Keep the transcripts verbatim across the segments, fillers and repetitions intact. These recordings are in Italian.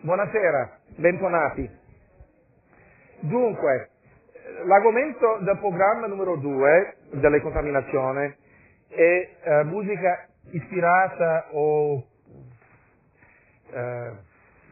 Buonasera, bentornati. Dunque, l'argomento del programma numero due delle contaminazioni è eh, musica ispirata o eh,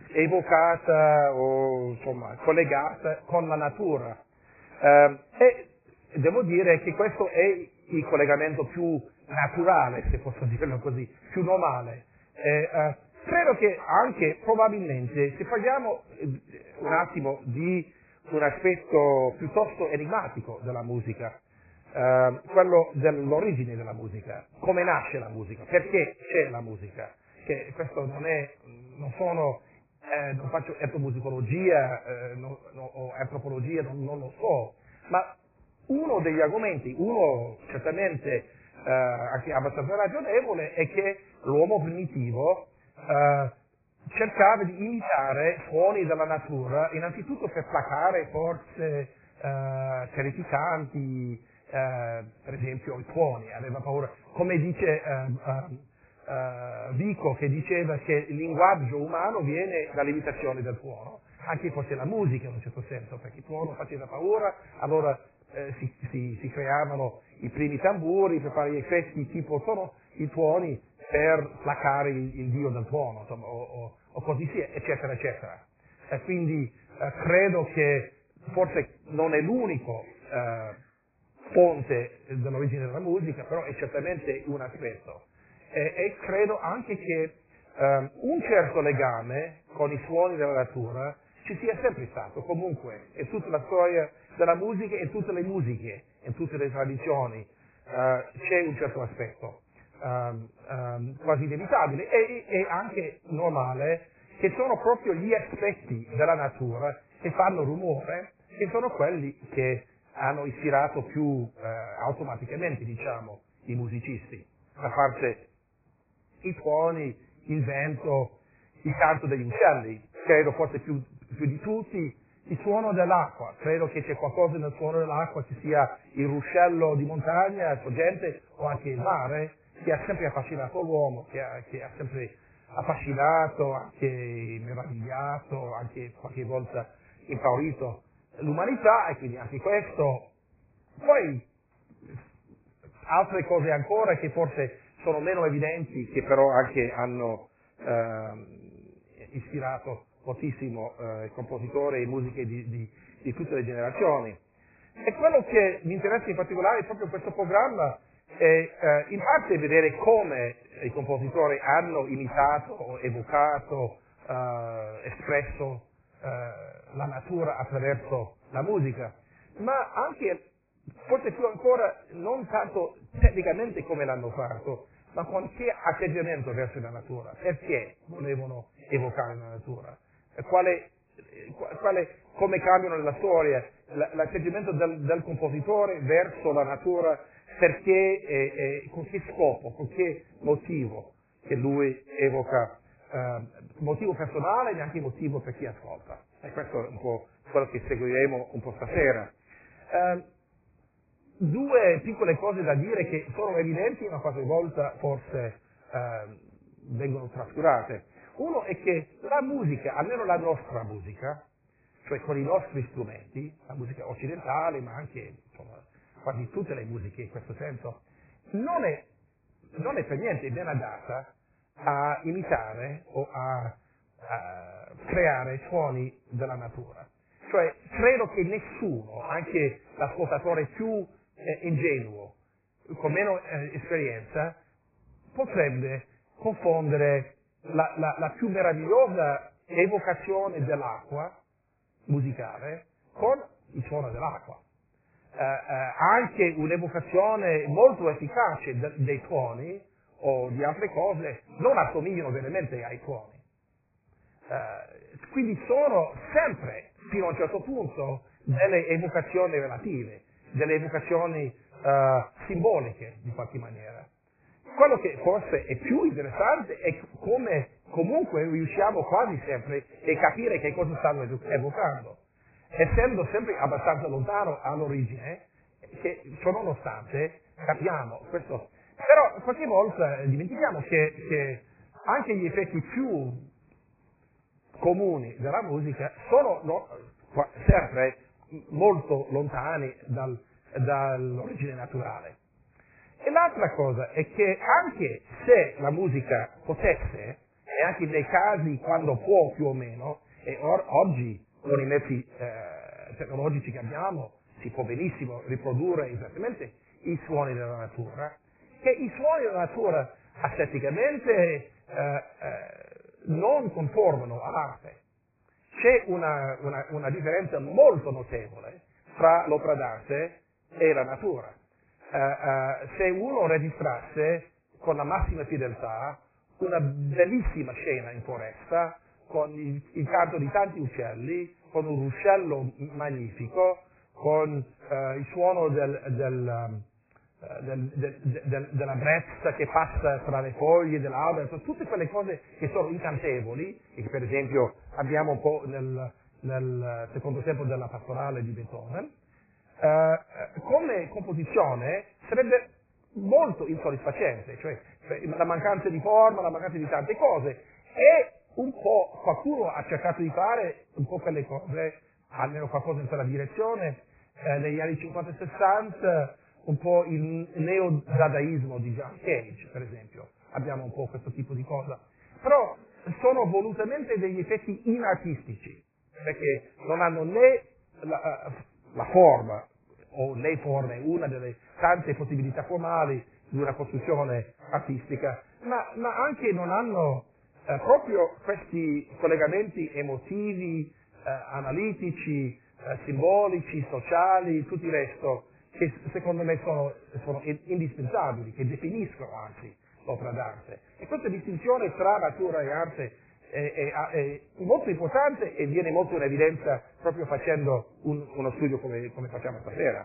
evocata o insomma collegata con la natura. Eh, e devo dire che questo è il collegamento più naturale, se posso dirlo così, più normale. Eh, eh, credo che anche probabilmente, se parliamo un attimo di un aspetto piuttosto enigmatico della musica, eh, quello dell'origine della musica, come nasce la musica, perché c'è la musica, che questo non è, non sono, eh, non faccio etnomusicologia eh, no, no, o antropologia, non, non lo so, ma uno degli argomenti, uno certamente eh, anche abbastanza ragionevole, è che l'uomo primitivo eh, cercava di imitare suoni della natura, innanzitutto per placare forze eh, terrificanti, eh, per esempio i tuoni, aveva paura, come dice eh, eh, eh, Vico, che diceva che il linguaggio umano viene dall'imitazione del tuono, anche forse la musica in un certo senso, perché il tuono faceva paura, allora eh, si, si, si creavano i primi tamburi per fare gli effetti tipo sono i tuoni per placare il, il dio del tuono, insomma, o, o, o così sia, eccetera, eccetera. E quindi eh, credo che forse non è l'unico eh, fonte dell'origine della musica, però è certamente un aspetto. E, e credo anche che eh, un certo legame con i suoni della natura ci sia sempre stato, comunque, in tutta la storia della musica e in tutte le musiche, in tutte le tradizioni, eh, c'è un certo aspetto. Um, um, quasi inevitabile e, e anche normale, che sono proprio gli aspetti della natura che fanno rumore, che sono quelli che hanno ispirato più eh, automaticamente, diciamo, i musicisti, a parte i tuoni, il vento, il canto degli uccelli, credo forse più, più di tutti il suono dell'acqua. Credo che c'è qualcosa nel suono dell'acqua, che sia il ruscello di montagna, il sorgente o anche il mare, che ha sempre affascinato l'uomo, che ha, che ha sempre affascinato, anche meravigliato, anche qualche volta impaurito l'umanità, e quindi anche questo. Poi altre cose ancora che forse sono meno evidenti, che però anche hanno eh, ispirato moltissimo eh, compositori e musiche di, di, di tutte le generazioni. E quello che mi interessa in particolare è proprio questo programma, è eh, in parte vedere come i compositori hanno imitato o evocato, eh, espresso eh, la natura attraverso la musica, ma anche, forse più ancora, non tanto tecnicamente come l'hanno fatto, ma con che atteggiamento verso la natura, perché volevano evocare la natura, e quale, quale, come cambiano nella storia l'atteggiamento del, del compositore verso la natura, perché e, e con che scopo, con che motivo che lui evoca, eh, motivo personale e anche motivo per chi ascolta. E questo è un po' quello che seguiremo un po' stasera. Eh, due piccole cose da dire che sono evidenti ma qualche volta forse eh, vengono trascurate. Uno è che la musica, almeno la nostra musica, cioè con i nostri strumenti, la musica occidentale ma anche insomma, quasi tutte le musiche in questo senso, non è, non è per niente ben adatta a imitare o a, a creare suoni della natura. Cioè, credo che nessuno, anche l'ascoltatore più eh, ingenuo, con meno eh, esperienza, potrebbe confondere la, la, la più meravigliosa evocazione dell'acqua musicale con il suono dell'acqua. Eh, eh, anche un'evocazione molto efficace de- dei tuoni o di altre cose non assomigliano veramente ai tuoni. Eh, quindi sono sempre, fino a un certo punto, delle evocazioni relative, delle evocazioni eh, simboliche di qualche maniera. Quello che forse è più interessante è come comunque riusciamo quasi sempre a capire che cosa stanno evocando, essendo sempre abbastanza lontano all'origine, che ciononostante capiamo questo. Però qualche volta dimentichiamo che, che anche gli effetti più comuni della musica sono no, sempre molto lontani dal, dall'origine naturale. E l'altra cosa è che anche se la musica potesse, e anche nei casi quando può più o meno, e or- oggi con i mezzi eh, tecnologici che abbiamo si può benissimo riprodurre esattamente i suoni della natura, che i suoni della natura esteticamente eh, eh, non conformano all'arte. C'è una, una, una differenza molto notevole fra l'opera d'arte e la natura. Uh, uh, se uno registrasse con la massima fedeltà una bellissima scena in foresta, con il, il canto di tanti uccelli, con un ruscello magnifico, con uh, il suono del, del, um, uh, del, del, del, della brezza che passa tra le foglie dell'albero, tutte quelle cose che sono incantevoli e che per esempio abbiamo un po' nel, nel secondo tempo della pastorale di Beethoven. Uh, come composizione sarebbe molto insoddisfacente, cioè la mancanza di forma, la mancanza di tante cose, e un po' qualcuno ha cercato di fare un po' quelle cose, almeno qualcosa in quella direzione, eh, negli anni cinquanta e sessanta, un po' il neo-dadaismo di John Cage, per esempio, abbiamo un po' questo tipo di cosa, però sono volutamente degli effetti inartistici, perché non hanno né la, la forma o le forme, una delle tante possibilità formali di una costruzione artistica, ma, ma anche non hanno eh, proprio questi collegamenti emotivi, eh, analitici, eh, simbolici, sociali, tutto il resto, che secondo me sono, sono indispensabili, che definiscono anzi l'opera d'arte. E questa distinzione tra natura e arte È, è, è molto importante e viene molto in evidenza proprio facendo un, uno studio come, come facciamo stasera.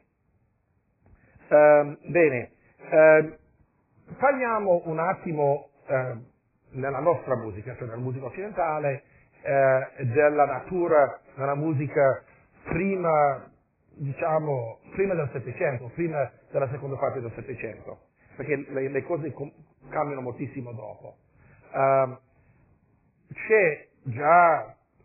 Uh, bene, uh, parliamo un attimo uh, nella nostra musica, cioè nella musica occidentale, uh, della natura della musica prima, diciamo, prima del Settecento, prima della seconda parte del Settecento, perché le, le cose com- cambiano moltissimo dopo. Uh, C'è già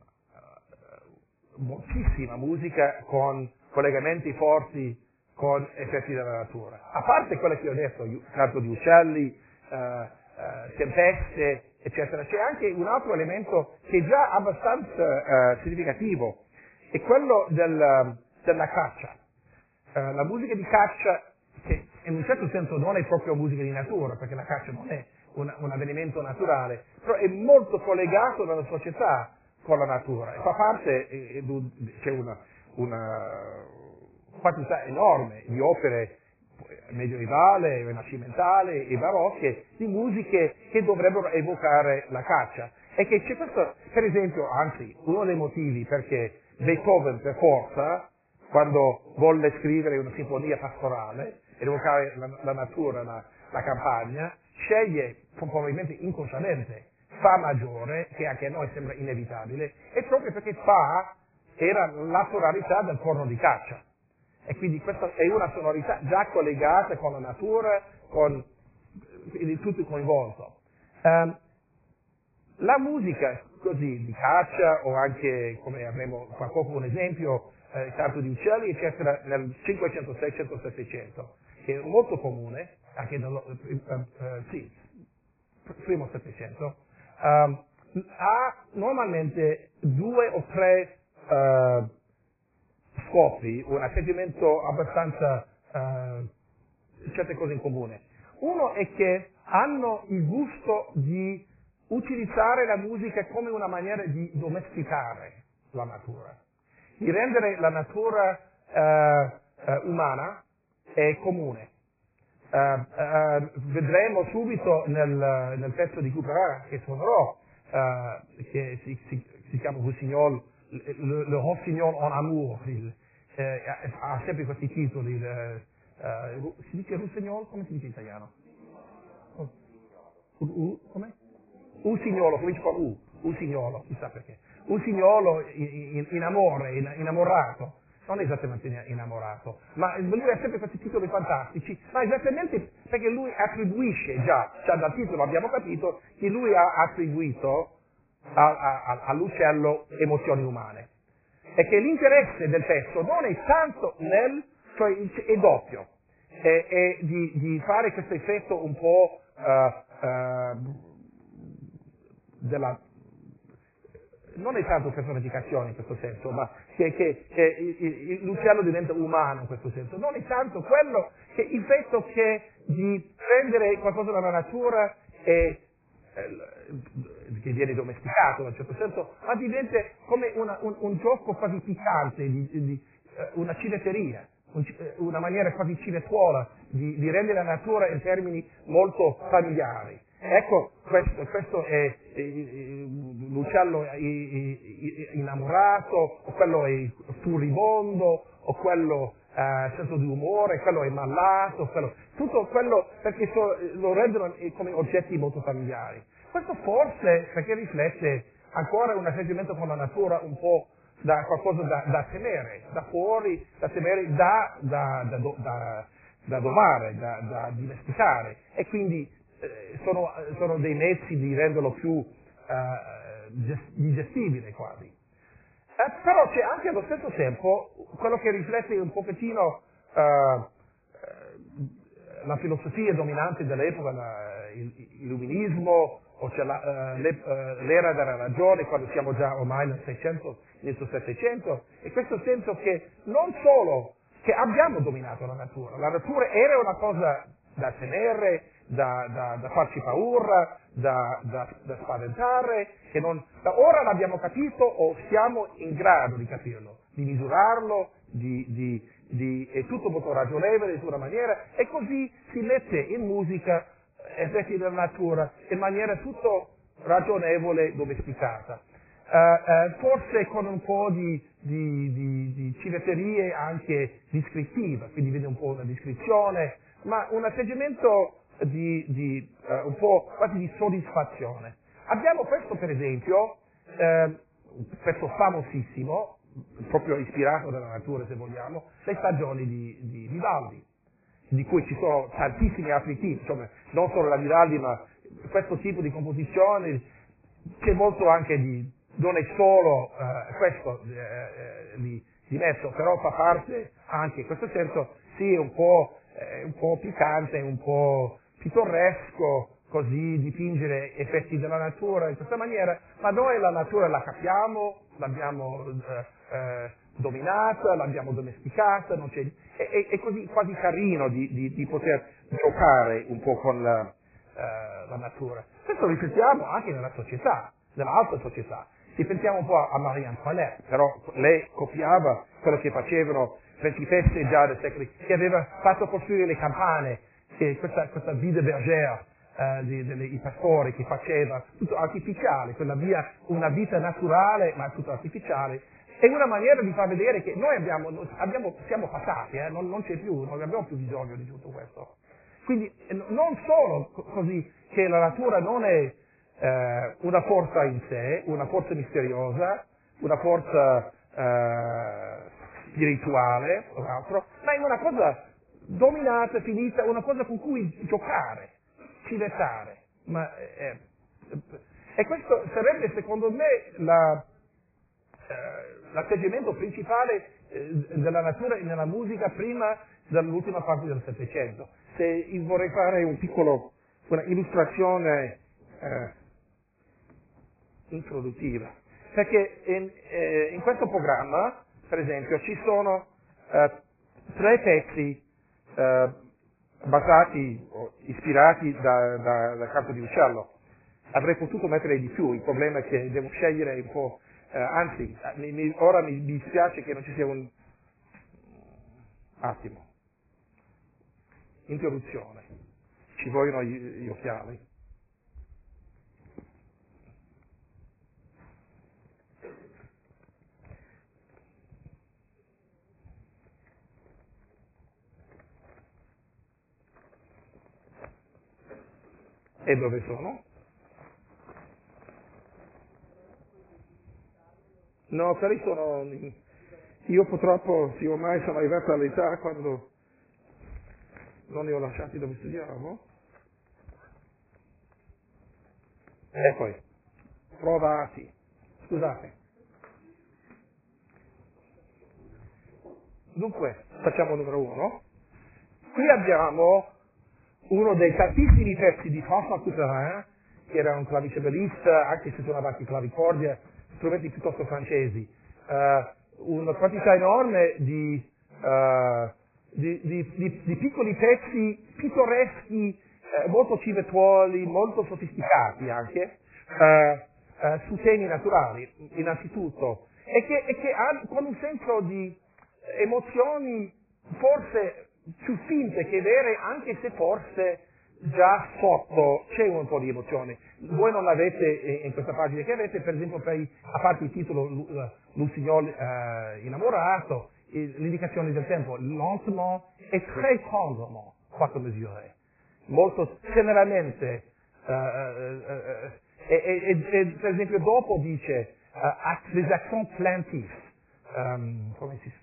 uh, moltissima musica con collegamenti forti con effetti della natura. A parte quelle che ho detto, canto di uccelli, uh, uh, tempeste, eccetera, c'è anche un altro elemento che è già abbastanza uh, significativo, è quello del, della caccia. Uh, la musica di caccia, che in un certo senso non è proprio musica di natura, perché la caccia non è Un, un avvenimento naturale, però è molto collegato dalla società con la natura e fa parte, e, e, c'è una, una quantità enorme di opere medievale, rinascimentale e barocche di musiche che dovrebbero evocare la caccia, e che c'è questo, per esempio, anzi, uno dei motivi perché Beethoven per forza, quando volle scrivere una sinfonia pastorale, evocare la, la natura, la, la campagna, sceglie probabilmente inconsciamente Fa maggiore, che anche a noi sembra inevitabile, e proprio perché Fa era la tonalità del corno di caccia, e quindi questa è una sonorità già collegata con la natura, con il tutto coinvolto. Um, la musica così di caccia, o anche, come avremo fra poco un esempio, eh, canto di uccelli, eccetera, nel cinquecento, seicento, settecento, che è molto comune, anche nello, eh, eh, sì, primo Settecento, um, ha normalmente due o tre uh, scopi, un atteggiamento abbastanza, uh, certe cose in comune. Uno è che hanno il gusto di utilizzare la musica come una maniera di domesticare la natura, di rendere la natura uh, uh, umana e comune. Uh, uh, vedremo subito nel, nel testo di Couperin che suonerò, uh, che si, si, si chiama Rossignol, le, le, le Rossignol en amour, il, eh, ha sempre questi titoli, il, uh, si dice Rossignol, come si dice in italiano? Oh. U, u, come? Usignolo, comincia con U, Usignolo, chissà perché. Usignolo in, in, in amore, in, innamorato. Non esattamente innamorato, ma lui ha sempre questi titoli fantastici, ma esattamente perché lui attribuisce già, già dal titolo abbiamo capito che lui ha attribuito a, a, all'uccello emozioni umane. E che l'interesse del testo non è tanto nel, cioè è doppio, è, è di, di fare questo effetto un po' uh, uh, della, non è tanto personificazione in questo senso, ma che, che, che l'uccello diventa umano in questo senso, non è tanto quello che il fatto che di prendere qualcosa dalla natura e che viene domesticato in un certo senso, ma diventa come una, un, un gioco quasi piccante, di, di, una civetteria, un, una maniera quasi civettuola di, di rendere la natura in termini molto familiari. Ecco, questo, questo è, è, è l'uccello è, è, è innamorato, o quello è furibondo, o quello ha uh, senso di umore, quello è malato, quello, tutto quello perché so, lo rendono come oggetti molto familiari. Questo forse perché riflette ancora un atteggiamento con la natura un po' da qualcosa da, da temere, da fuori, da temere, da, da, da, da, da domare, da, da domesticare, e quindi eh, sono, sono dei mezzi di renderlo più uh, digestibile quasi. Eh, però c'è anche allo stesso tempo quello che riflette un pochettino uh, uh, la filosofia dominante dell'epoca, la, il, l'illuminismo, o c'è la, uh, le, uh, l'era della ragione, quando siamo già ormai nel Seicento, inizio Settecento, e questo senso che non solo che abbiamo dominato la natura, la natura era una cosa da temere, da, da, da farci paura, da, da, da spaventare, che non, da ora l'abbiamo capito o siamo in grado di capirlo, di misurarlo, di, di, di, è tutto molto ragionevole in una maniera, e così si mette in musica effetti della natura in maniera tutto ragionevole, domesticata. Uh, uh, forse con un po' di, di, di, di civetterie anche descrittiva, quindi vede un po' una descrizione, ma un atteggiamento di, di uh, un po' quasi di soddisfazione. Abbiamo questo per esempio, eh, questo famosissimo, proprio ispirato dalla natura se vogliamo, le stagioni di, di Vivaldi, di cui ci sono tantissimi altri tipi, insomma, non solo la Vivaldi, ma questo tipo di composizione c'è molto anche di, non è solo uh, questo eh, eh, di, di mezzo, però fa parte anche in questo senso, sì, è un po', eh, un po' piccante, un po' pittoresco, così dipingere effetti della natura in questa maniera, ma noi la natura la capiamo, l'abbiamo eh, eh, dominata, l'abbiamo domesticata, non c'è, è, è, è così quasi carino di, di, di poter giocare un po' con la, eh, la natura. Questo riflettiamo anche nella società, nell'alta società. Se pensiamo un po' a Marie Antoinette, però lei copiava quello che facevano principesse già del secolo, che aveva fatto costruire le campane, che questa, questa vita bergère, eh, di, dei, i pastori che faceva, tutto artificiale, quella via, una vita naturale ma tutto artificiale, è una maniera di far vedere che noi abbiamo, abbiamo siamo passati, eh, non, non c'è più, non abbiamo più bisogno di tutto questo. Quindi non solo così che la natura non è eh, una forza in sé, una forza misteriosa, una forza eh, spirituale o altro, ma è una cosa dominata, finita, una cosa con cui giocare, civettare. Ma, eh, e questo sarebbe secondo me la, eh, l'atteggiamento principale eh, della natura nella musica prima dell'ultima parte del Settecento. Se vorrei fare un piccolo, una illustrazione eh, introduttiva, perché in, eh, in questo programma, per esempio, ci sono eh, tre pezzi eh, basati o ispirati da, da, da Canto di Uccello. Avrei potuto mettere di più, il problema è che devo scegliere un po', eh, anzi, mi, mi, ora mi dispiace che non ci sia un attimo. Interruzione. Ci vogliono gli, gli occhiali. E dove sono? No, quelli sono... Io purtroppo, sì, ormai sono arrivato all'età quando non li ho lasciati dove studiavo. E poi, prova, sì. Scusate. Dunque, facciamo numero uno. Qui abbiamo uno dei tantissimi pezzi di François Couperin, che era un clavicemballista, anche se suonava anche clavicordia, strumenti piuttosto francesi. Uh, una quantità enorme di, uh, di, di, di, di piccoli pezzi pittoreschi, uh, molto civettuoli, molto sofisticati anche, uh, uh, su temi naturali, innanzitutto, e che, e che ha con un senso di emozioni forse più finte che vere, anche se forse già sotto c'è un po' di emozione. Voi non l'avete in questa pagina che avete, per esempio, per i, a parte il titolo Lusignol eh, innamorato, l'indicazione del tempo, lentement e très tendrement, quattro misure, molto teneramente, eh, eh, eh, e, e, e per esempio dopo dice uh, des accents plaintifs, um, come si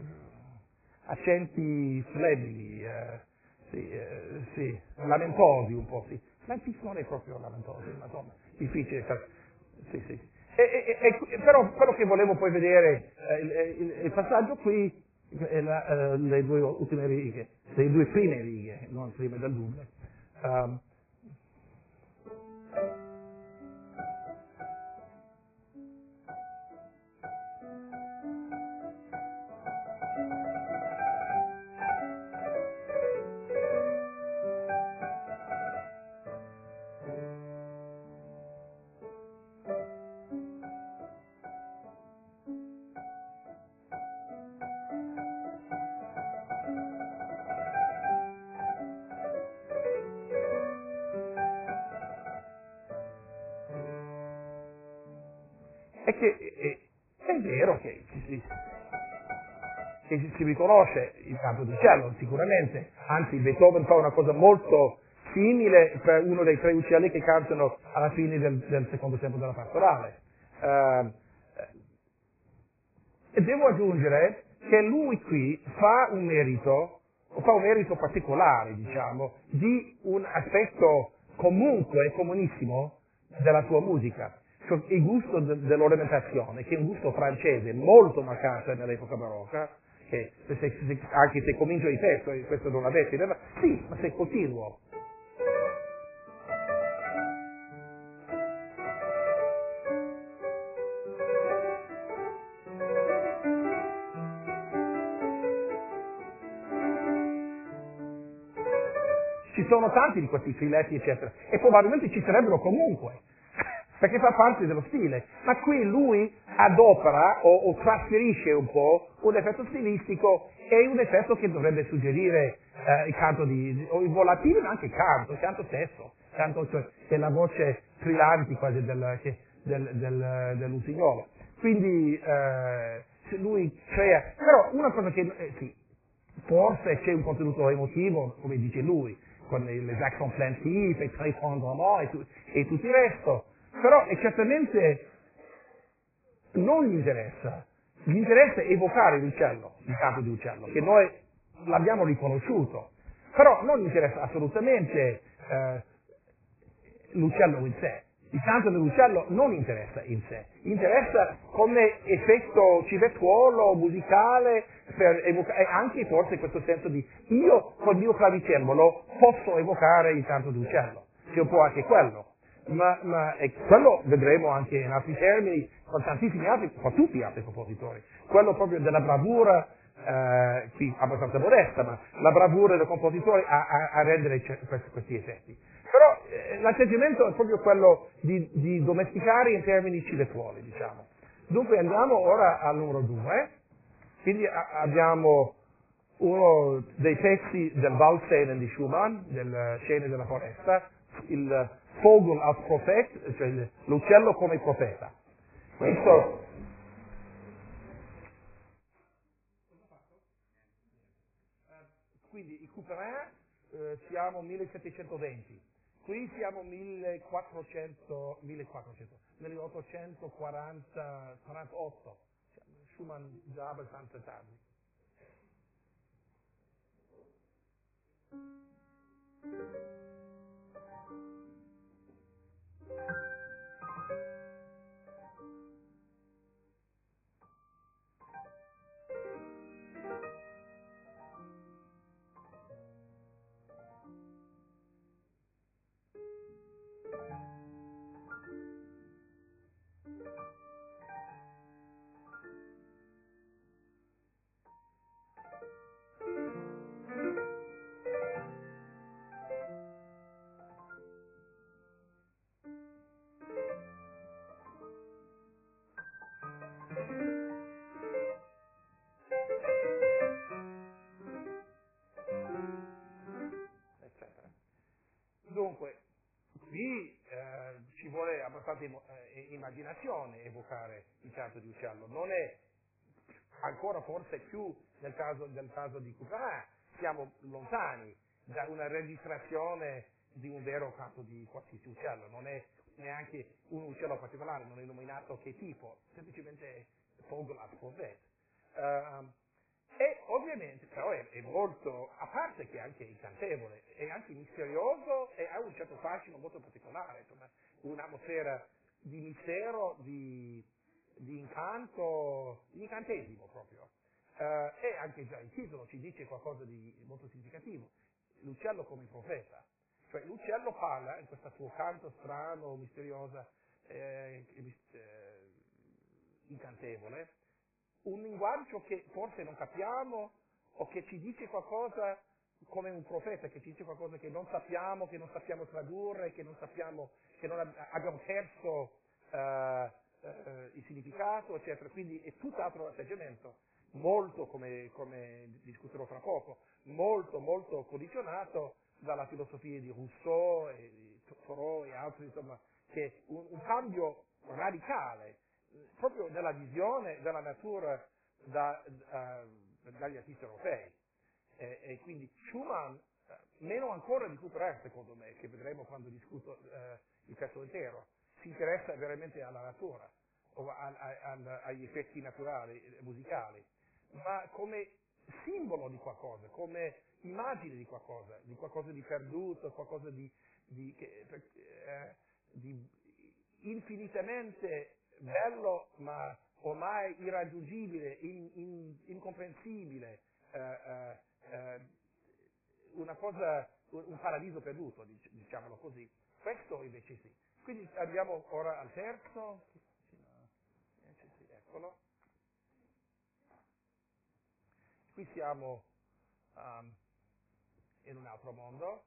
accenti flebili, eh, sì, eh, sì, lamentosi un po', sì. Plaintif non è proprio lamentosi, ma insomma, difficile. Sì, sì. E, e, e, però quello che volevo poi vedere, eh, il, il, il passaggio qui, è la, eh, le due ultime righe, le due prime righe, non prima del double. Um, è che è, è vero che ci si, che si riconosce il canto di cielo, sicuramente, anzi Beethoven fa una cosa molto simile per uno dei tre uccelli che cantano alla fine del, del secondo tempo della pastorale. Uh, e devo aggiungere che lui qui fa un merito, fa un merito particolare, diciamo, di un aspetto comunque comunissimo della sua musica. Cioè, il gusto de- dell'ornamentazione, che è un gusto francese molto marcato nell'epoca barocca, che se, se, se, anche se comincio di testo, e questo non l'avete, sì, ma se continuo. Ci sono tanti di questi filetti, eccetera, e probabilmente ci sarebbero comunque, perché fa parte dello stile, ma qui lui adopera o, o trasferisce un po' un effetto stilistico e un effetto che dovrebbe suggerire eh, il canto di, o il volatile, ma anche il canto, il canto stesso, il canto cioè della voce trillanti quasi del, che, del, del, dell'usignolo. Quindi eh, lui crea, però una cosa che eh, sì, forse c'è un contenuto emotivo, come dice lui, con les accents plaintifs e très tendrement e, tu, e tutto il resto, però è certamente non gli interessa, gli interessa evocare l'uccello, il canto di uccello, che noi l'abbiamo riconosciuto, però non gli interessa assolutamente eh, l'uccello in sé. Il canto dell'uccello non interessa in sé, interessa come effetto civettuolo, musicale, per evocare, e anche forse questo senso di io col mio clavicembalo posso evocare il canto dell'uccello, c'è un po' anche quello, ma, ma e quello vedremo anche in altri termini, con tantissimi altri, con tutti gli altri compositori, quello proprio della bravura, eh, qui abbastanza modesta, ma la bravura del compositore a, a, a rendere questi, questi effetti. Però eh, l'atteggiamento è proprio quello di, di domesticare in termini civettuoli, diciamo. Dunque andiamo ora al numero due, quindi a, abbiamo uno dei pezzi del Waldszenen di Schumann, delle scene della foresta, il Vogel als Prophet, cioè l'uccello come profeta. Questo quindi i Couperin eh, siamo millesettecentoventi. Qui siamo millequattrocento, millequattrocento, milleottocentoquaranta, quarantotto, Schumann già abbastanza tardi. abbastanza eh, immaginazione evocare il canto di uccello, non è ancora forse più nel caso, nel caso di Couperin, siamo lontani da una registrazione di un vero canto di qualsiasi uccello, non è neanche un uccello particolare, non è nominato che tipo, semplicemente Vogel als Poet. Uh, e ovviamente però è, è molto, a parte che è anche incantevole, è anche misterioso e ha un certo fascino molto particolare, insomma, un'atmosfera di mistero, di, di incanto, di incantesimo proprio. Uh, e anche già il titolo ci dice qualcosa di molto significativo, l'uccello come profeta. Cioè l'uccello parla in questo suo canto strano, misterioso, eh, eh, incantevole, un linguaggio che forse non capiamo o che ci dice qualcosa come un profeta, che ci dice qualcosa che non sappiamo, che non sappiamo tradurre, che non sappiamo, che non ab- abbiamo perso eh, eh, il significato, eccetera. Quindi è tutt'altro atteggiamento, molto, come, come discuterò fra poco, molto, molto condizionato dalla filosofia di Rousseau e di Thoreau e altri, insomma, che un, un cambio radicale proprio nella visione della natura da, uh, dagli artisti europei. E, e quindi Schumann, uh, meno ancora di Couperin secondo me, che vedremo quando discuto uh, il testo intero, si interessa veramente alla natura o a, a, a, agli effetti naturali, musicali, ma come simbolo di qualcosa, come immagine di qualcosa, di qualcosa di perduto, qualcosa di, di, che, eh, di infinitamente bello ma ormai irraggiungibile, in, in, incomprensibile, eh, eh, eh, una cosa, un paradiso perduto, diciamolo così. Questo invece sì. Quindi andiamo ora al terzo, eccolo. Qui siamo um, in un altro mondo.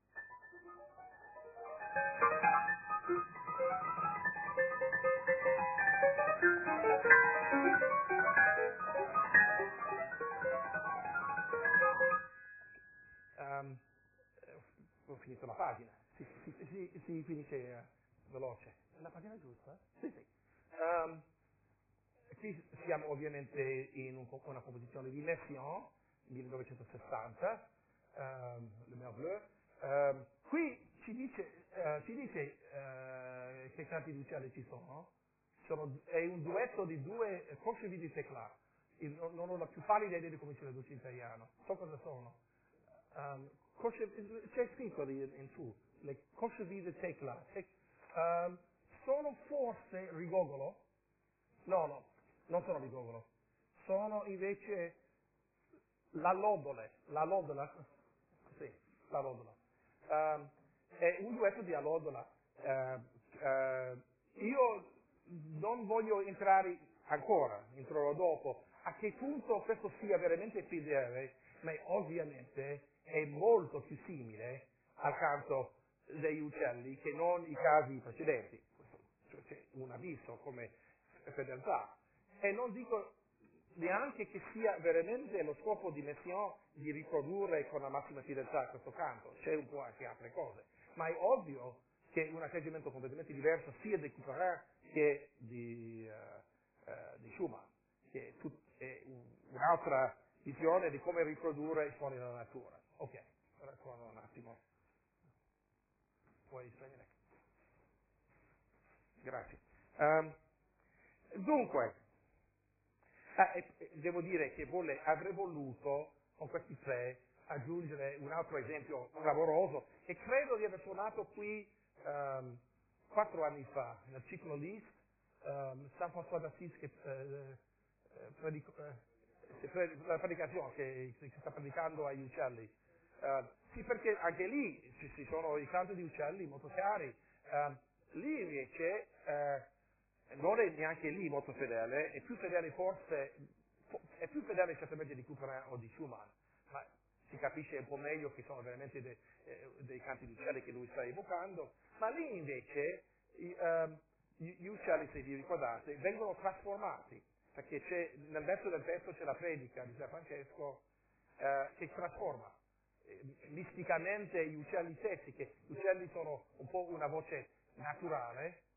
Um, ho finito la pagina, si, si, si, si finisce uh, veloce. È la pagina giusta? Sì, sì. Um, qui siamo ovviamente in un, una composizione di Messiaen, millenovecentosessanta, um, Le Mer Bleu. Um, qui ci dice, uh, ci dice uh, che canti di uccelli ci sono. sono. È un duetto di due cosce di teclà. Non, non ho la più pallida idea di come si traduce in italiano. So cosa sono. Um, cosce, c'è scritto lì in su, le cosce di teclà. Um, sono forse rigogolo? No, no, non sono rigogolo. Sono invece la lodole, la lodola, sì, la lodola. Um, è un duetto di allodola. Uh, uh, io non voglio entrare ancora, entrerò dopo, a che punto questo sia veramente fedele, ma ovviamente è molto più simile al canto degli uccelli che non i casi precedenti. Cioè, c'è un abisso come fedeltà. E non dico neanche che sia veramente lo scopo di Messiaen di riprodurre con la massima fedeltà questo canto, c'è un po' anche altre cose, ma è ovvio che un atteggiamento completamente diverso sia di Couperin che di, uh, uh, di Schumann, che è, tut- è un- un'altra visione di come riprodurre i suoni della natura. Ok, ora torno un attimo. Puoi spegnere? Grazie. Um, dunque, Ah, e, e devo dire che vole, avrei voluto con questi tre aggiungere un altro esempio clamoroso e credo di aver suonato qui um, quattro anni fa nel ciclo Liszt, um, San François d'Assise che eh, eh, predico, eh, pre- la predicazione che, che si sta predicando agli uccelli. Uh, sì, perché anche lì ci, ci sono i canti di uccelli molto chiari. Uh, lì invece uh, non è neanche lì molto fedele, è più fedele forse, è più fedele certamente di Couperin o di Schumann, ma si capisce un po' meglio che sono veramente de, eh, dei canti di uccelli che lui sta evocando, ma lì invece i, ehm, gli, gli uccelli, se vi ricordate, vengono trasformati, perché c'è, nel verso del testo c'è la predica di San Francesco eh, che trasforma eh, misticamente gli uccelli stessi, che gli uccelli sono un po' una voce naturale,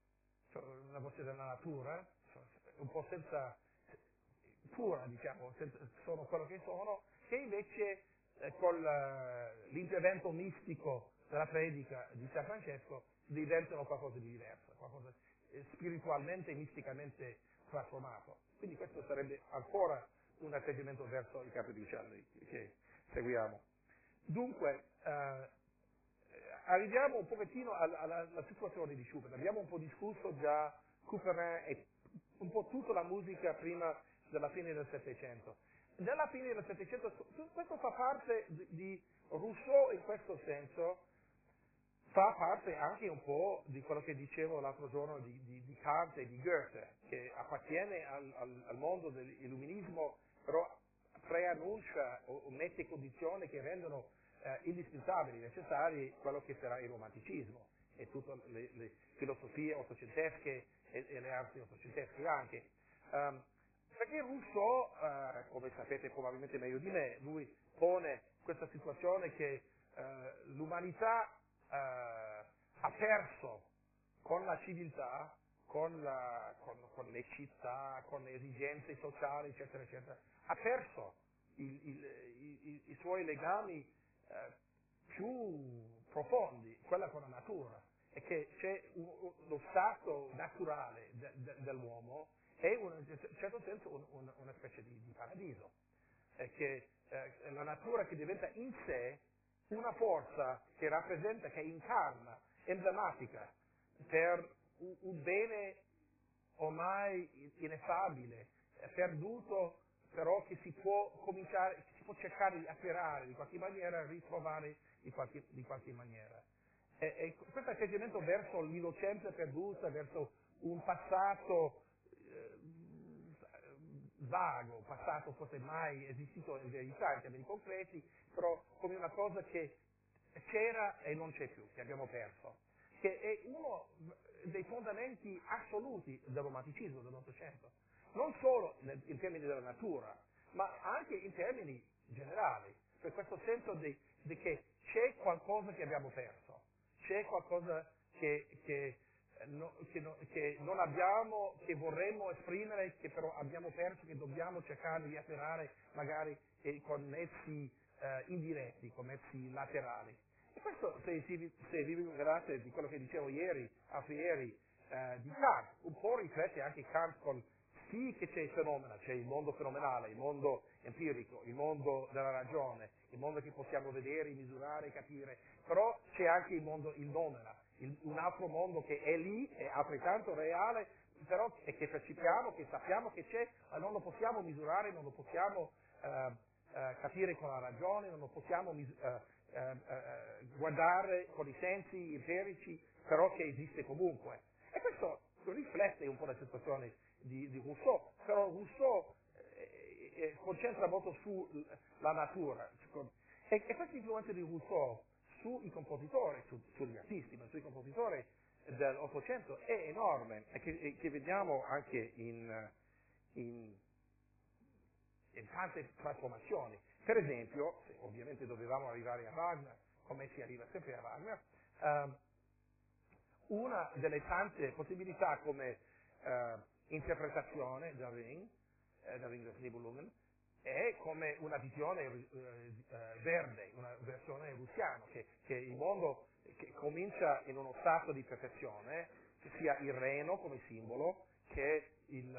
cioè una voce della natura, un po' senza, pura, diciamo, senza, sono quello che sono, che invece eh, con l'intervento mistico della predica di San Francesco diventano qualcosa di diverso, qualcosa eh, spiritualmente e misticamente trasformato. Quindi questo sarebbe ancora un atteggiamento verso i capi di uccelli che seguiamo. Dunque, eh, arriviamo un pochettino alla, alla, alla situazione di Schubert. Abbiamo un po' discusso già Couperin e un po' tutta la musica prima della fine del Settecento. Nella fine del Settecento, questo fa parte di, di Rousseau in questo senso, fa parte anche un po' di quello che dicevo l'altro giorno di, di, di Kant e di Goethe, che appartiene al, al, al mondo dell'illuminismo, però preannuncia o, o mette condizioni che rendono eh, indispensabili, necessari quello che sarà il romanticismo e tutte le, le filosofie ottocentesche e, e le arti ottocentesche anche. Um, perché Rousseau, eh, come sapete probabilmente meglio di me, lui pone questa situazione che eh, l'umanità eh, ha perso con la civiltà, con, la, con, con le città, con le esigenze sociali, eccetera, eccetera, ha perso il, il, i, i, i suoi legami eh, più profondi, quella con la natura, e che c'è un, un, lo stato naturale de, de, dell'uomo è un, in un certo senso un, un, una specie di, di paradiso, è che eh, la natura che diventa in sé una forza che rappresenta, che incarna, emblematica per un, un bene ormai ineffabile, perduto, però che si può cominciare, che si può cercare di afferrare di qualche maniera, ritrovare di qualche, di qualche maniera. E, e questo atteggiamento verso l'innocenza perduta, verso un passato eh, vago, passato forse mai esistito in verità in termini concreti, però come una cosa che c'era e non c'è più, che abbiamo perso, che è uno dei fondamenti assoluti del romanticismo dell'Ottocento, non solo nel, in termini della natura, ma anche in termini generali, per questo senso di, di che c'è qualcosa che abbiamo perso, c'è qualcosa che, che, no, che, no, che non abbiamo, che vorremmo esprimere, che però abbiamo perso, che dobbiamo cercare di afferrare magari eh, con mezzi eh, indiretti, con mezzi laterali. E questo, se, se vi ricordate di quello che dicevo ieri, altri ieri, eh, di Kant, un po' riflette anche Kant con sì che c'è il fenomeno, c'è il mondo fenomenale, il mondo empirico, il mondo della ragione, il mondo che possiamo vedere, misurare, capire, però c'è anche il mondo, il nomena, il, un altro mondo che è lì, è altrettanto reale, però e che percepiamo, che sappiamo che c'è, ma non lo possiamo misurare, non lo possiamo eh, eh, capire con la ragione, non lo possiamo mis- eh, eh, eh, guardare con i sensi empirici, però che esiste comunque. E questo riflette un po' la situazione di, di Rousseau, però Rousseau eh, eh, concentra molto sulla natura, e, e questa influenza di Rousseau sui compositori, su, sugli artisti, ma sui compositori dell'Ottocento è enorme, e che, e che vediamo anche in, in, in tante trasformazioni. Per esempio, se ovviamente dovevamo arrivare a Wagner, come si arriva sempre a Wagner, ehm, una delle tante possibilità come eh, interpretazione del Ring, eh, del Ring des Nibelungen, è come una visione eh, eh, verde, una versione russiana, che, che il mondo che comincia in uno stato di perfezione, che sia il reno come simbolo, che il,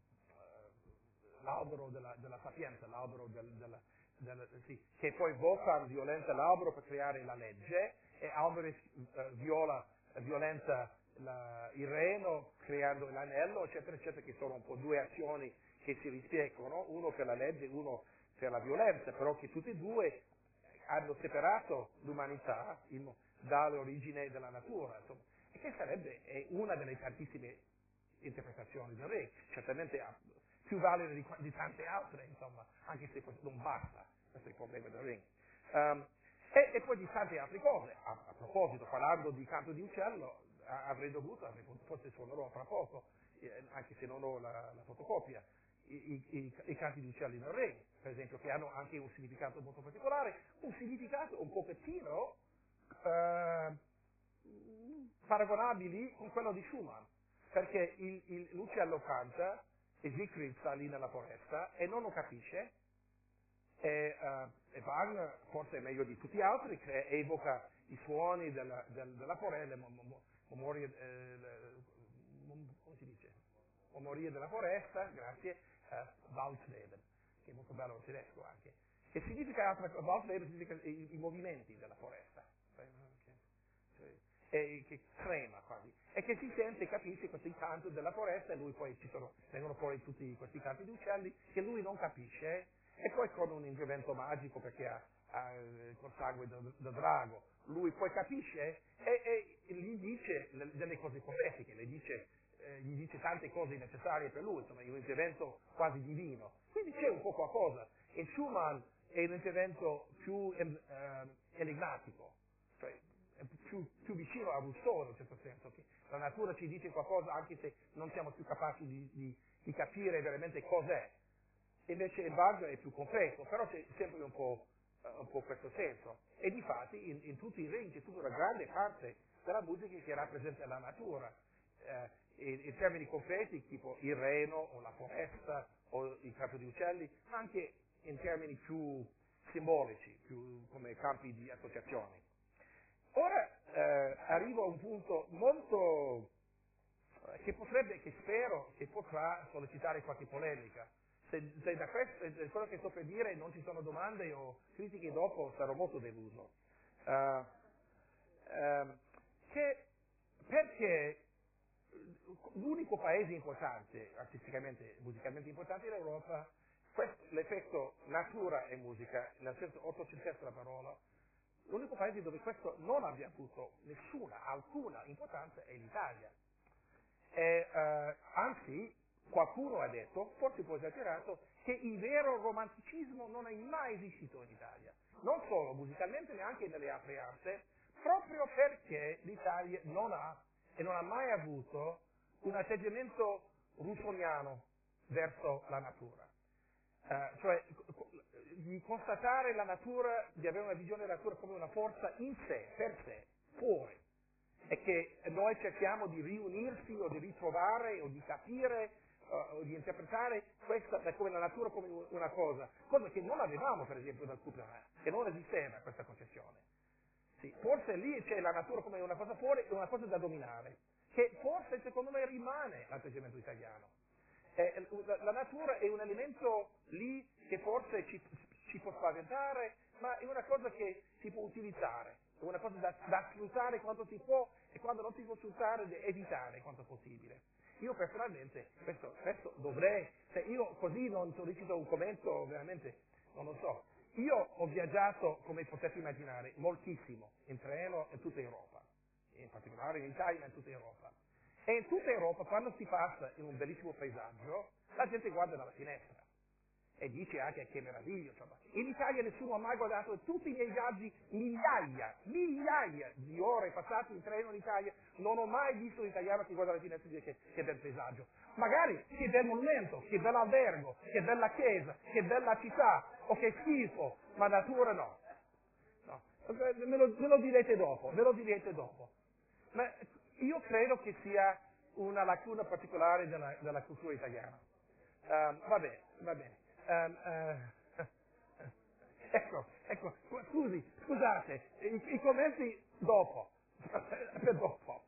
uh, l'albero della, della sapienza, l'albero del, del, del, sì, che poi Wotan violenta l'albero per creare la legge, e Alberich uh, viola, violenta la, il reno creando l'anello, eccetera, eccetera, che sono un po' due azioni che si rispecchiano, uno per la legge, uno per la violenza, però che tutti e due hanno separato l'umanità in, dall'origine della natura, insomma. E che sarebbe è una delle tantissime interpretazioni del re, certamente più valide di, di tante altre, insomma, anche se non basta, questo è il problema del re. Um, e, e poi di tante altre cose. A, a proposito, parlando di canto di uccello, a, avrei dovuto, avrei, forse suonerò fra poco, eh, anche se non ho la, la fotocopia, I, i, i canti di uccelli nel regno, per esempio, che hanno anche un significato molto particolare, un significato un pochettino eh, paragonabili con quello di Schumann. perché il, il l'uccello canta e Siegfried sta lì nella foresta e non lo capisce, e, uh, e Wagner, forse meglio di tutti gli altri, che evoca i suoni della, del, della foresta, mo, mo, memorie, eh, mom, come si dice? Memorie della foresta, grazie, uh, Waldleben, che è molto bello in tedesco anche, che significa, Waldleben significa i, i movimenti della foresta, cioè, e che trema quasi, e che si sente, capisce questo incanto della foresta, e lui poi ci sono, vengono fuori tutti questi canti di uccelli che lui non capisce, e poi con un intervento magico, perché ha, ha col sangue da, da drago, lui poi capisce e, e gli dice le, delle cose profetiche, le dice, eh, gli dice tante cose necessarie per lui, insomma è un intervento quasi divino. Quindi c'è un po' qualcosa, e Schumann è un intervento più eh, enigmatico, cioè è più, più vicino a Rousseau in un certo senso, che la natura ci dice qualcosa anche se non siamo più capaci di, di, di capire veramente cos'è. Invece il Wagner è più complesso, però c'è sempre un po', uh, un po' questo senso. E difatti in, in tutti i regni c'è tutta una grande parte della musica che rappresenta la natura, uh, in, in termini concreti, tipo il reno o la foresta o il canto di uccelli, ma anche in termini più simbolici, più come campi di associazioni. Ora uh, arrivo a un punto molto che potrebbe, che spero, che potrà sollecitare qualche polemica. Se, se da questo, da quello che sto per dire non ci sono domande o critiche dopo, sarò molto deluso. Uh, uh, che, perché l'unico paese importante, artisticamente, musicalmente importante in Europa, questo, l'effetto natura e musica, nel senso ottocentesco della parola, l'unico paese dove questo non abbia avuto nessuna, alcuna importanza è l'Italia. E, uh, anzi, qualcuno ha detto, forse un po' esagerato, che il vero romanticismo non è mai esistito in Italia, non solo musicalmente, neanche nelle altre arti, proprio perché l'Italia non ha e non ha mai avuto un atteggiamento russoniano verso la natura. Uh, cioè di constatare la natura, di avere una visione della natura come una forza in sé, per sé, fuori, e che noi cerchiamo di riunirsi o di ritrovare o di capire uh, o di interpretare questa come la natura come una cosa, cosa che non avevamo per esempio dal Couperin, che non esisteva questa concezione. Sì, forse lì c'è la natura come una cosa fuori e una cosa da dominare, che forse secondo me rimane l'atteggiamento italiano. Eh, la, la natura è un elemento lì che forse ci, ci può spaventare, ma è una cosa che si può utilizzare, è una cosa da, da sfruttare quanto si può e quando non si può sfruttare da evitare quanto possibile. Io personalmente questo, questo dovrei, se io così non sollecito un commento veramente, non lo so. Io ho viaggiato, come potete immaginare, moltissimo in treno in tutta Europa, in particolare in Italia ma in tutta Europa. E in tutta Europa, quando si passa in un bellissimo paesaggio, la gente guarda dalla finestra e dice anche che meraviglia. Insomma. In Italia nessuno ha mai guardato, e tutti i miei viaggi, migliaia, migliaia di ore passate in treno in Italia, non ho mai visto un italiano che guarda dalla finestra e dice che, che bel paesaggio. Magari che bel monumento, che bell'albergo, che bella chiesa, che bella città, o che schifo, ma natura no. no. Me, lo, me lo direte dopo, me lo direte dopo. Ma io credo che sia una lacuna particolare della, della cultura italiana. Um, va bene, va bene. Um, uh, ecco, ecco, scusi, scusate, i, i commenti dopo, per dopo.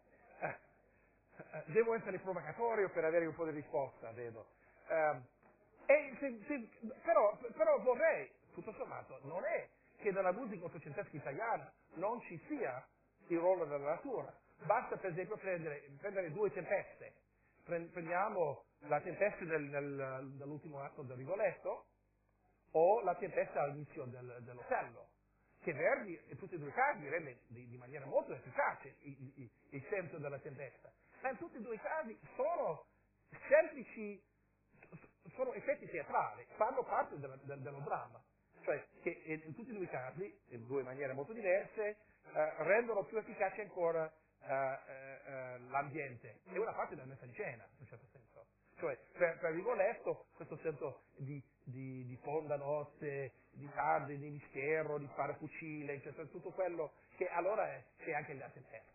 Uh, devo essere provocatorio per avere un po' di risposta, vedo. Um, e se, se, però, però vorrei, tutto sommato, non è che nella musica ottocentesca italiana non ci sia il ruolo della natura. Basta per esempio prendere, prendere due tempeste. Prendiamo la tempesta del, del, dell'ultimo atto del Rigoletto o la tempesta all'inizio del, dell'Otello, che Verdi in tutti e due i casi rende di, di maniera molto efficace il, il, il senso della tempesta. Ma in tutti e due i casi sono semplici, sono effetti teatrali, fanno parte del, del, dello dramma. Cioè che in tutti e due i casi, in due maniere molto diverse, eh, rendono più efficace ancora Uh, uh, uh, l'ambiente. È una parte della messa in scena, in un certo senso. Cioè, per, per Rigoletto, questo senso di, di, di fonda notte, di tardi, di mistero, di fare fucile, eccetera, tutto quello che allora è, c'è anche nella tempesta.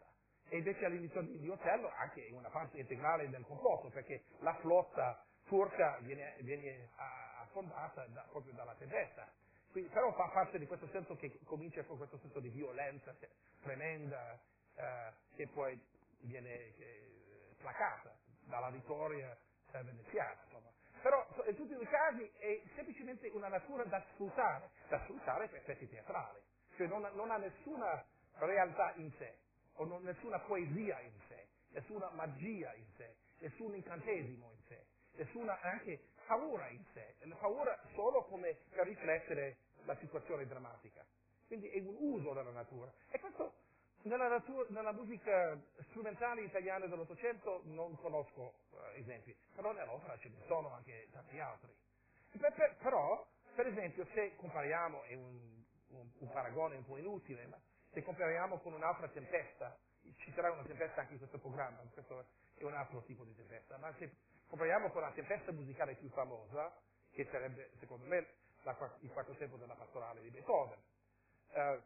e invece all'inizio di, di Otello anche una parte integrale del complotto, perché la flotta turca viene, viene affondata da, proprio dalla tempesta. Quindi, però fa parte di questo senso che comincia con questo senso di violenza tremenda, eh, che poi viene eh, placata dalla vittoria eh, veneziana. Insomma. Però in tutti i due casi è semplicemente una natura da sfruttare, da sfruttare per effetti teatrali, cioè non, non ha nessuna realtà in sé, o non, nessuna poesia in sé, nessuna magia in sé, nessun incantesimo in sé, nessuna anche paura in sé, la paura solo come per riflettere la situazione drammatica. Quindi è un uso della natura. E questo nella, natura, nella musica strumentale italiana dell'Ottocento non conosco uh, esempi, però nell'opera ce ne sono anche tanti altri. Per, per, però, per esempio, se compariamo, è un, un, un paragone un po' inutile, ma se compariamo con un'altra tempesta, ci sarà una tempesta anche in questo programma, questo è un altro tipo di tempesta, ma se compariamo con la tempesta musicale più famosa, che sarebbe, secondo me, la, il quarto tempo della pastorale di Beethoven, eh,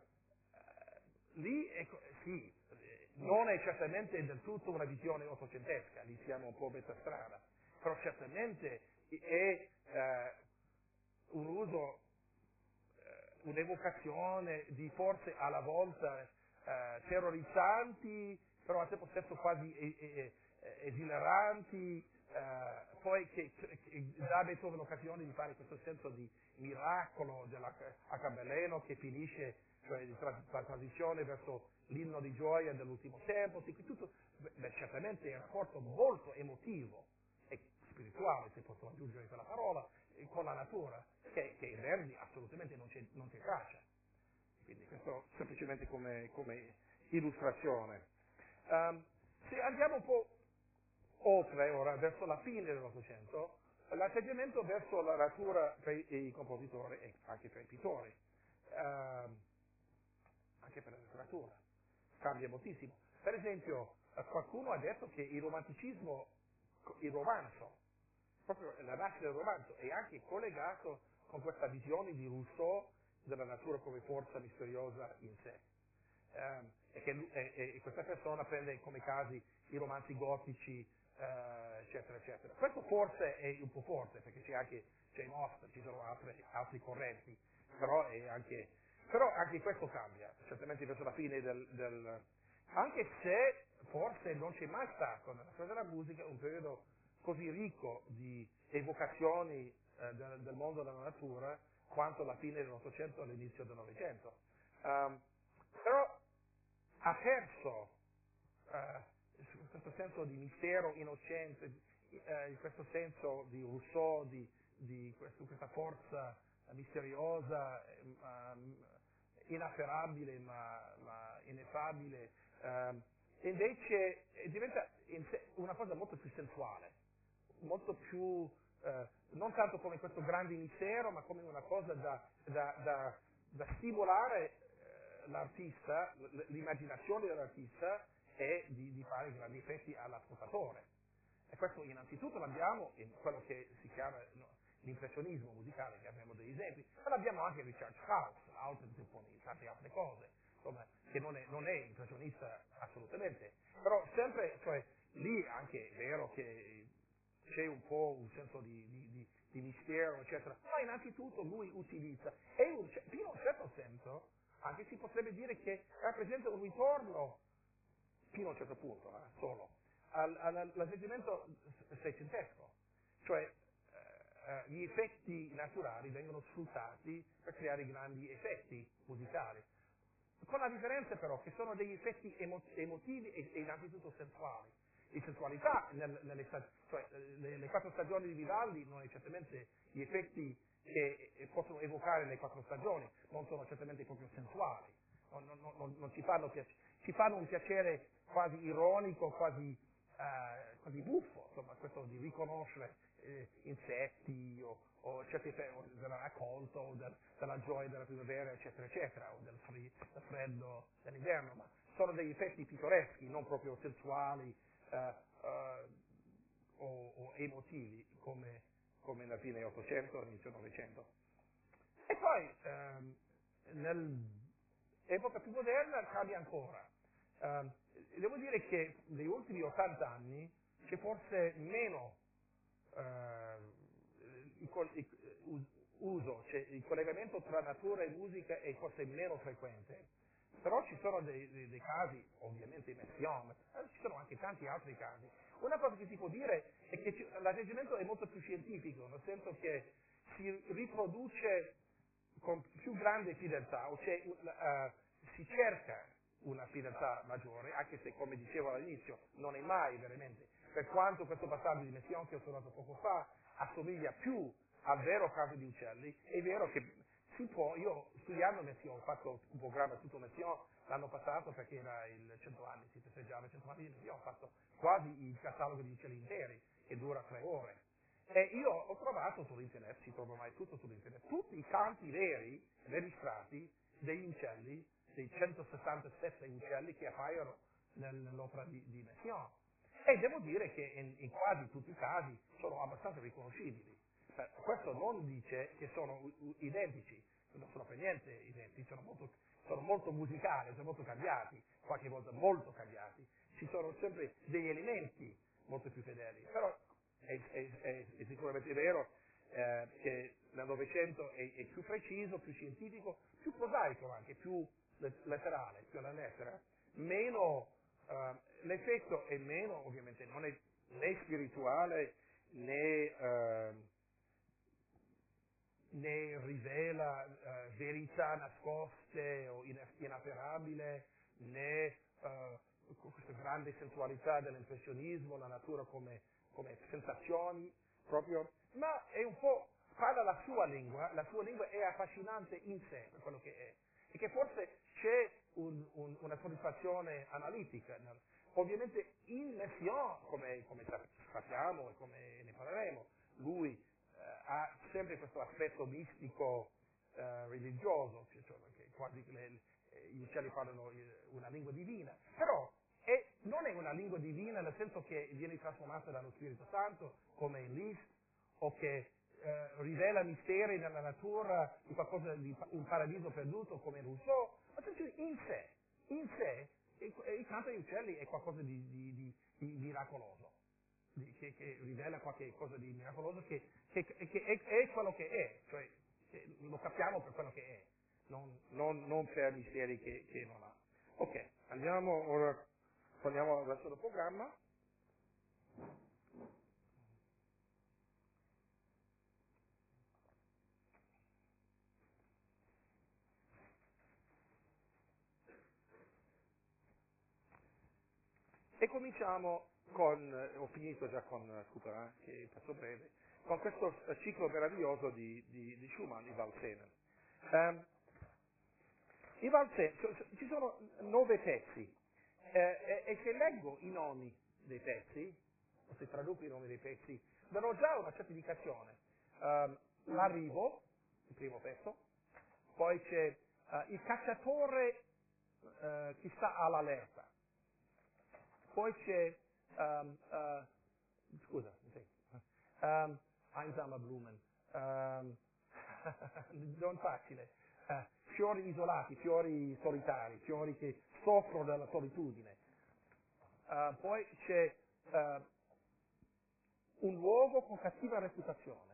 lì è, sì, non è certamente del tutto una visione ottocentesca, lì siamo un po' a metà strada, però certamente è eh, un uso, eh, un'evocazione di forze alla volta eh, terrorizzanti, però al tempo stesso quasi e, e, e, esileranti, eh, poi che, che dà a Beethoven l'occasione di fare questo senso di miracolo della, a Cabelleno che finisce, cioè di tra, la transizione verso l'inno di gioia dell'ultimo tempo, sì, tutto, beh, certamente è un rapporto molto emotivo e spirituale, se posso aggiungere quella parola, con la natura, che, che in Verdi assolutamente non c'è, non c'è traccia. Quindi questo semplicemente come, come illustrazione. Um, se andiamo un po' oltre ora, verso la fine dell'Ottocento, l'atteggiamento verso la natura per i compositori e anche per i pittori, um, anche per la letteratura, cambia moltissimo. Per esempio, qualcuno ha detto che il romanticismo, il romanzo, proprio la nascita del romanzo, è anche collegato con questa visione di Rousseau della natura come forza misteriosa in sé. Um, e, che, e, e questa persona prende come casi i romanzi gotici, uh, eccetera, eccetera. Questo forse è un po' forte, perché c'è anche Jane Austen, ci sono altre, altri correnti, però, è anche, però anche questo cambia, certamente verso la fine del, del... anche se forse non c'è mai stato nella storia della musica un periodo così ricco di evocazioni eh, del, del mondo della natura quanto la fine dell'Ottocento e l'inizio del Novecento. Um, però ha perso eh, questo senso di mistero innocente, eh, questo senso di Rousseau, di, di questo, questa forza misteriosa, eh, inafferrabile ma, ma ineffabile, eh, e invece diventa una cosa molto più sensuale, molto più, eh, non tanto come questo grande mistero, ma come una cosa da, da, da, da stimolare eh, l'artista, l'immaginazione dell'artista e di, di fare grandi effetti all'ascoltatore. E questo innanzitutto l'abbiamo in quello che si chiama no, l'impressionismo musicale, che abbiamo degli esempi, ma l'abbiamo anche in Richard Strauss, altre sinfonie, tante altre cose, insomma, che non è, non è impressionista assolutamente, però sempre, cioè, lì anche è vero che c'è un po' un senso di, di, di, di mistero, eccetera, ma innanzitutto lui utilizza, e un, fino a un certo senso, anche si potrebbe dire che rappresenta un ritorno, fino a un certo punto, eh, solo, al, all'atteggiamento seicentesco, cioè eh, gli effetti naturali vengono sfruttati per creare grandi effetti musicali, con la differenza però che sono degli effetti emo- emotivi e, e innanzitutto sensuali. Di sensualità, nel, nelle, cioè, le, le quattro stagioni di Vivaldi non è certamente gli effetti che possono evocare le quattro stagioni, non sono certamente proprio sensuali, non, non, non, non ci, fanno piace, ci fanno un piacere quasi ironico, quasi, eh, quasi buffo, insomma, questo di riconoscere eh, insetti o, o certi effetti della raccolta o del, della gioia della primavera, eccetera, eccetera, o del, fri, del freddo dell'inverno, ma sono degli effetti pittoreschi, non proprio sensuali, Uh, uh, o, o emotivi come, come nella fine Ottocento e inizio Novecento. E poi um, nell'epoca più moderna cambia ancora. Um, devo dire che negli ultimi ottanta anni c'è forse meno eh, il, col- il- us- uso, cioè il collegamento tra natura e musica è forse meno frequente, però ci sono dei, dei- dei casi, ovviamente in Messiaen, ma ci sono anche tanti altri casi. Una cosa che si può dire è che ci- l'atteggiamento è molto più scientifico, nel senso che si riproduce con più grande fedeltà, o cioè uh, si cerca una fedeltà maggiore, anche se, come dicevo all'inizio, non è mai veramente. Per quanto questo passaggio di Messiaen che ho trovato poco fa assomiglia più al vero caso di uccelli, è vero che si può, io studiando Messiaen, ho fatto un programma tutto Messiaen l'anno passato perché era il cento anni, si festeggiava i cento anni di Messiaen, ho fatto quasi il catalogo di uccelli interi, che dura tre ore. E io ho trovato su internet, si trova mai tutto su internet, tutti i canti veri, registrati, degli uccelli, dei centosessantasette uccelli che appaiono nell'opera di, di Messiaen. E devo dire che in, in quasi tutti i casi sono abbastanza riconoscibili. Eh, Questo non dice che sono u- u- identici, non sono per niente identici, sono molto, sono molto musicali, sono molto cambiati, qualche volta molto cambiati. Ci sono sempre degli elementi molto più fedeli, però è, è- è- è sicuramente vero eh, che nel Novecento è, è più preciso, più scientifico, più prosaico anche, più le- letterale, più alla lettera, meno eh, l'effetto è meno, ovviamente non è né spirituale né, eh, né rivela eh, verità nascoste o in- inafferrabile, né eh, con questa grande sensualità dell'impressionismo, la natura come, come sensazioni proprio, ma è un po', parla la sua lingua, la sua lingua è affascinante in sé per quello che è, e che forse c'è un- un- una soddisfazione analitica. nel- Ovviamente in Messiaen, come, come sap- sappiamo e come ne parleremo, lui eh, ha sempre questo aspetto mistico eh, religioso, cioè, cioè, che quasi le- eh, gli uccelli parlano eh, una lingua divina, però è- non è una lingua divina nel senso che viene trasformata dallo Spirito Santo, come in Liszt, o che eh, rivela misteri nella natura di qualcosa di pa- un paradiso perduto, come in Rousseau, ma semplicemente in sé, in sé, il, il canto degli uccelli è qualcosa di, di- di- di miracoloso, di- che, che rivela qualche cosa di miracoloso, che, che- che è, è quello che è, cioè che lo capiamo per quello che è, non, non- non per misteri che, che non ha. Ok, andiamo ora, torniamo al resto del programma. E cominciamo con, eh, ho finito già con eh, Couperin, che passo breve, con questo eh, ciclo meraviglioso di, di, di Schumann, i Walzenen. Ehm, I Walzen, cioè, cioè, ci sono nove pezzi, eh, e, e se leggo i nomi dei pezzi, o se traduco i nomi dei pezzi, darò già una certa indicazione. Ehm, L'arrivo, il primo pezzo, poi c'è eh, il cacciatore eh, che sta all'allerta, poi c'è, ehm, eh, scusa, sì, ehm, Einsame Blumen, ehm, non facile, eh, fiori isolati, fiori solitari, fiori che soffrono della solitudine. Eh, poi c'è eh, un luogo con cattiva reputazione,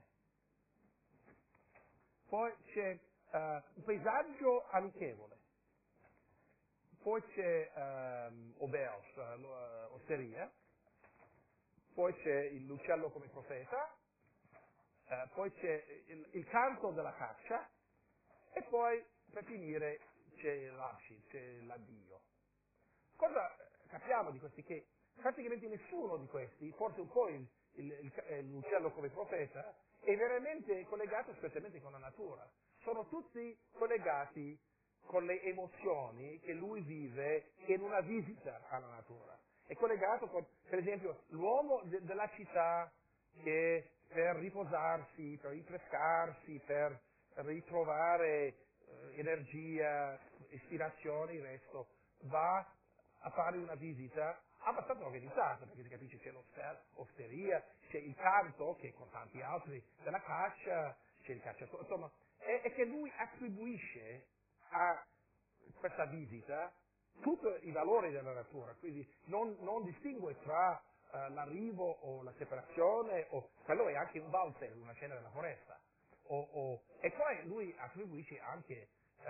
poi c'è eh, un paesaggio amichevole, poi c'è ehm, auberge, eh, lo- eh, osteria, poi c'è il- l'uccello come profeta, eh, poi c'è il, il canto della caccia e poi per finire c'è l'abscid, c'è l'addio. Cosa eh, capiamo di questi? Che praticamente nessuno di questi, forse un po' il- il- il- eh, l'uccello come profeta, è veramente collegato specialmente con la natura. Sono tutti collegati con le emozioni che lui vive in una visita alla natura. È collegato con, per esempio, l'uomo de- della città che per riposarsi, per rinfrescarsi, per ritrovare eh, energia, ispirazione, il resto, va a fare una visita abbastanza organizzata, perché si capisce c'è l'osteria, c'è il canto, che con tanti altri, della caccia, c'è il cacciatore, insomma, è, è che lui attribuisce a questa visita tutti i valori della natura, quindi non, non distingue tra uh, l'arrivo o la separazione, o, quello è anche un valzer, una scena della foresta. O, o, e poi lui attribuisce anche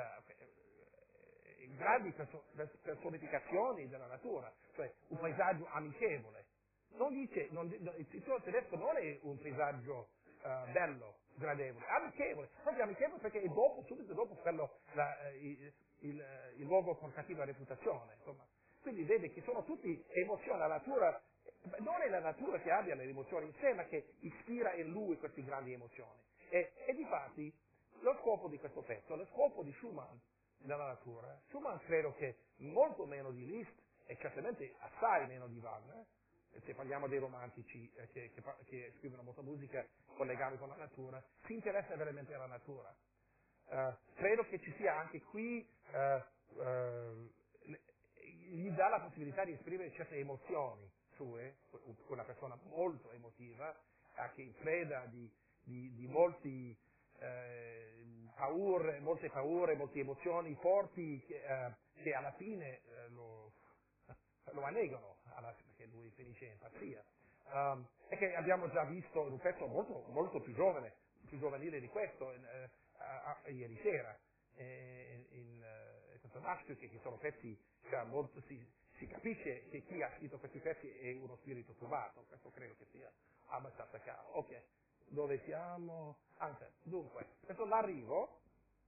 uh, grandi perso- personificazioni della natura, cioè un paesaggio amichevole. Non dice, non, il titolo tedesco non è un paesaggio uh, bello, gradevole, amichevole, proprio amichevole perché è dopo, subito dopo quello, la, il, il, il luogo con cattiva reputazione, insomma. Quindi vede che sono tutti emozioni, la natura, non è la natura che abbia le emozioni in sé, ma che ispira in lui queste grandi emozioni. E, e difatti, lo scopo di questo pezzo, lo scopo di Schumann della natura, Schumann credo che molto meno di Liszt e certamente assai meno di Wagner, se parliamo dei romantici eh, che, che, che scrivono molta musica collegata con la natura, si interessa veramente alla natura. Uh, credo che ci sia anche qui, uh, uh, gli dà la possibilità di esprimere certe emozioni sue, una persona molto emotiva, anche preda di, di, di molti eh, paure, molte paure, molte emozioni forti che, eh, che alla fine eh, lo, lo annegano, alla, perché lui finisce in pazzia. Um, e che abbiamo già visto in un pezzo molto, molto più giovane, più giovanile di questo, in, eh, a, a, ieri sera, eh, in, in questo Nachstück, che sono pezzi, cioè molto, si, si capisce che chi ha scritto questi pezzi è uno spirito turbato, questo credo che sia abbastanza chiaro. Ok, dove siamo? Anzi, dunque, questo l'arrivo.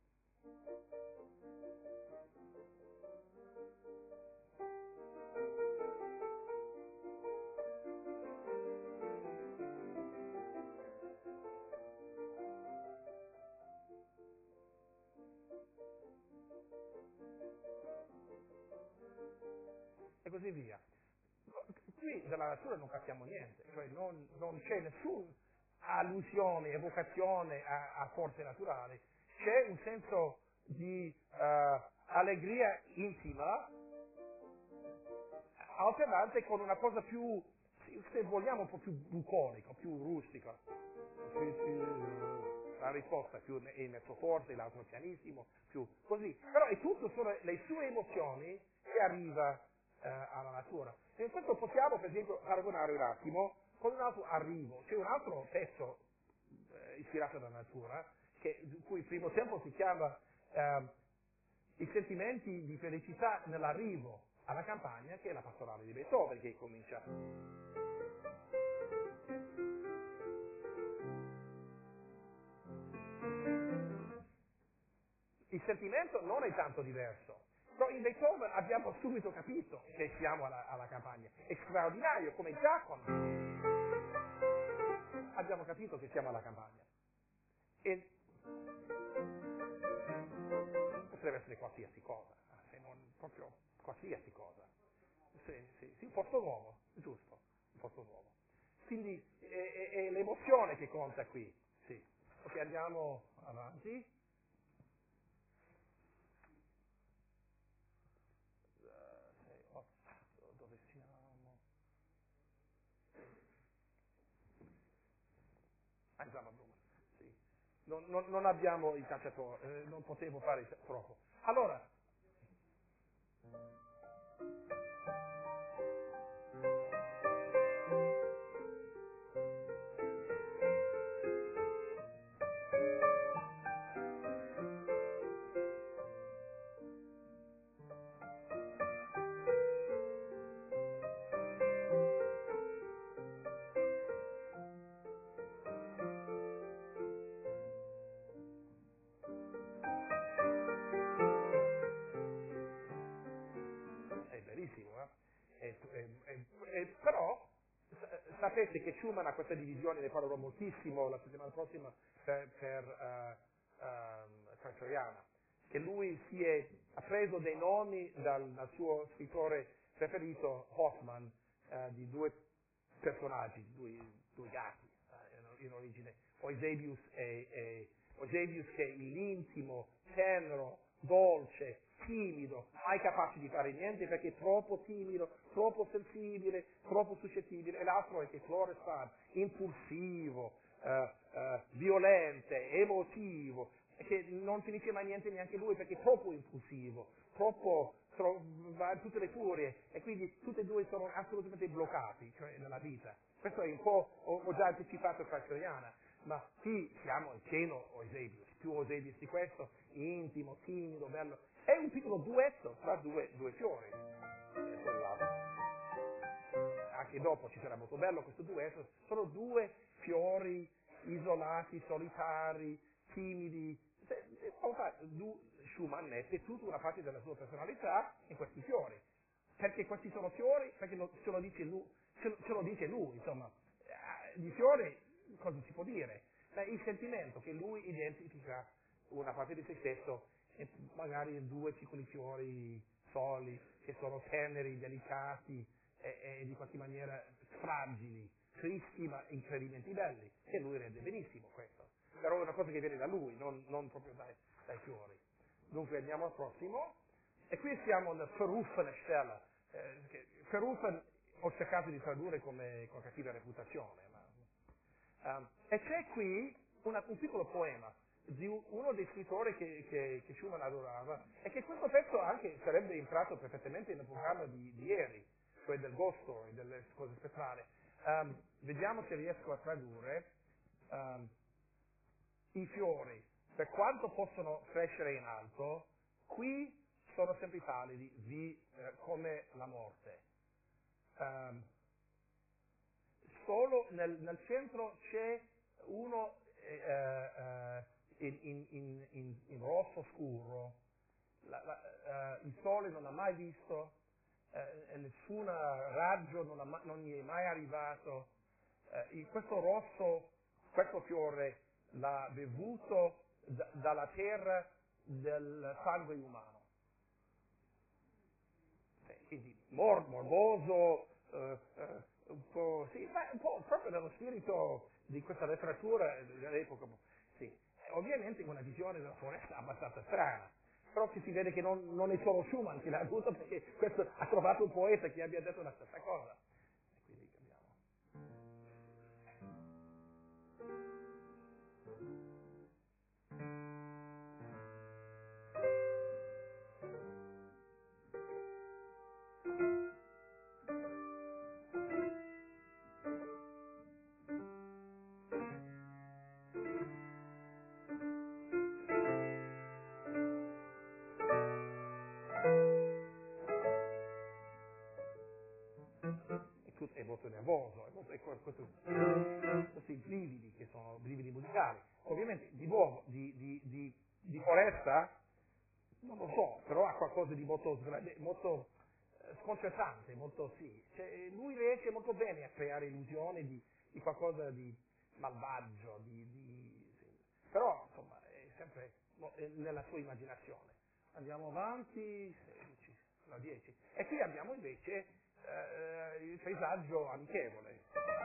E così via. Qui della natura non capiamo niente, cioè non, non c'è nessuna allusione, evocazione a, a forze naturali, c'è un senso di uh, allegria intima, alternante con una cosa più, se vogliamo, un po' più bucolica, più rustica. La risposta più è mezzo forte, l'altro pianissimo, più così. Però è tutto sono le sue emozioni che arriva eh, alla natura. E in questo possiamo, per esempio, paragonare un attimo con un altro arrivo. C'è un altro pezzo eh, ispirato dalla natura, che, cui il primo tempo si chiama eh, I sentimenti di felicità nell'arrivo alla campagna, che è la pastorale di Beethoven, che comincia. Il sentimento non è tanto diverso, però in Beethoven abbiamo subito capito che siamo alla, alla campagna. È straordinario come già con abbiamo capito che siamo alla campagna. E potrebbe essere qualsiasi cosa, se non proprio qualsiasi cosa. Sì, sì, sì, un posto nuovo, giusto, un posto nuovo. Quindi è, è, è l'emozione che conta qui. Sì. Ok, andiamo avanti. Dove siamo? Andiamo a Roma, sì. Non, non, non abbiamo il cacciatore, eh, non potevo fare troppo. Allora, è verissimo, eh? È, è, è, è, però sapete che Schumann ha questa divisione, ne parlerò moltissimo la settimana prossima per, per uh, um, Trattoriana, che lui si è, ha preso dei nomi dal, dal suo scrittore preferito, Hoffmann, uh, di due personaggi, due, due gatti uh, in, in origine, Eusebius e, e Eusebius che è l'intimo, tenero, dolce, timido, mai capace di fare niente perché è troppo timido, troppo sensibile, troppo suscettibile, e l'altro è che Florestan, impulsivo, eh, eh, violente, emotivo, che non finisce mai niente neanche lui perché è troppo impulsivo, troppo, tro- va in tutte le furie e quindi tutti e due sono assolutamente bloccati, cioè nella vita. Questo è un po', ho, ho già anticipato fra Troiana, ma qui siamo in pieno Eusebius, più Eusebius di questo, intimo, timido, bello. È un piccolo duetto tra due, due fiori. E quella- anche dopo ci sarà molto bello questo duetto, sono due fiori isolati, solitari, timidi. Se- se- du- Schumann mette tutta una parte della sua personalità in questi fiori. Perché questi sono fiori? Perché lo- ce, lo dice lui, ce, lo, ce lo dice lui, insomma. Eh, Di fiori cosa si può dire? Beh, il sentimento che lui identifica una parte di se stesso e magari due piccoli fiori soli che sono teneri, delicati e, e di qualche maniera fragili, tristi ma incredibilmente belli, e lui rende benissimo questo. Però è una cosa che viene da lui, non, non proprio dai, dai fiori. Dunque andiamo al prossimo, e qui siamo nel Verrufene Stelle. Eh, che Verrufen ho cercato di tradurre come con cattiva reputazione, ma, ehm, e c'è qui una- un piccolo poema di u- uno dei scrittori che, che, che Schumann adorava, e che questo pezzo anche sarebbe entrato perfettamente nel programma di, di ieri, cioè del ghost story, delle cose spettrali. Ehm, vediamo se riesco a tradurre. Ehm, I fiori, per quanto possono crescere in alto, qui sono sempre palidi, vi- eh, come la morte. Ehm, Solo nel, nel centro c'è uno eh, eh, in, in- in- in- in rosso scuro, la- la- eh, il sole non ha mai visto, eh, e nessun raggio non, ha ma- non gli è mai arrivato. Eh, in questo rosso, questo fiore l'ha bevuto da- dalla terra del sangue umano. Sì, quindi mor- morboso, eh, eh, un po', sì, ma un po' proprio nello spirito di questa letteratura dell'epoca. Sì. Eh, Ovviamente una visione della foresta abbastanza strana, però che si vede che non, non è solo Schumann che l'ha avuto, perché questo ha trovato un poeta che abbia detto la stessa cosa. E quindi cambiamo. È, tut- è molto nervoso, è molto, è que- questo- questi brividi che sono brividi musicali. Ovviamente, di nuovo, di, di- di- di foresta, non lo so, però ha qualcosa di molto, sgrade- molto eh, sconcertante, molto sì. Cioè, lui riesce molto bene a creare illusioni di, di qualcosa di malvagio, di, di- sì. Però insomma è sempre no, è nella sua immaginazione. Andiamo avanti, sedici, no, dieci. E qui abbiamo invece eh, il paesaggio amichevole.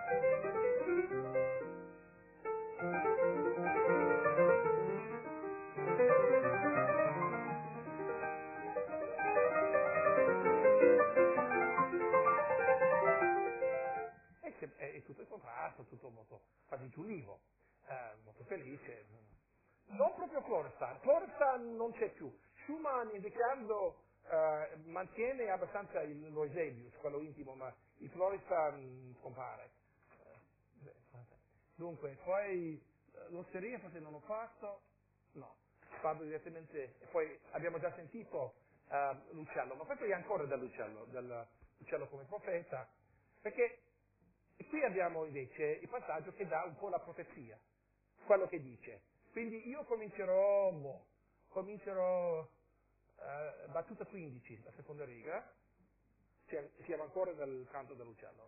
E se- è, è tutto il contrasto, tutto molto quasi giulivo, eh, molto felice. Non proprio Florestan, Florestan non c'è più. Schumann indicando eh, mantiene abbastanza il, lo Eusebius, quello intimo, ma il Florestan scompare. Eh, beh, Dunque, poi eh, l'osteria forse non ho fatto, no, vado direttamente, e poi abbiamo già sentito eh, l'uccello, ma questo è ancora dell'uccello, dell'uccello come profeta, perché qui abbiamo invece il passaggio che dà un po' la profezia, quello che dice. Quindi io comincerò, boh, comincerò eh, battuta quindici, la seconda riga, Siamo- siamo ancora nel canto dell'uccello.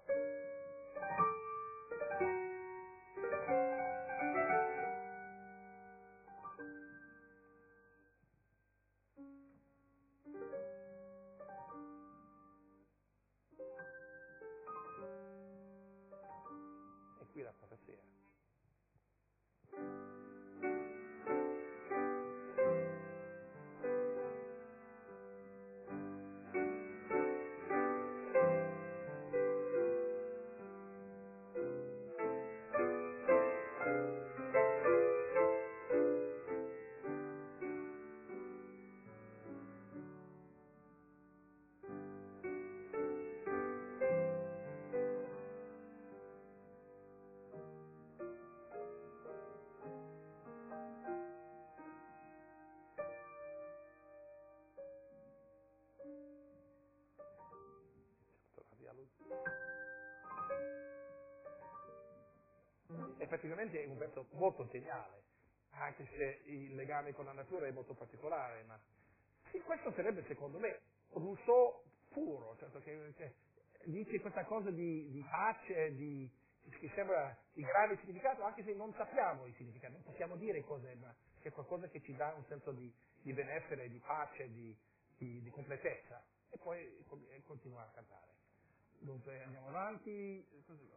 E qui la profezia. effettivamente è un verso molto geniale, anche se il legame con la natura è molto particolare, ma sì, questo sarebbe secondo me Rousseau puro, certo che, che dice questa cosa di, di pace, di, che sembra di grave significato, anche se non sappiamo i significati, non possiamo dire cos'è, ma è qualcosa che ci dà un senso di, di benessere, di pace, di, di, di completezza. E poi continua a cantare. Dunque andiamo avanti.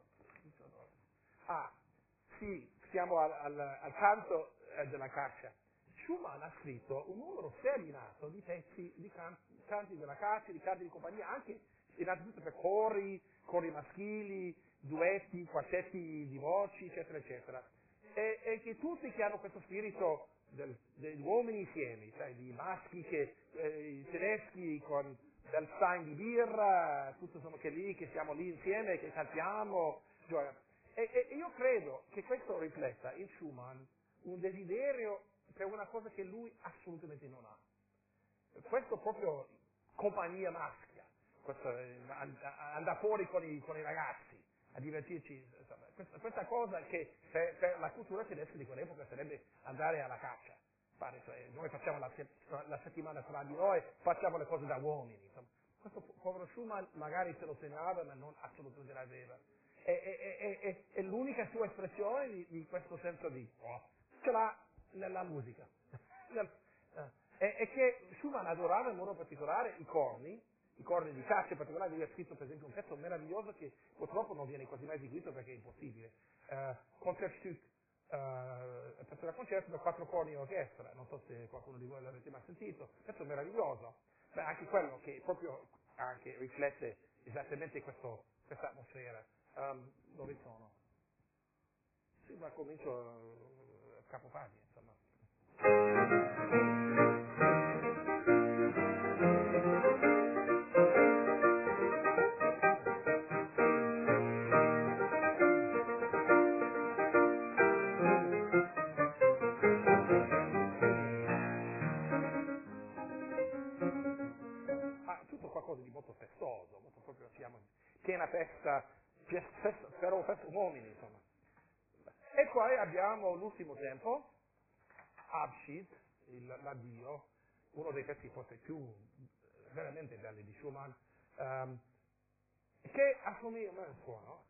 Ah, sì, siamo al, al, al canto eh, della caccia. Schumann ha scritto un numero sterminato di pezzi, di can- canti della caccia, di canti di compagnia, anche innanzitutto per cori, cori maschili, duetti, quartetti di voci, eccetera, eccetera. E, e che tutti che hanno questo spirito del, degli uomini insieme, sai, di maschi che, eh, i tedeschi con del stein di birra, tutti sono che lì, che siamo lì insieme, che cantiamo, gioia. E, e io credo che questo rifletta in Schumann un desiderio per una cosa che lui assolutamente non ha. Questo proprio compagnia maschia, questo, eh, andare fuori con i, con i ragazzi, a divertirci, insomma, questa, questa cosa che per, per la cultura tedesca di quell'epoca sarebbe andare alla caccia. Fare, cioè, noi facciamo la, la settimana tra di noi, facciamo le cose da uomini. Insomma. Questo povero Schumann magari se lo segnava, ma non assolutamente l'aveva. E, e, e, e, e l'unica sua espressione di, di questo senso di oh, ce l'ha nella musica. e, e che Schumann adorava in modo particolare i corni, i corni di caccia, in particolare lui ha scritto per esempio un pezzo meraviglioso che purtroppo non viene quasi mai eseguito perché è impossibile. Uh, Concertstück, uh, pezzo da concerto per quattro corni e orchestra, non so se qualcuno di voi l'avete mai sentito, pezzo meraviglioso. Beh, anche quello che proprio anche riflette esattamente questo, questa atmosfera. Um, dove sono? Sì, ma comincio a capopagina, insomma. Ah, tutto qualcosa di molto festoso, molto proprio siamo piena festa, festa però festa uomini, insomma. E poi abbiamo l'ultimo tempo, Abschied, il, l'addio, uno dei pezzi forse più veramente belli di Schumann, um, che assomiglia a un suono.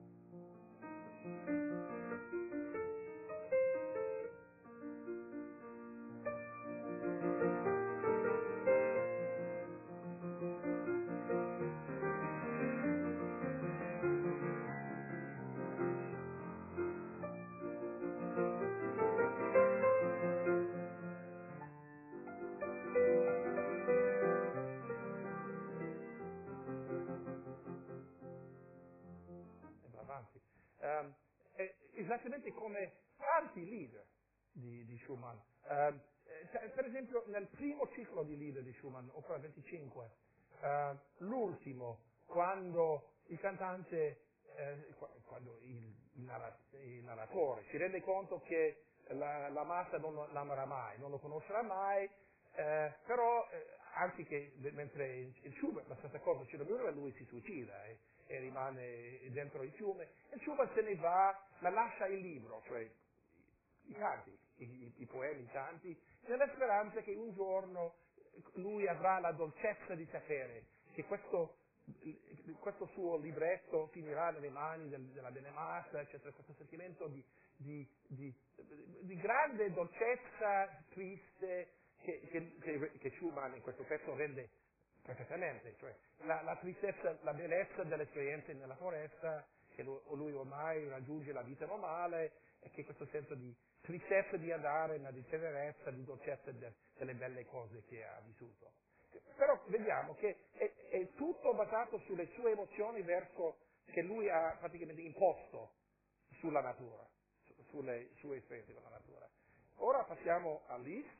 E va avanti. Um, è esattamente come tanti leader di, di Schumann. Um, eh, per esempio nel primo ciclo di leader di Schumann, opera venticinque, uh, l'ultimo, quando il cantante, eh, quando il, il, narra- il narratore si rende conto che la, la massa non lo l'amerà mai, non lo conoscerà mai, eh, però eh, anziché, mentre il Schubert la stessa cosa ci doveva, lui si suicida e, e rimane dentro il fiume, e Schubert se ne va, ma lascia il libro, cioè i canti, i, i, i poemi, i canti, nella speranza che un giorno lui avrà la dolcezza di sapere che questo, questo suo libretto finirà nelle mani del, della benemassa, eccetera, questo sentimento di, di, di, di grande dolcezza triste che, che, che, che Schumann in questo pezzo rende perfettamente, cioè la, la tristezza, la bellezza delle esperienze nella foresta, che lui, lui ormai raggiunge la vita normale, e che questo senso di tristezza di andare, ma di tenerezza, di dolcezza de, delle belle cose che ha vissuto. Però vediamo che è, è tutto basato sulle sue emozioni verso che lui ha praticamente imposto sulla natura, su, sulle sue esperienze con la natura. Ora passiamo a Liszt.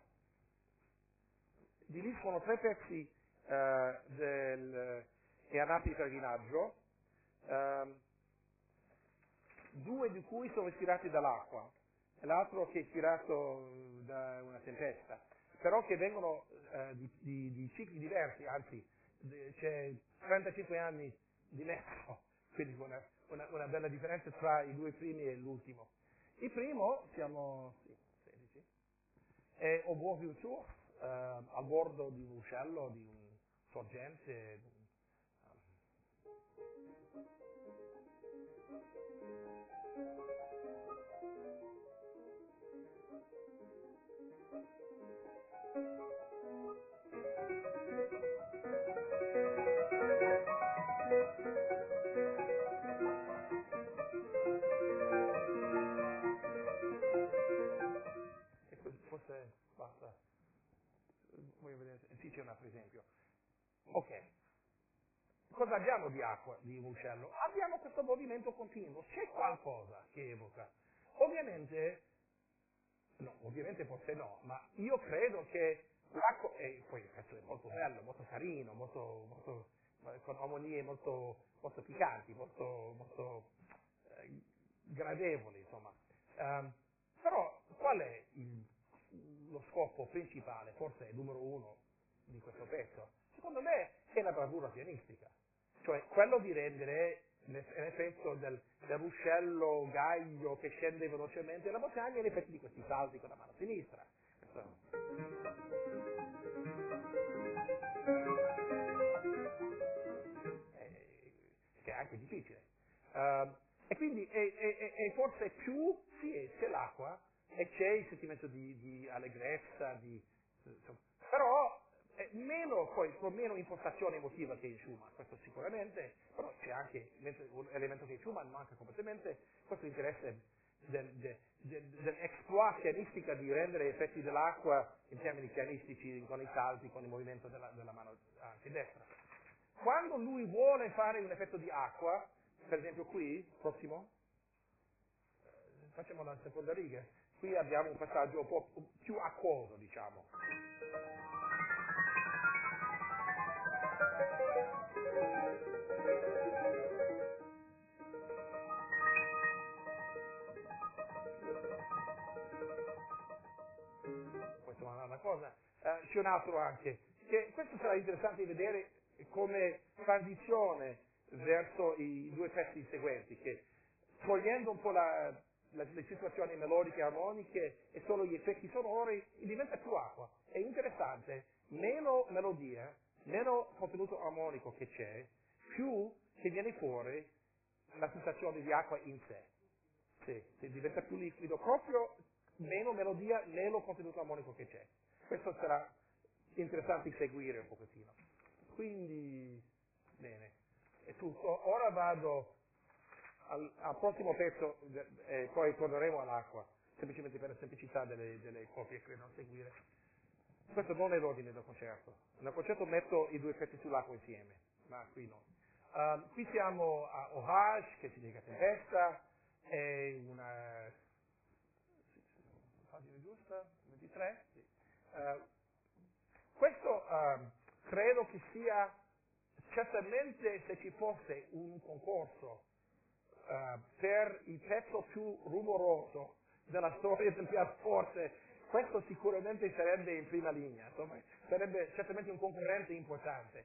Di Liszt sono tre pezzi eh, del E Anati per Vinaggio, eh, due di cui sono ispirati dall'acqua, e l'altro che è ispirato da una tempesta, però che vengono eh, di, di, di cicli diversi, anzi c'è trentacinque anni di mezzo, quindi una, una, una bella differenza tra i due primi e l'ultimo. Il primo, siamo sì, sedici, è Au bord du Tour, eh, al bordo di un uccello, di un sorgente. E forse basta, voglio vedere, sì c'è un altro esempio. Ok, cosa abbiamo di acqua, di un uccello? Abbiamo questo movimento continuo, c'è qualcosa che evoca. Ovviamente, no, ovviamente forse no, ma io credo che l'acqua, e poi il pezzo è molto bello, molto carino, molto, molto con armonie molto, molto piccanti, molto, molto eh, gradevoli, insomma. Ehm, però qual è il, lo scopo principale, forse il numero uno di questo pezzo? Secondo me è la bravura pianistica, cioè quello di rendere l'effetto del, del ruscello gaglio che scende velocemente la montagna e l'effetto di questi salti con la mano sinistra. Questo- eh, che è anche difficile. Ehm, e quindi è, è- è- è forse più si esce l'acqua e c'è il sentimento di, di allegrezza, di, insomma, però è meno, poi con meno impostazione emotiva che in Schumann, questo sicuramente, però c'è anche un elemento che in Schumann manca completamente, questo interesse del, del, del, dell'exploit pianistica di rendere gli effetti dell'acqua in termini pianistici, con i salti, con il movimento della, della mano anche destra. Quando lui vuole fare un effetto di acqua, per esempio qui, prossimo, eh, facciamo la seconda riga, qui abbiamo un passaggio un po' più acquoso, diciamo. Questa è una cosa. Eh, c'è un altro anche, che questo sarà interessante di vedere come transizione verso i due pezzi seguenti, che togliendo un po' la, la- le situazioni melodiche e armoniche e solo gli effetti sonori, diventa più acqua. È interessante, meno melodia, meno contenuto armonico che c'è, più che viene fuori la sensazione di acqua in sé. Sì, sì, diventa più liquido, proprio meno melodia, meno contenuto armonico che c'è. Questo sarà interessante seguire un pochettino. Quindi, bene, è tutto. Ora vado al, al prossimo pezzo e eh, poi torneremo all'acqua, semplicemente per la semplicità delle, delle copie che devono seguire. Questo non è l'ordine del concerto. Nel concerto metto i due pezzi sull'acqua insieme, ma qui no. Um, qui siamo a Orage, che significa tempesta, è una pagina giusta, ventitré. Sì. Eh, questo ehm, credo che sia certamente, se ci fosse un concorso eh, per il pezzo più rumoroso della storia del pianoforte, questo sicuramente sarebbe in prima linea, insomma, sarebbe certamente un concorrente importante.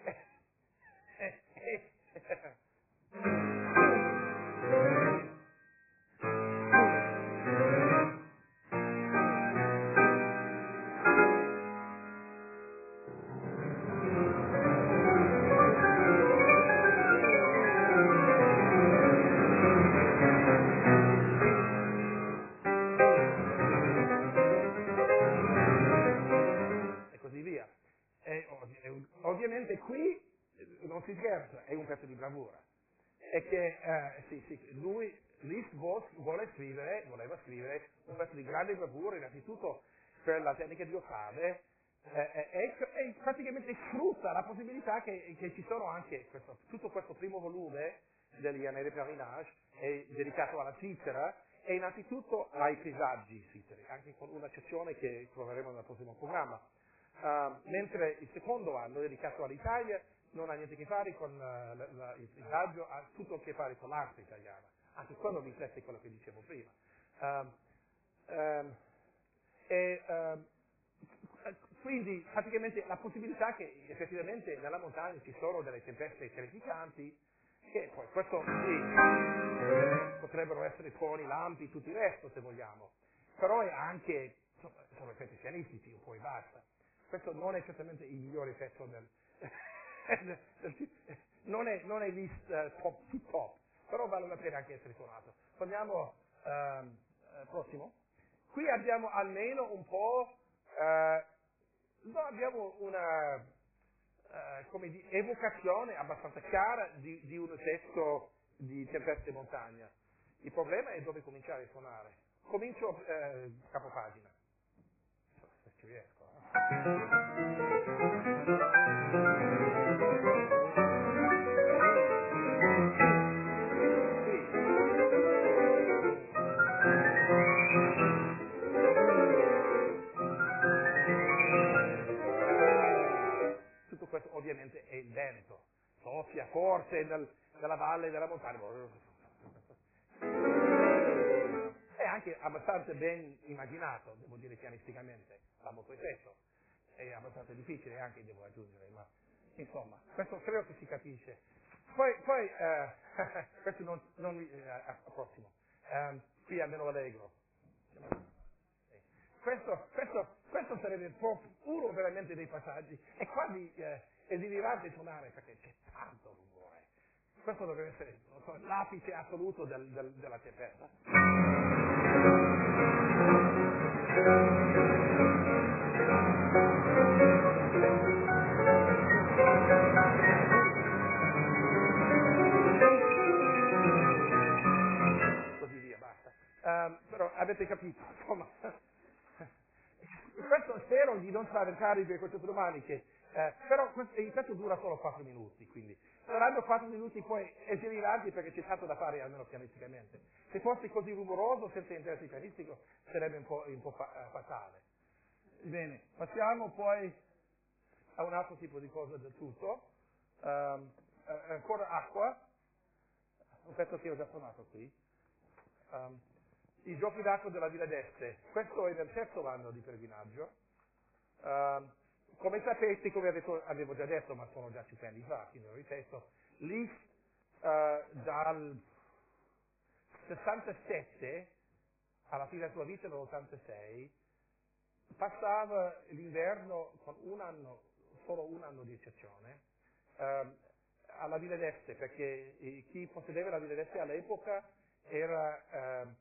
E così via. E, ov- e un- ovviamente qui eh, non si scherza, è un pezzo di bravura. E che eh, sì, sì, lui, Liszt vo- vuole scrivere, voleva scrivere un pezzo di grande bravura, innanzitutto per la tecnica di ottave, eh, e, e- e praticamente sfrutta la possibilità che, che ci sono anche questo, tutto questo primo volume degli Années de Pèlerinage è dedicato alla Svizzera e innanzitutto ai paesaggi svizzeri, anche con una sezione che troveremo nel prossimo programma. Uh, mentre il secondo anno dedicato all'Italia non ha niente a che fare con uh, la- la- il paesaggio, ha tutto a che fare con l'arte italiana. Anche quello mi riflette quello che dicevo prima. Um, um, e, um, quindi praticamente la possibilità che effettivamente nella montagna ci sono delle tempeste terrificanti che poi questo sì, potrebbero essere suoni, lampi, tutto il resto se vogliamo, però è anche, insomma, sono effetti pianistici e poi basta. Questo non è certamente il migliore effetto del, del, del non è, non è list uh, top to top, però vale la pena anche essere suonato. Torniamo ehm, eh, prossimo. Qui abbiamo almeno un po', eh, no, abbiamo una eh, come di, evocazione abbastanza chiara di, di un testo di Tempesta in montagna. Il problema è dove cominciare a suonare. Comincio eh, capopagina, se ci riesco. Tutto questo ovviamente è il Veneto, soffia forte nel, nella valle della montagna. È anche abbastanza ben immaginato, devo dire pianisticamente, ha molto effetto, è abbastanza difficile anche, devo aggiungere, ma insomma, questo credo che si capisce. Poi, poi eh, questo non, non eh, a prossimo, um, qui almeno allegro. Questo, questo, questo sarebbe proprio uno veramente dei passaggi, è quasi eh, esilarante suonare perché c'è tanto rumore. Questo dovrebbe essere non so, l'apice assoluto del, del, della tempesta. Così via, basta. Um, però avete capito, insomma. Questo spero di non spaventare per queste domaniche, eh, però questo, il pezzo dura solo quattro minuti, quindi saranno quattro minuti poi esiliranti perché c'è tanto da fare almeno pianisticamente. Se fosse così rumoroso senza interesse pianistico sarebbe un po', un po' fa, eh, fatale. Bene, passiamo poi a un altro tipo di cosa del tutto, um, eh, ancora acqua, un pezzo che ho già suonato qui. Um, I giochi d'acqua della Villa d'Este, questo è nel terzo anno di pellegrinaggio. Uh, come sapete, come avevo, avevo già detto, ma sono già cinque anni fa, quindi lo ripeto, lì uh, dal sessantasette alla fine della sua vita, nell'ottantasei, passava l'inverno con un anno, solo un anno di eccezione, uh, alla Villa d'Este, perché eh, chi possedeva la Villa d'Este all'epoca era... Uh,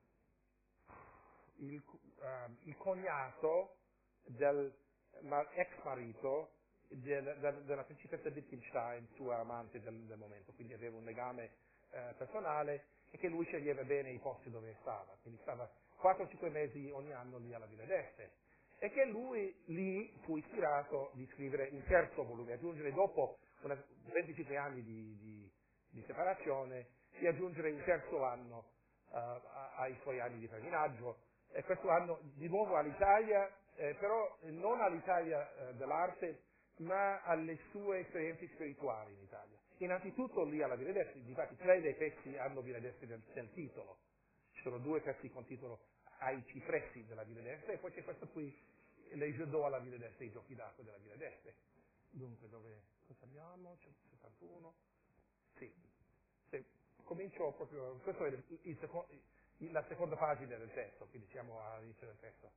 Il, uh, il cognato del ma, ex marito del, del, della principessa Wittgenstein, sua amante del, del momento, quindi aveva un legame uh, personale e che lui sceglieva bene i posti dove stava, quindi stava quattro cinque mesi ogni anno lì alla Villa d'Este e che lui lì fu ispirato di scrivere un terzo volume, aggiungere dopo una, venticinque anni di, di, di separazione, di aggiungere un terzo anno uh, ai suoi anni di pellegrinaggio. E questo anno di nuovo all'Italia, eh, però non all'Italia eh, dell'arte, ma alle sue esperienze spirituali in Italia. Innanzitutto lì alla Villa d'Este, infatti tre dei pezzi hanno Villa d'Este nel, nel titolo. Ci sono due pezzi con titolo Ai cipressi della Villa d'Este e poi c'è questo qui, Le Jeux d'eau alla Villa d'Este, i giochi d'acqua della Villa d'Este. Dunque, dove cosa abbiamo? settantuno. Sì. Sì. Comincio proprio, questo è il, il secondo... la seconda pagina del testo, quindi siamo all'inizio del testo.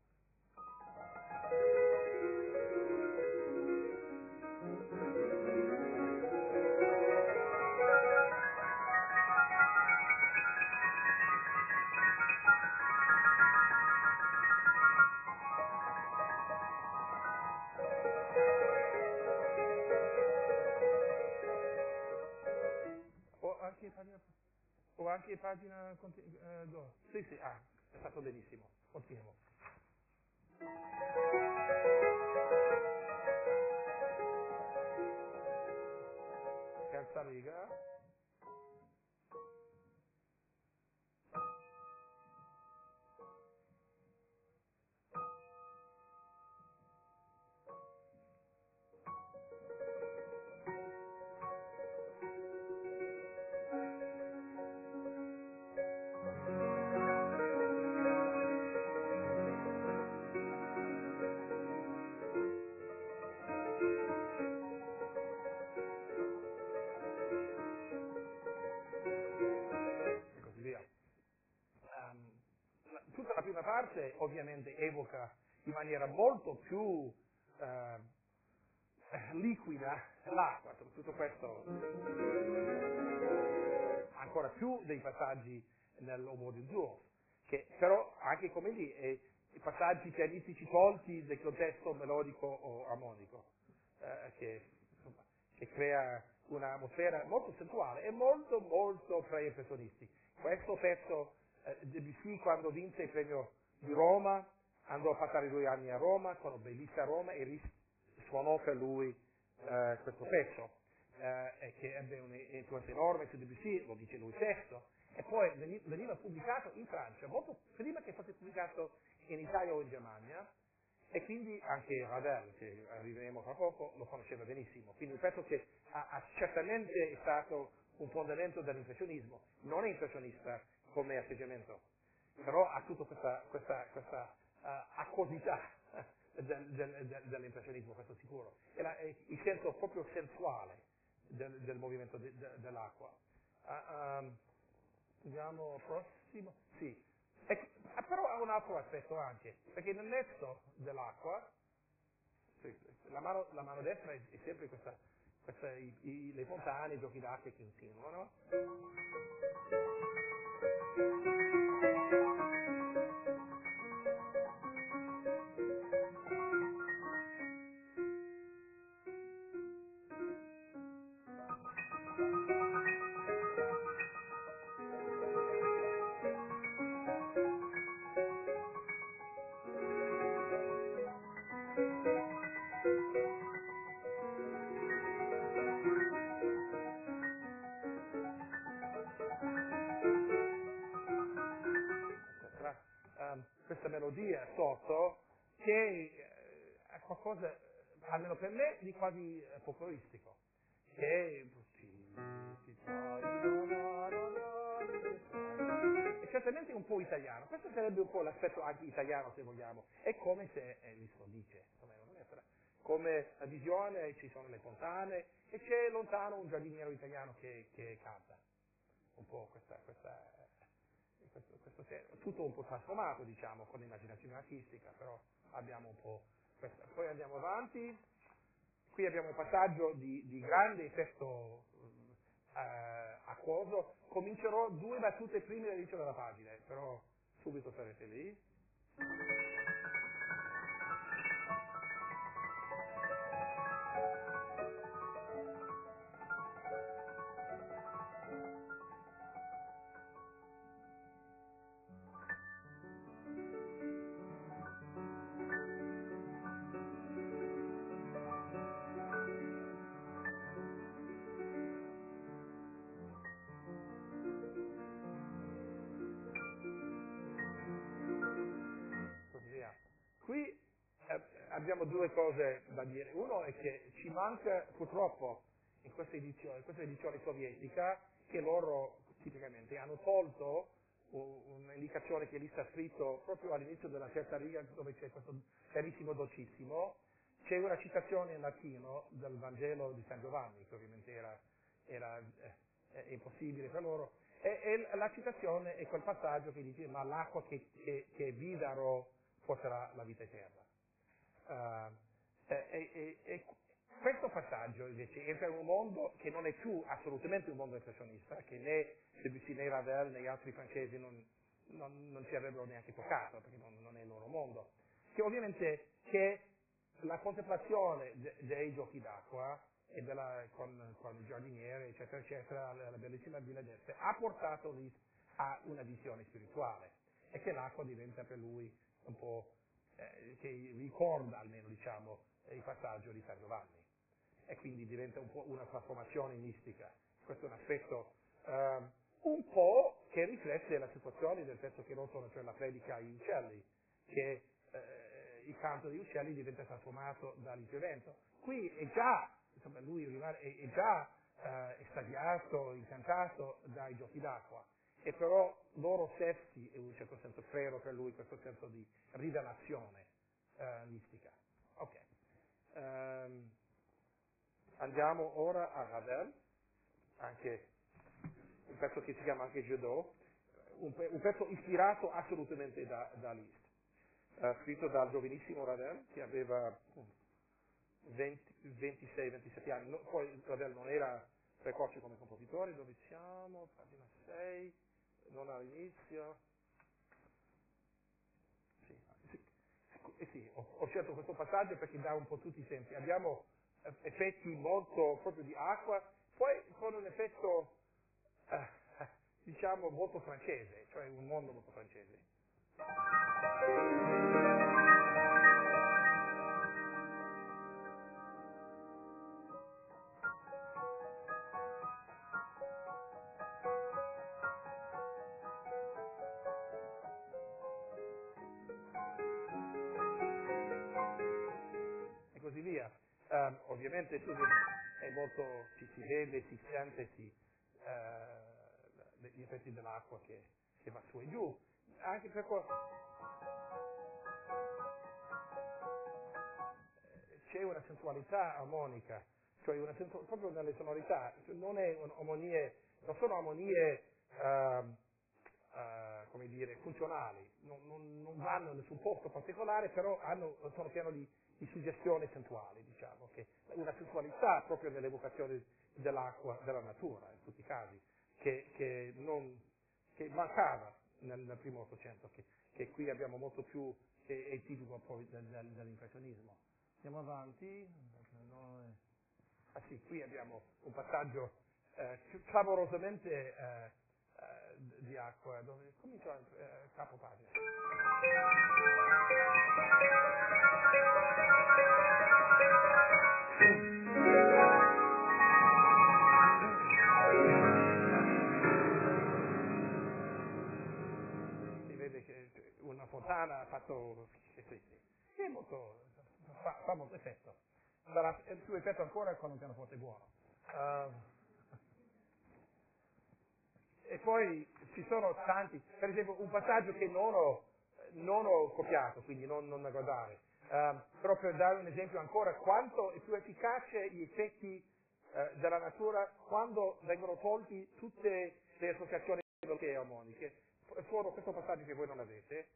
O anche pagina, o anche pagina eh, dove? Sì, sì, ah, è fatto benissimo. Continuiamo. Terza riga. parte ovviamente evoca in maniera molto più eh, liquida l'acqua, tutto questo ancora più dei passaggi nell'Homo di Duo, che però anche come lì è, i passaggi pianistici tolti del contesto melodico o armonico, eh, che, insomma, che crea un'atmosfera molto sensuale e molto molto pre-impressionisti. Questo pezzo eh, Debussy, quando vinse il premio di Roma, andò a passare due anni a Roma, conobbe Liszt a Roma e Liszt suonò per lui eh, questo pezzo, eh, che ebbe un'influenza enorme su Debussy, lo dice lui stesso, e poi veni- veniva pubblicato in Francia, molto prima che fosse pubblicato in Italia o in Germania, e quindi anche Ravel, che arriveremo tra poco, lo conosceva benissimo. Quindi un pezzo che ha, ha certamente è stato un fondamento dell'impressionismo, non è impressionista come atteggiamento, però ha tutta questa, questa, questa uh, acquosità del, del, del, dell'impressionismo, questo sicuro. E la, è il senso proprio sensuale del, del movimento de, de, dell'acqua. Uh, um, Andiamo prossimo. Sì. E, però ha un altro aspetto anche, perché nel nesso dell'acqua, sì, la, mano, la mano destra è, è sempre questa, questa i, i, le fontane, i giochi d'acqua che insinuano, no? Eccetera. Um, questa melodia sotto che eh, è qualcosa, almeno per me, di quasi eh, folcloristico. Che è certamente un po' italiano. Questo sarebbe un po' l'aspetto anche italiano, se vogliamo. È come se eh, Liszt lo dice, come una lettera. Come la visione, ci sono le fontane e c'è lontano un giardiniero italiano che, che canta. Un po' questa, questa, questo, questo, tutto un po' trasformato, diciamo, con l'immaginazione artistica, però abbiamo un po' questa. Poi andiamo avanti. Qui abbiamo un passaggio di, di grande effetto eh, acquoso. Comincerò due battute prima dell'inizio della pagina, però subito sarete lì. Così via. Qui eh, abbiamo due cose da dire. Uno è che ci manca purtroppo in questa edizione, in questa edizione sovietica, che loro tipicamente hanno tolto un'indicazione che lì sta scritto proprio all'inizio della terza riga, dove c'è questo carissimo dolcissimo, c'è una citazione in latino del Vangelo di San Giovanni, che ovviamente era, era eh, impossibile per loro, e, e la citazione è quel passaggio che dice: ma l'acqua che, che, che vi darò porterà la vita eterna. Uh, e, e, e questo passaggio invece entra in un mondo che non è più assolutamente un mondo impressionista, che né Debussy né Ravel né gli altri francesi non, non, non ci avrebbero neanche toccato, perché non, non è il loro mondo, che ovviamente che la contemplazione de, dei giochi d'acqua e della, con, con il giardiniere eccetera eccetera, la, la bellissima Villa d'Este, ha portato lì a una visione spirituale, e che l'acqua diventa per lui un po' eh, che ricorda almeno, diciamo, il passaggio di San Giovanni, e quindi diventa un po' una trasformazione mistica. Questo è un aspetto eh, un po' che riflette la situazione del pezzo che non sono, cioè la predica agli uccelli, che eh, il canto degli uccelli diventa trasformato dall'intervento. Qui è già, insomma, lui rimane, è, è già eh, estasiato, incantato dai giochi d'acqua, e però loro stessi, in un certo senso, creano per lui questo senso di rivelazione eh, mistica. Ok. Um, andiamo ora a Ravel, anche un pezzo che si chiama anche Jadot, un, pe- un pezzo ispirato assolutamente da, da Liszt. uh, scritto dal giovanissimo Ravel, che aveva venti, ventisei ventisette anni. No, poi Ravel non era precoce come compositore. Dove siamo? Pagina sei, non all'inizio. Sì, sì, eh sì, ho, ho scelto questo passaggio perché dà un po' tutti i sensi. Abbiamo eh, effetti molto proprio di acqua, poi con un effetto eh, diciamo molto francese, cioè un mondo molto francese. E così via. Um, ovviamente tu è molto, ci si vede, si sente, si, uh, gli effetti dell'acqua che, che va su e giù. Anche per co- c'è una sensualità armonica, cioè una sensu- proprio nelle sonorità, non, è armonie, non sono armonie uh, uh, come dire, funzionali, non, non, non vanno in nessun posto particolare, però hanno, sono pieni di, di suggestioni sensuali, diciamo, che una sensualità proprio nell'evocazione dell'acqua, della natura, in tutti i casi, che, che, non, che mancava nel, nel primo Ottocento, che, che qui abbiamo molto più, che è tipico poi del, del, dell'impressionismo. Andiamo avanti. No, eh. Ah sì, qui abbiamo un passaggio eh, clamorosamente eh, eh, di acqua, dove comincia eh, capo pagina. Si vede che una fontana ha fatto, che sì, sì, è molto, fa, fa molto effetto. Sarà più effetto ancora con un pianoforte buono. Uh, e poi ci sono tanti, per esempio un passaggio che non ho, non ho copiato, quindi non, non da guardare, uh, però per dare un esempio ancora, quanto è più efficace gli effetti uh, della natura quando vengono tolti tutte le associazioni melodiche e armoniche. Solo questo passaggio che voi non avete.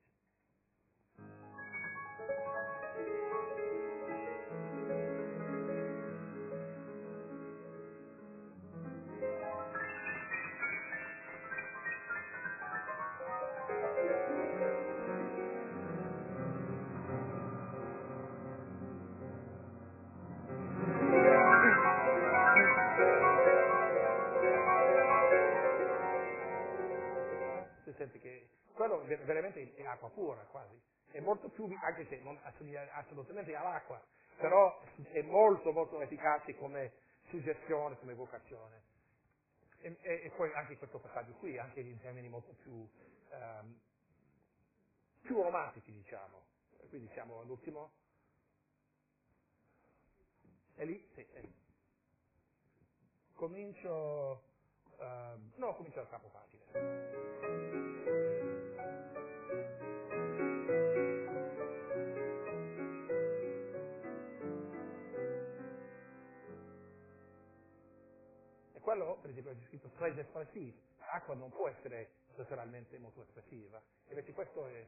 Si sente che quello veramente è acqua pura quasi, è molto più, anche se non assomiglia assolutamente all'acqua, però è molto molto efficace come suggestione, come evocazione. E, e, e poi anche questo passaggio qui, anche in termini molto più, um, più romantici, diciamo. Quindi siamo all'ultimo. È lì? Sì, è lì. Comincio, uh, no, comincio dal capo pagina. E quello, per esempio, è scritto très espressive. L'acqua non può essere naturalmente molto espressiva. Invece questo è...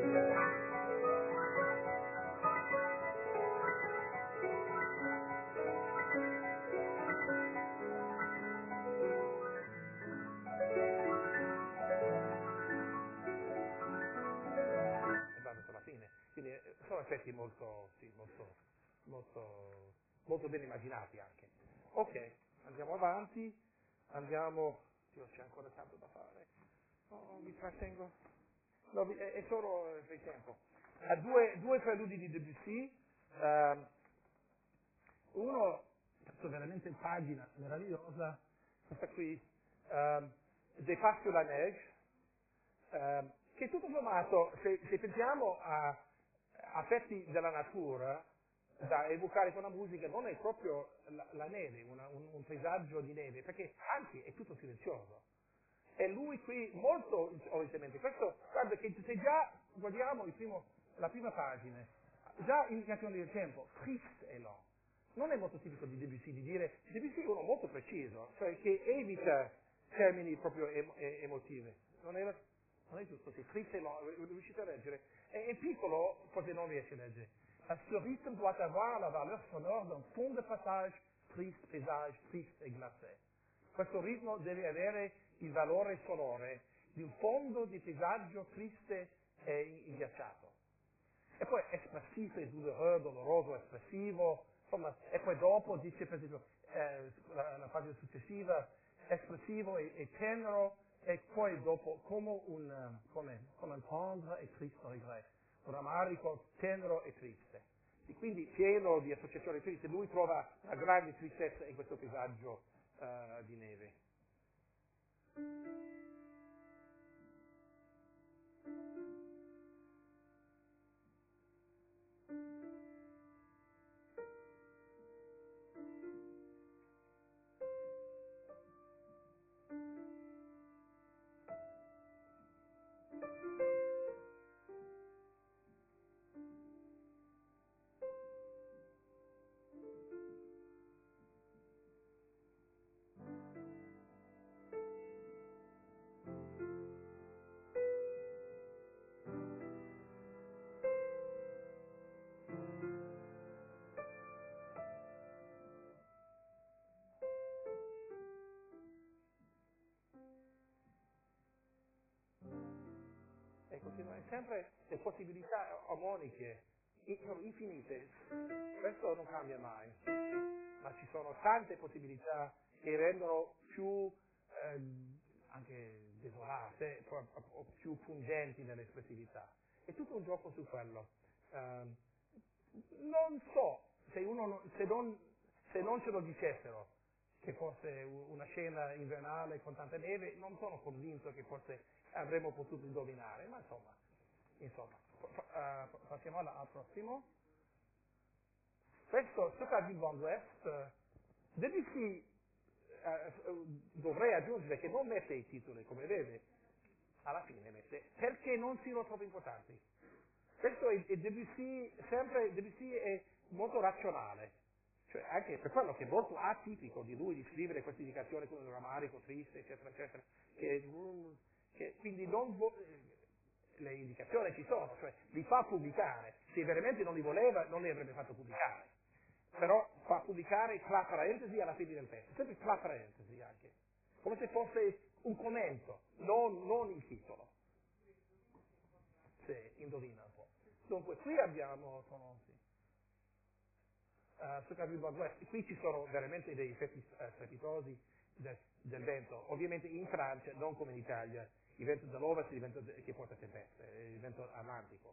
e va verso la fine. Quindi eh, sono effetti molto, sì, molto, molto, molto ben immaginati anche. Ok, andiamo avanti, andiamo... Dio, c'è ancora tanto da fare. Oh, mi trattengo. No, vi- è, è solo eh, per il tempo. Ha due, due preludi di Debussy. ehm, uno, questo veramente pagina meravigliosa, questa qui, ehm, Des Pas sur la Neige, ehm, che tutto sommato, se, se pensiamo a affetti della natura, da evocare con la musica, non è proprio la, la neve, una- un, un paesaggio di neve, perché anzi è tutto silenzioso. E lui qui molto originalmente, questo, guarda che se già guardiamo il primo, la prima pagina, già indicazione del tempo, triste e lento. Non è molto tipico di Debussy di dire, Debussy è uno molto preciso, cioè che evita termini proprio em- emotive. Non era? Non è giusto, sì, triste e long, riuscite a leggere? È, è piccolo, forse non riesce a leggere. Parce que le rythme doit avoir la valeur sonore d'un fond de passage triste, paysage triste e glacé. Questo ritmo deve avere il valore sonore di un fondo di paesaggio triste e ghiacciato. E poi espressivo e douloureux, doloroso, espressivo, insomma, e poi dopo dice per esempio, eh, la, la fase successiva, espressivo e, e tenero, e poi dopo come un, come, come un tendre e triste regret, un rammarico tenero e triste. E quindi pieno di associazioni tristi, lui trova una grande tristezza in questo paesaggio uh, di neve. E continuano sempre le possibilità armoniche sono infinite, questo non cambia mai, ma ci sono tante possibilità che rendono più eh, anche desolate o più pungenti nell'espressività. È tutto un gioco su quello. Uh, non so se, uno non, se, non, se non ce lo dicessero che fosse una scena invernale con tanta neve, non sono convinto che forse avremmo potuto indovinare, ma insomma, insomma uh, passiamo alla, al prossimo. Questo, Stuttgart du Vent d'Ouest, Debussy, uh, dovrei aggiungere che non mette i titoli, come vede, alla fine mette, perché non siano troppo importanti. Questo è, è Debussy, sempre Debussy è molto razionale, cioè anche per quello che è molto atipico di lui di scrivere queste indicazioni con un rammarico triste, eccetera, eccetera, che, che quindi non vo- le indicazioni ci sono, cioè li fa pubblicare, se veramente non li voleva non li avrebbe fatto pubblicare, però fa pubblicare tra parentesi alla fine del testo, sempre tra parentesi anche, come se fosse un commento, non, non il titolo. Se indovina un po'. Dunque, qui abbiamo, sono, sì, uh, Stuttgart du Vent d'Ouest, qui ci sono veramente dei effetti uh, strepitosi del, del vento, ovviamente in Francia, non come in Italia, il vento dell'ovest è il vento che porta tempeste, è il vento atlantico.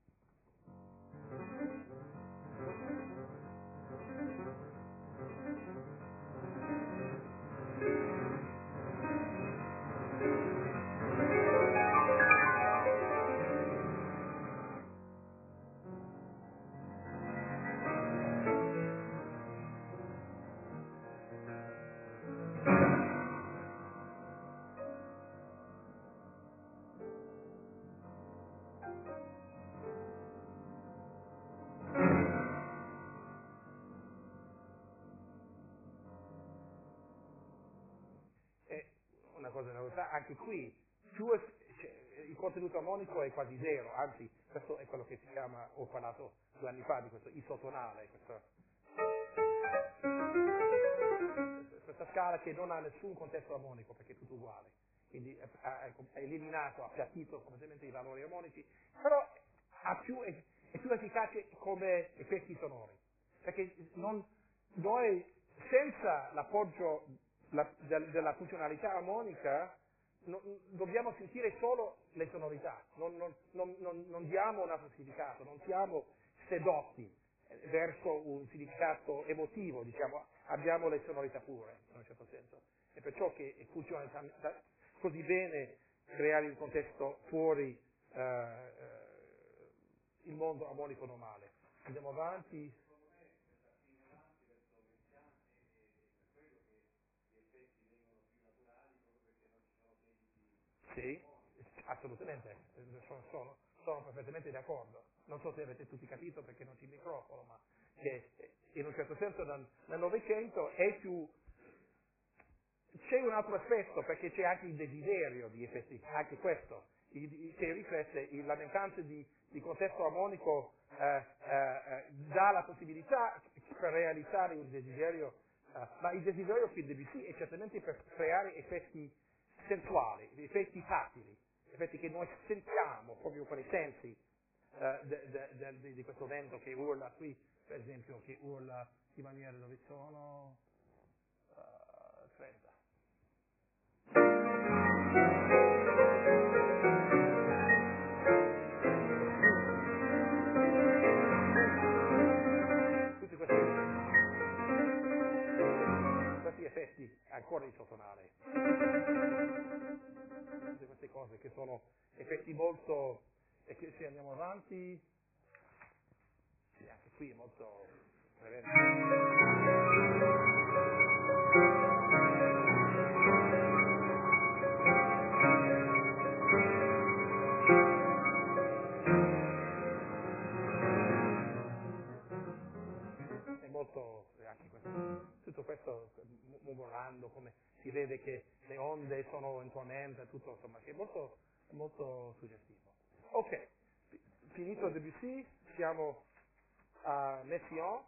E una cosa in realtà, anche qui più è, cioè, il contenuto armonico è quasi zero, anzi questo è quello che si chiama, ho parlato due anni fa di questo isotonale, questa, questa scala che non ha nessun contesto armonico perché è tutto uguale, quindi ha eliminato, ha appiattito completamente i valori armonici, però ha più, è, è più efficace come effetti sonori, perché non, noi senza l'appoggio La, de, della funzionalità armonica no, dobbiamo sentire solo le sonorità, non, non, non, non, non diamo un altro significato, non siamo sedotti verso un significato emotivo, diciamo, abbiamo le sonorità pure, in un certo senso. È perciò che funziona così bene creare il contesto fuori uh, uh, il mondo armonico normale. Andiamo avanti. Sì, assolutamente, sono, sono, sono perfettamente d'accordo. Non so se avete tutti capito perché non c'è il microfono, ma che in un certo senso nel, nel Novecento è più... C'è un altro aspetto perché c'è anche il desiderio di effetti, anche questo. che riflette la mancanza di, di contesto armonico, eh, eh, dà la possibilità per realizzare un desiderio, eh, ma il desiderio qui di Debussy è certamente per creare effetti sensuali, effetti tattili, effetti che noi sentiamo proprio con i sensi eh, de, de, de, de, di questo vento che urla qui, per esempio, che urla di maniera dove sono uh, trenta. Tutti questi, questi effetti ancora di sottonare, tutte queste cose che sono effetti molto, e che se andiamo avanti, sì, anche qui è molto prevedibile. È molto, anche questo, tutto questo murmurando, come si vede che le onde sono in tormenta, tutto insomma, che è molto, molto suggestivo. Ok, finito Debussy, siamo a Messiaen,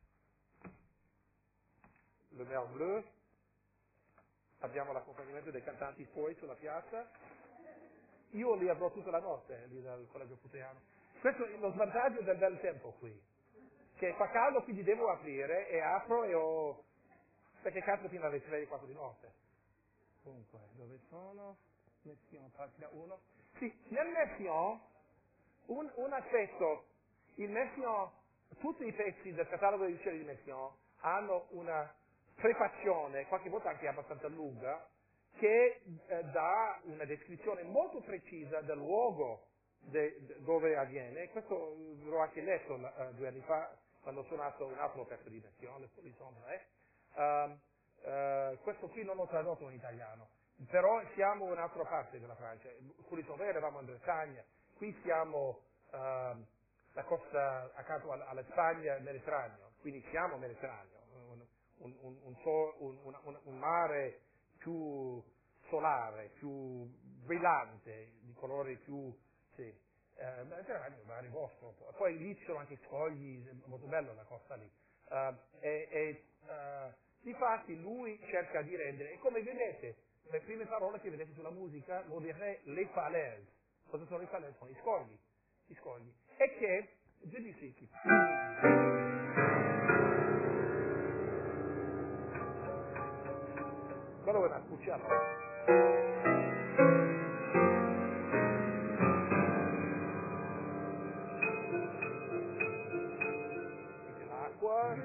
Le Mer Bleu, abbiamo l'accompagnamento dei cantanti fuori sulla piazza, io li avrò tutta la notte lì dal collegio Puteano. Questo è lo svantaggio del bel tempo qui, che fa caldo, quindi devo aprire e apro e ho, perché cazzo fino alle tre, quattro di notte. Comunque, dove sono? Messiaen, pagina uno. Sì, nel Messiaen, un, un aspetto, il Messiaen, tutti i pezzi del catalogo dei cieli di Messiaen hanno una prefazione, qualche volta anche abbastanza lunga, che eh, dà una descrizione molto precisa del luogo de, de, dove avviene. Questo l'ho anche letto uh, due anni fa, quando ho suonato un altro pezzo di Messiaen, le Sombre. Um, uh, questo qui non l'ho tradotto in italiano, però siamo in un'altra parte della Francia. Sombre eravamo in Bretagna, qui siamo uh, la costa accanto alla Spagna, Mediterraneo, quindi siamo Mediterraneo, un, un, un, un, so, un, un, un mare più solare, più brillante, di colori più, sì, eh, Mediterraneo, mare bosco, poi lì ci sono anche scogli, molto bello la costa lì. Uh, e e uh, difatti lui cerca di rendere, e come vedete, le prime parole che vedete sulla musica vuol dire les falaises. Cosa sono le falaises? Sono i scogli, gli scogli. E che Debussy, quello è una cucciata. L'acqua,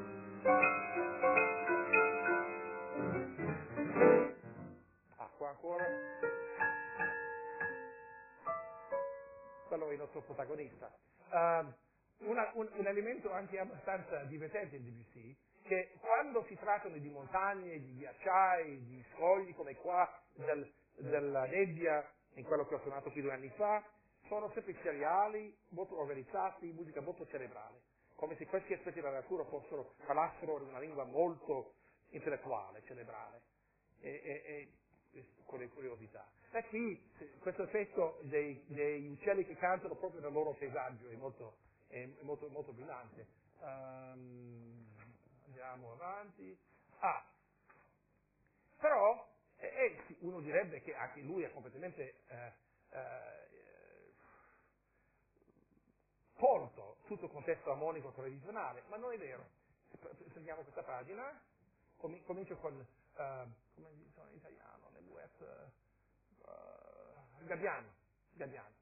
acqua ancora, quello è il nostro protagonista. Uh, una, un, un elemento anche abbastanza divertente in Debussy, che quando si trattano di montagne, di ghiacciai, di scogli come qua, del, della nebbia, in quello che ho suonato qui due anni fa, sono sempre seriali, molto organizzati, musica molto cerebrale, come se questi aspetti della natura fossero, parlassero in una lingua molto intellettuale, cerebrale, e, e, e con le curiosità. E qui questo effetto dei, degli uccelli che cantano proprio nel loro paesaggio è molto, è molto, molto brillante. Um, andiamo avanti. Ah, però eh, eh, uno direbbe che anche lui è completamente eh, eh, tolto tutto il contesto armonico tradizionale, ma non è vero. Prendiamo questa pagina, com- comincio con, uh, come dicono in italiano, le web, uh, Gabbiano, Gabbiano.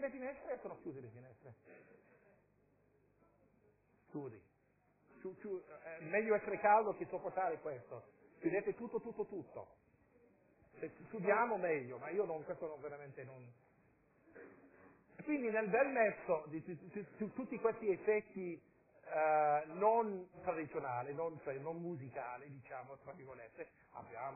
le finestre o sono chiuse le finestre? Chiudi. Chiu- chiu- eh, meglio essere caldo che sopportare questo. Chiudete tutto, tutto, tutto. Se chiudiamo meglio, ma io non, questo non, veramente non... Quindi nel bel mezzo di, di- di- di tutti questi effetti eh, non tradizionali, non, cioè, non musicali, diciamo, tra virgolette, abbiamo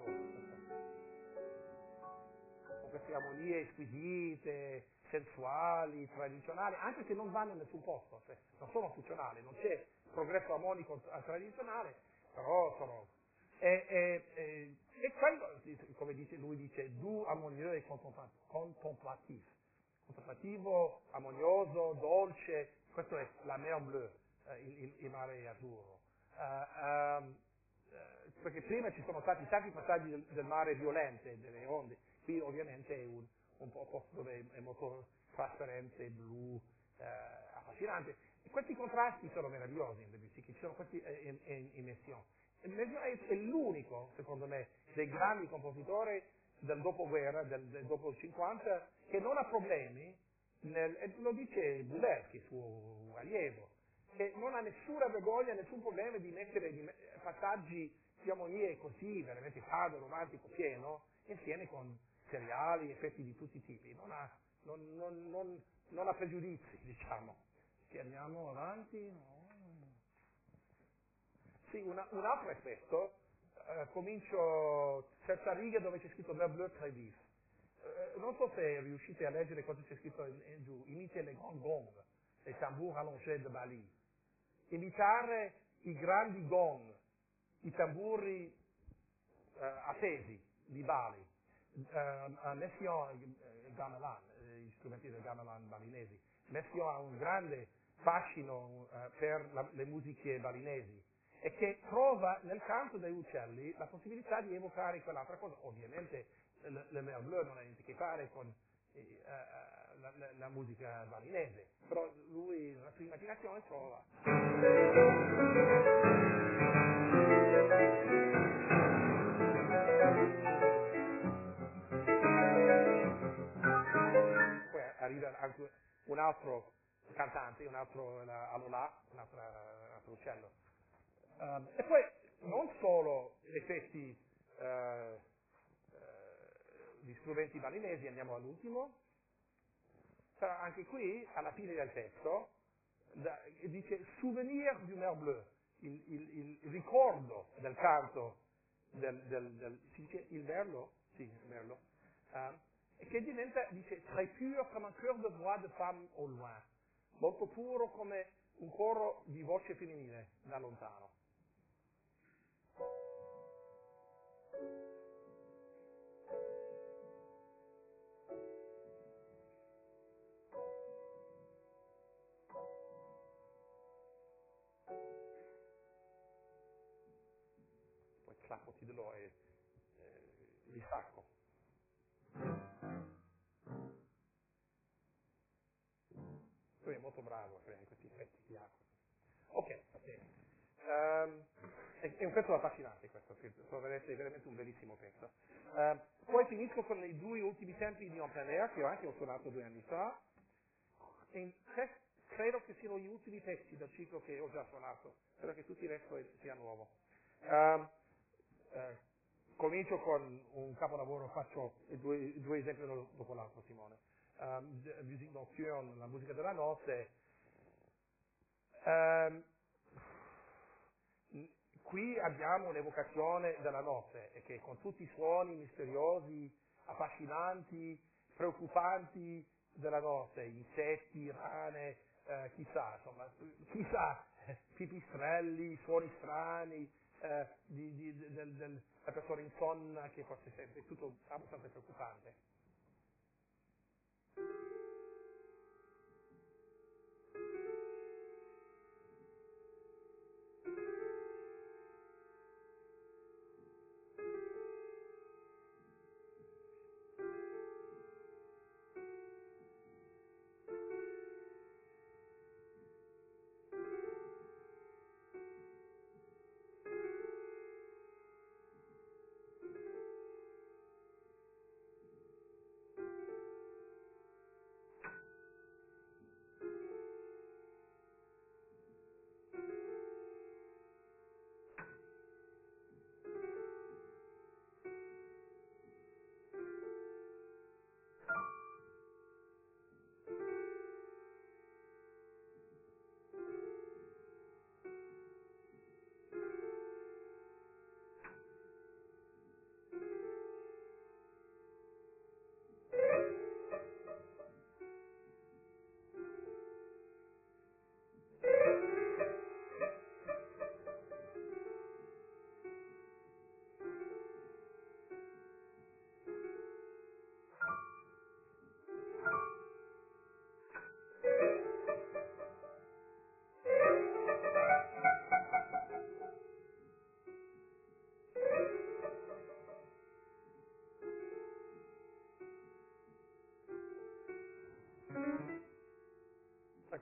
queste armonie squisite, sensuali, tradizionali, anche se non vanno in nessun posto, cioè, non sono funzionali, non c'è progresso armonico tradizionale, però sono... E, e, e, e quello, come dice, lui dice, doux, harmonieux et contemplatif. Contemplativo, armonioso, dolce, questo è la mer bleue, eh, il, il, il mare azzurro. Eh, ehm, eh, perché prima ci sono stati tanti passaggi del, del mare violente, delle onde, qui ovviamente è un, un po' posto dove è molto trasparente, blu, eh, affascinante. E questi contrasti sono meravigliosi in Debussy, che ci sono questi eh, in, in, in Messiaen. E Messiaen è, è l'unico, secondo me, dei grandi compositori del dopoguerra, del, del dopo il cinquanta, che non ha problemi, nel, e lo dice Buberski, suo allievo, che non ha nessuna vergogna, nessun problema di mettere di, passaggi di armonie così, veramente caldo, romantico, pieno, insieme con seriali, effetti di tutti i tipi. Non ha, non, non, non, non ha pregiudizi, diciamo. Che andiamo avanti? No. Sì, una, un altro effetto, eh, comincio senza righe dove c'è scritto Mer bleu très vif. Eh, non so se riuscite a leggere cosa c'è scritto in, in giù. Imite le grands gong, les tambours allongés de Bali. Imitare i grandi gong, i tamburi eh, attesi di Bali. Uh, Messiaen, il gamelan, eh, gli strumenti del gamelan balinesi. Messiaen ha un grande fascino uh, per la, le musiche balinesi e che trova nel canto degli uccelli la possibilità di evocare quell'altra cosa. Ovviamente le, le mer bleu non ha niente a che fare con eh, uh, la, la, la musica balinese, però lui nella sua immaginazione trova. Poi arriva anche un altro cantante, un altro alola, un altro, un altro uccello. Um, e poi non solo effetti uh, uh, di strumenti balinesi, andiamo all'ultimo, sarà anche qui, alla fine del testo, da, dice souvenir du mer bleu, il, il, il ricordo del canto del, del, del si dice il merlo? Sì, il merlo. Uh, e che diventa, dice, très pur comme un chœur de voix de femme au loin, molto puro come un coro di voce femminile da lontano. Poi clappoti dello e eh, li stacco. Lui è molto bravo a creare questi effetti di acqua. Ok, bene. Um, è, è un pezzo affascinante questo, che troverete veramente un bellissimo pezzo. Um, poi finisco con i due ultimi tempi di En plein air, che ho anche ho suonato due anni fa. E cre- credo che siano gli ultimi pezzi del ciclo che ho già suonato, spero che tutto il resto sia nuovo. Um, eh, comincio con un capolavoro, faccio i due, i due esempi uno dopo l'altro, Simone. Um, Musique nocturne, la musica della notte. Um, qui abbiamo un'evocazione della notte, e che con tutti i suoni misteriosi, affascinanti, preoccupanti della notte, insetti, rane, eh, chissà, insomma, chissà, pipistrelli, suoni strani, eh, di, di, del, del, la persona insonna che forse sente, è tutto abbastanza preoccupante.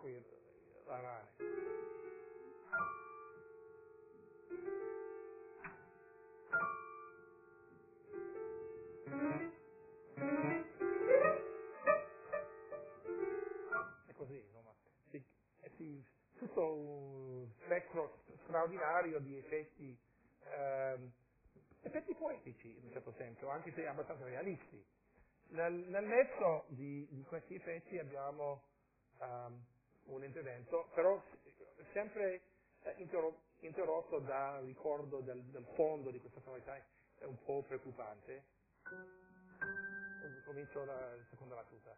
qui la rane. È così, insomma. Si, si, tutto un spettro straordinario di effetti, ehm, effetti poetici in un certo senso, anche se abbastanza realisti. Nel, nel mezzo di, di questi effetti abbiamo um, un intervento, però sempre eh, interro- interrotto dal ricordo del, del fondo di questa tonalità, è un po' preoccupante. Comincio la seconda battuta.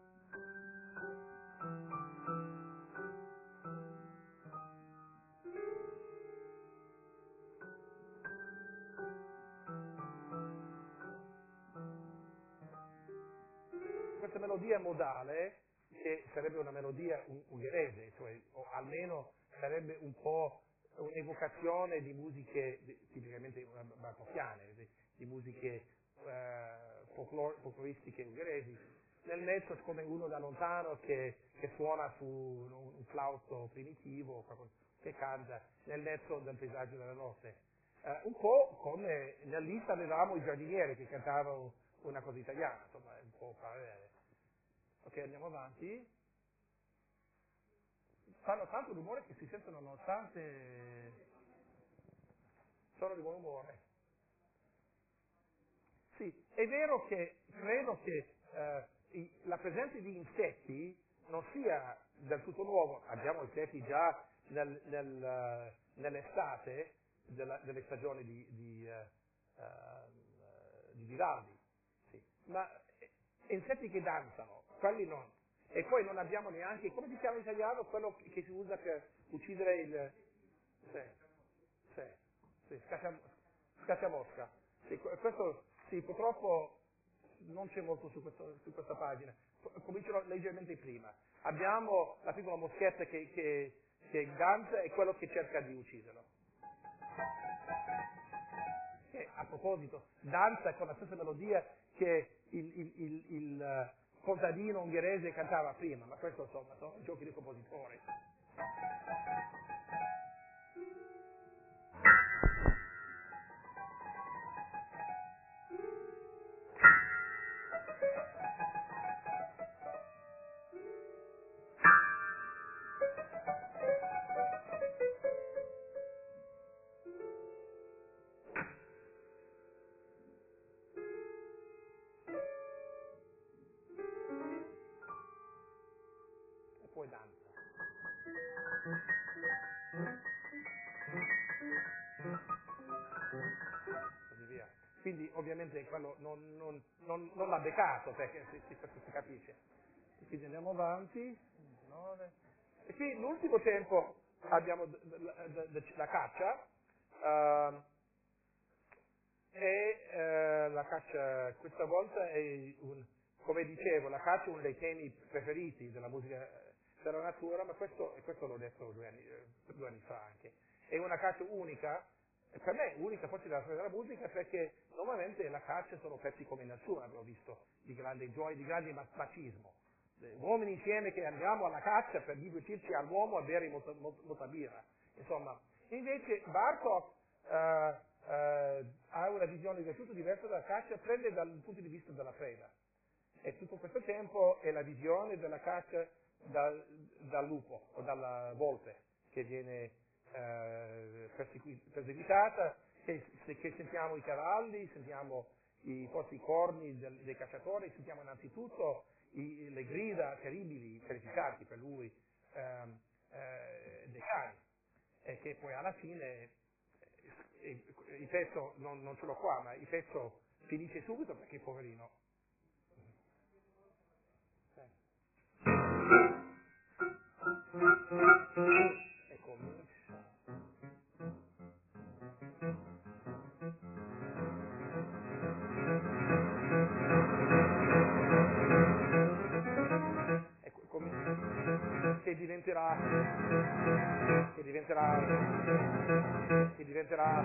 Questa melodia modale, che sarebbe una melodia ungherese, cioè, o almeno sarebbe un po' un'evocazione di musiche di, tipicamente bartocchiane, di, di musiche eh, folklor, folkloristiche ungheresi, nel mezzo come uno da lontano che, che suona su un, un flauto primitivo, che canta nel mezzo del paesaggio della notte. Eh, un po' come nel lista avevamo i giardinieri che cantavano una cosa italiana, insomma, è un po' parallele. Ok, andiamo avanti. Fanno tanto rumore che si sentono nonostante sono di buon umore. Sì, è vero che credo che eh, i, la presenza di insetti non sia del tutto nuovo. Abbiamo insetti già nel, nel, uh, nell'estate della, delle stagioni di, di, uh, uh, di Vivaldi, sì. Ma eh, insetti che danzano, quelli non. E poi non abbiamo neanche, come si chiama in italiano, quello che si usa per uccidere il... Sì, sì, sì, scaccia- scacciamosca. Sì, questo, sì, purtroppo non c'è molto su, questo, su questa pagina. Comincerò leggermente prima. Abbiamo la piccola moschetta che, che, che danza e quello che cerca di ucciderlo. Che, a proposito, danza con la stessa melodia che il, il, il, il contadino ungherese cantava prima, ma questo insomma sono giochi di compositori. E poi danza. Così via. Quindi ovviamente quello non, non, non, non l'ha beccato perché si, si, si capisce. E quindi andiamo avanti. nove. E qui l'ultimo tempo abbiamo d- d- d- la caccia. ehm, e eh, la caccia questa volta è un, come dicevo, la caccia è uno dei temi preferiti della musica della natura, ma questo, e questo l'ho detto due anni, eh, due anni fa anche, è una caccia unica, e per me unica forse della storia della musica, perché normalmente la caccia sono pezzi come natura, abbiamo visto, di grande gioia, di grande macismo. Uomini insieme che andiamo alla caccia per divertirci all'uomo a bere molta, molta, molta birra. Insomma, invece Bartok eh, eh, ha una visione del tutto diversa della caccia, prende dal punto di vista della preda. E tutto questo tempo è la visione della caccia dal, dal lupo o dalla volpe che viene eh, persegui- perseguitata, che, che sentiamo i cavalli, sentiamo i, forse i corni del, dei cacciatori, sentiamo innanzitutto i, le grida terribili, terrificanti per lui, ehm, eh, dei cani, e che poi alla fine eh, il pezzo, non, non ce l'ho qua, ma il pezzo finisce subito perché poverino. Sì. E comincia. E co- com- che diventerà, che diventerà, che diventerà,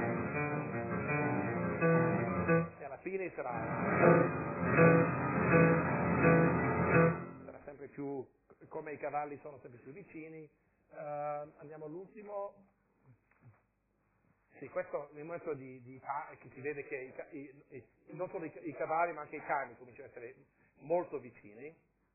e alla fine sarà, sarà sempre più come i cavalli sono sempre più vicini. Uh, andiamo all'ultimo. Sì, questo è il momento di, di che si vede che i, i, i, non solo i, i cavalli ma anche i cani cominciano ad essere molto vicini.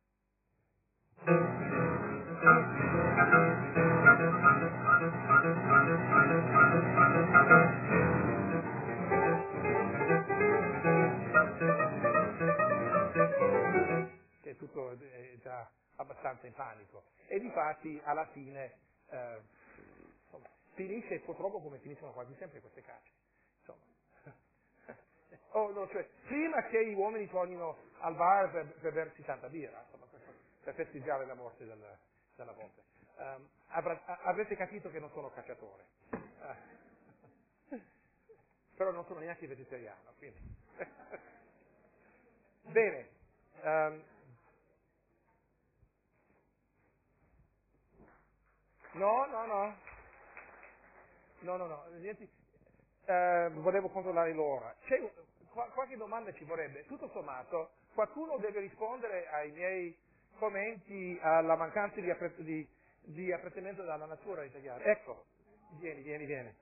Che tutto è già abbastanza in panico. E difatti alla fine eh, insomma, finisce purtroppo come finiscono quasi sempre queste cacce. Insomma. Oh, no, cioè, prima che gli uomini tornino al bar per, per bersi tanta birra, insomma, per, per festeggiare la morte del, della volpe. Um, avrà, avrete capito che non sono cacciatore. Uh, però non sono neanche vegetariano, quindi. Bene. Um, no, no, no. No, no, no. Niente. Eh, volevo controllare l'ora. C'è qu- qualche domanda ci vorrebbe. Tutto sommato, qualcuno deve rispondere ai miei commenti alla mancanza di, appre- di, di apprezzamento dalla natura italiana. Ecco, vieni, vieni, vieni.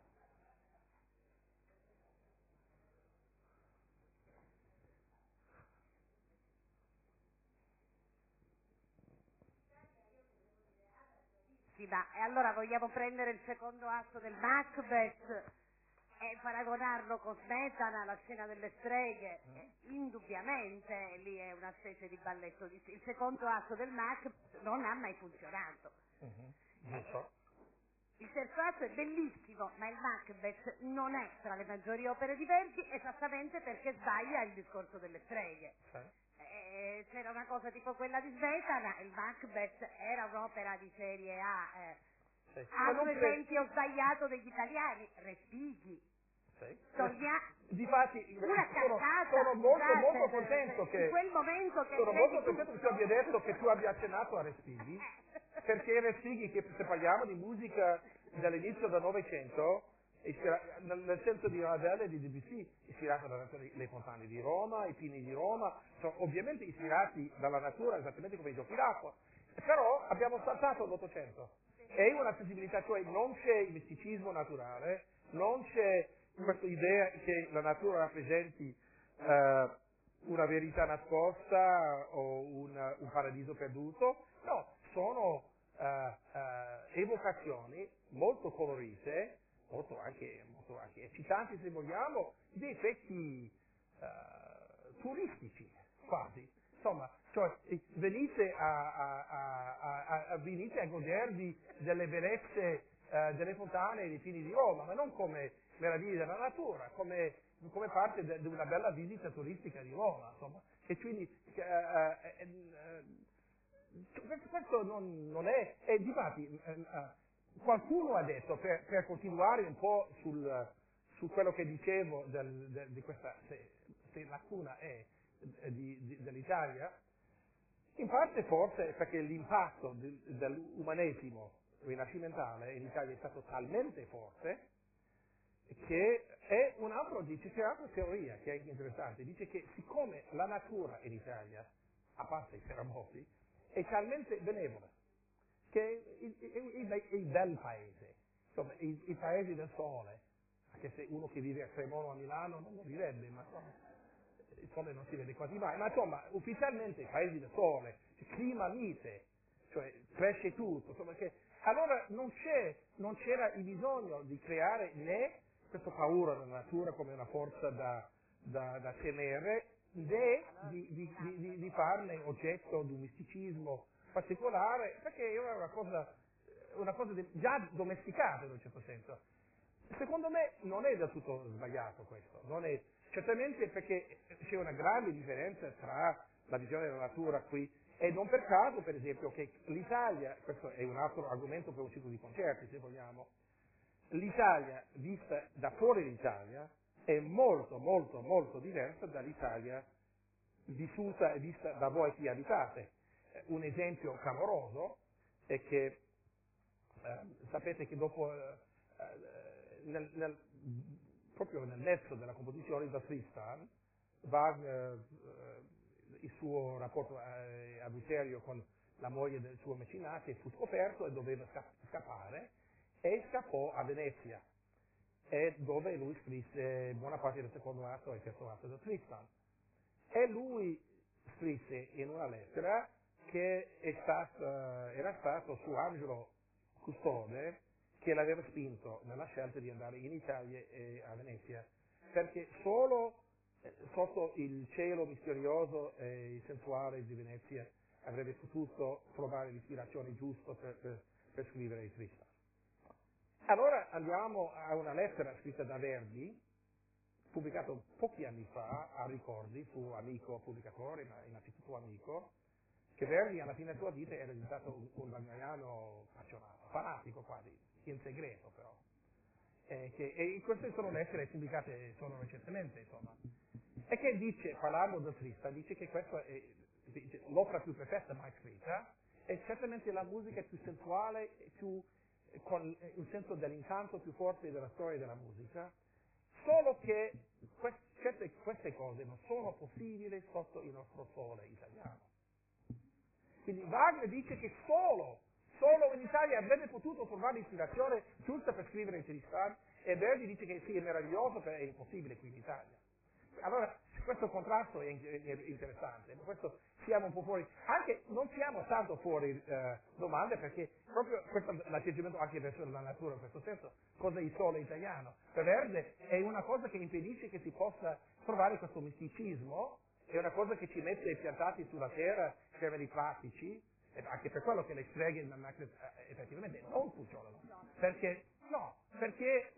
Sì, ma e allora vogliamo prendere il secondo atto del Macbeth e paragonarlo con Smetana, la scena delle streghe? Eh, indubbiamente lì è una specie di balletto di... Il secondo atto del Macbeth non ha mai funzionato. Uh-huh. Giusto. Il terzo atto è bellissimo, ma il Macbeth non è tra le maggiori opere di Verdi esattamente perché sbaglia il discorso delle streghe. Sì. Eh, c'era una cosa tipo quella di Smetana, il Macbeth era un'opera di serie A. Eh. Sì. Altro cre- esempio sbagliato degli italiani, Respighi. Sì. Tornia... Difatti, Una sono, cazzata, sono molto, scusate, molto contento in che quel momento che sono c'è molto di contento che tu tutto. abbia detto che tu abbia accennato a Respighi, perché Respighi, che se parliamo di musica dall'inizio del Novecento, ispira- nel, nel senso di Ravel e di Debussy, ispirato dalle le fontane di Roma, i pini di Roma, sono ovviamente ispirati dalla natura esattamente come i giochi d'acqua, però abbiamo saltato l'Ottocento. È una sensibilità, cioè non c'è il misticismo naturale, non c'è questa idea che la natura rappresenti eh, una verità nascosta o un, un paradiso perduto, no, sono eh, eh, evocazioni molto colorite, molto anche, molto anche eccitanti se vogliamo, di effetti eh, turistici quasi. Insomma, cioè, venite a, a, a, a, a, venite a godervi delle bellezze eh, delle fontane e dei pini di Roma, ma non come meraviglie della natura, come, come parte di una bella visita turistica di Roma, insomma. E quindi eh, eh, eh, questo non, non è, e difatti eh, eh, qualcuno ha detto, per, per continuare un po' sul, su quello che dicevo del, del, di questa, se, se la cuna è di, di, dell'Italia, in parte forse perché l'impatto di, dell'umanesimo rinascimentale in Italia è stato talmente forte che è un altro, dice, c'è un'altra teoria che è interessante, dice che siccome la natura in Italia, a parte i terremoti, è talmente benevola, che è il, il, il, il bel paese, insomma, i, i paesi del sole, anche se uno che vive a Cremona o a Milano non lo vivrebbe, ma insomma, il sole non si vede quasi mai, ma insomma, ufficialmente i paesi del sole, clima mite, cioè cresce tutto, insomma, che, allora non, c'è, non c'era il bisogno di creare né questa paura della natura come una forza da, da, da temere, né di, di, di, di farne oggetto di un misticismo particolare, perché era una cosa, una cosa di, già domesticata in un certo senso. Secondo me non è del tutto sbagliato questo, non è, certamente perché c'è una grande differenza tra la visione della natura qui e non per caso, per esempio, che l'Italia, questo è un altro argomento per un ciclo di concerti se vogliamo, l'Italia vista da fuori l'Italia è molto molto molto diversa dall'Italia vissuta e vista da voi che abitate. Eh, Un esempio clamoroso è che eh, sapete che dopo eh, nel, nel, proprio nel nesso della composizione da Tristan, Wagner, eh, il suo rapporto eh, adulterio con la moglie del suo mecenate, fu scoperto e doveva scappare, e scappò a Venezia, e dove lui scrisse buona parte del secondo atto e il terzo atto del Tristan. E lui scrisse in una lettera che è stato, era stato suo angelo custode che l'aveva spinto nella scelta di andare in Italia e a Venezia, perché solo sotto il cielo misterioso e sensuale di Venezia avrebbe potuto trovare l'ispirazione giusta per, per, per scrivere il Tristan. Allora andiamo a una lettera scritta da Verdi, pubblicato pochi anni fa a Ricordi, suo amico pubblicatore, ma innanzitutto amico, che Verdi alla fine della sua vita era diventato un, un wagneriano appassionato, fanatico quasi, in segreto però. Eh, che, e queste sono lettere pubblicate solo recentemente, insomma. E che dice, parlando del Tristan, dice che questa è l'opera più perfetta mai scritta, è certamente la musica più sensuale, più, con un senso dell'incanto più forte della storia della musica, solo che queste, certe, queste cose non sono possibili sotto il nostro sole italiano. Quindi Wagner dice che solo, solo in Italia avrebbe potuto trovare l'ispirazione giusta per scrivere il Tristan, e Verdi dice che sì, è meraviglioso, però è impossibile qui in Italia. Allora, questo contrasto è interessante, ma questo siamo un po' fuori, anche non siamo tanto fuori eh, domande, perché proprio questo è l'atteggiamento anche verso la natura in questo senso. Cos'è il sole italiano? Per Verde è una cosa che impedisce che si possa trovare questo misticismo, è una cosa che ci mette piantati sulla terra in termini pratici, e anche per quello che le streghe eh, effettivamente non funzionano, perché no, perché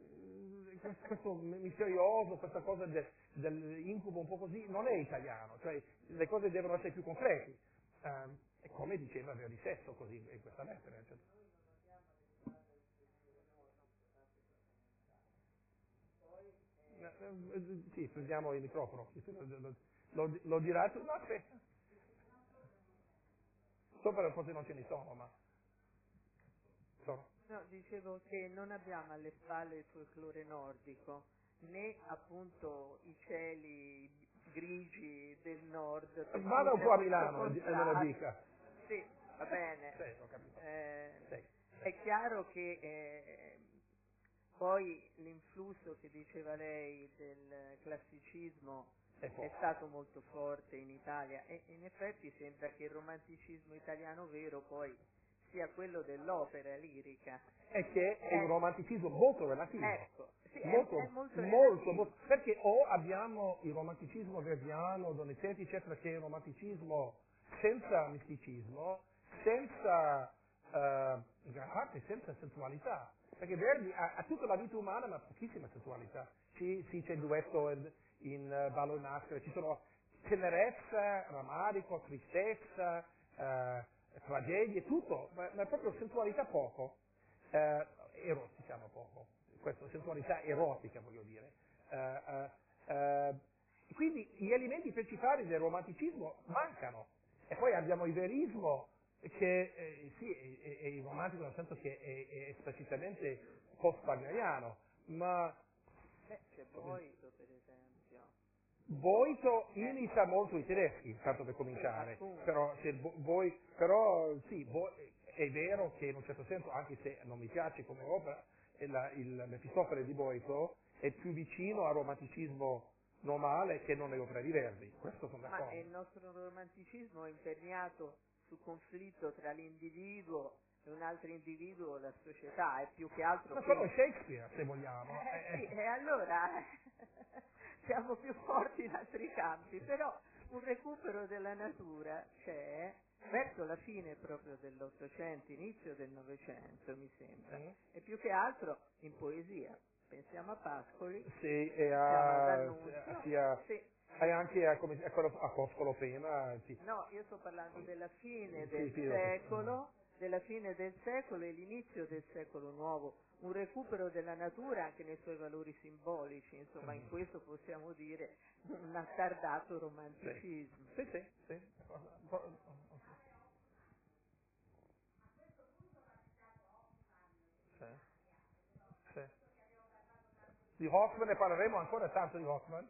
questo misterioso, questa cosa del, dell'incubo un po' così, non è italiano, cioè le cose devono essere più concrete, um, e come diceva Verdi stesso così in questa lettera. Cioè. Sì, prendiamo il microfono, lo, lo, lo dirà tu? No, aspetta. Sopra forse non ce ne sono, ma sono. No, dicevo che non abbiamo alle spalle il folklore nordico, né appunto i cieli grigi del nord. Vada un po' a Milano e me lo dica. Sì, va bene. Sì, ho capito. Eh, Sì, sì. È chiaro che eh, poi l'influsso che diceva lei del classicismo è, è stato molto forte in Italia, e in effetti sembra che il romanticismo italiano vero poi sia quello dell'opera lirica. È che è eh, un romanticismo molto relativo. Ecco, sì, molto, è, è molto, molto, molto, perché o abbiamo il romanticismo verdiano, Donizetti, eccetera, che è un romanticismo senza misticismo, senza uh, in gran parte senza sensualità, perché Verdi ha, ha tutta la vita umana ma pochissima sensualità. Sì, sì, c'è il duetto in, in uh, Ballo in Maschera, ci sono tenerezza, rammarico, tristezza, uh, tragedie, tutto, ma, ma proprio sensualità poco, eh, erotica poco, questa sensualità erotica voglio dire. Eh, eh, eh, quindi gli elementi principali del romanticismo mancano, e poi abbiamo il verismo che eh, sì, è, è, è romantico nel senso che è, è esplicitamente post-wagneriano, ma Beh, c'è Boito per esempio. Boito imita molto i tedeschi, tanto per cominciare, però, se voi, però sì, bo, è vero che in un certo senso, anche se non mi piace come opera, la, il Mefistofele di Boito è più vicino al romanticismo normale che non le opere di Verdi, questo sono d'accordo. Ma il nostro romanticismo è imperniato sul conflitto tra l'individuo e un altro individuo, la società, è più che altro... Ma quello è Shakespeare, se vogliamo. Eh, sì, e allora siamo più forti in altri campi, però un recupero della natura c'è verso la fine proprio dell'Ottocento, inizio del Novecento, mi sembra, Mm. e più che altro in poesia. Pensiamo a Pascoli, Sì, e a, a, sia, sì. e anche a, come, a quello a Foscolo prima. Sì. No, io sto parlando della fine Sì, del sì, secolo, della fine del secolo e l'inizio del secolo nuovo, un recupero della natura anche nei suoi valori simbolici, insomma in questo possiamo dire un attardato romanticismo. Sì, sì, sì. Sì. Sì. Di Hoffman ne parleremo ancora tanto di Hoffman.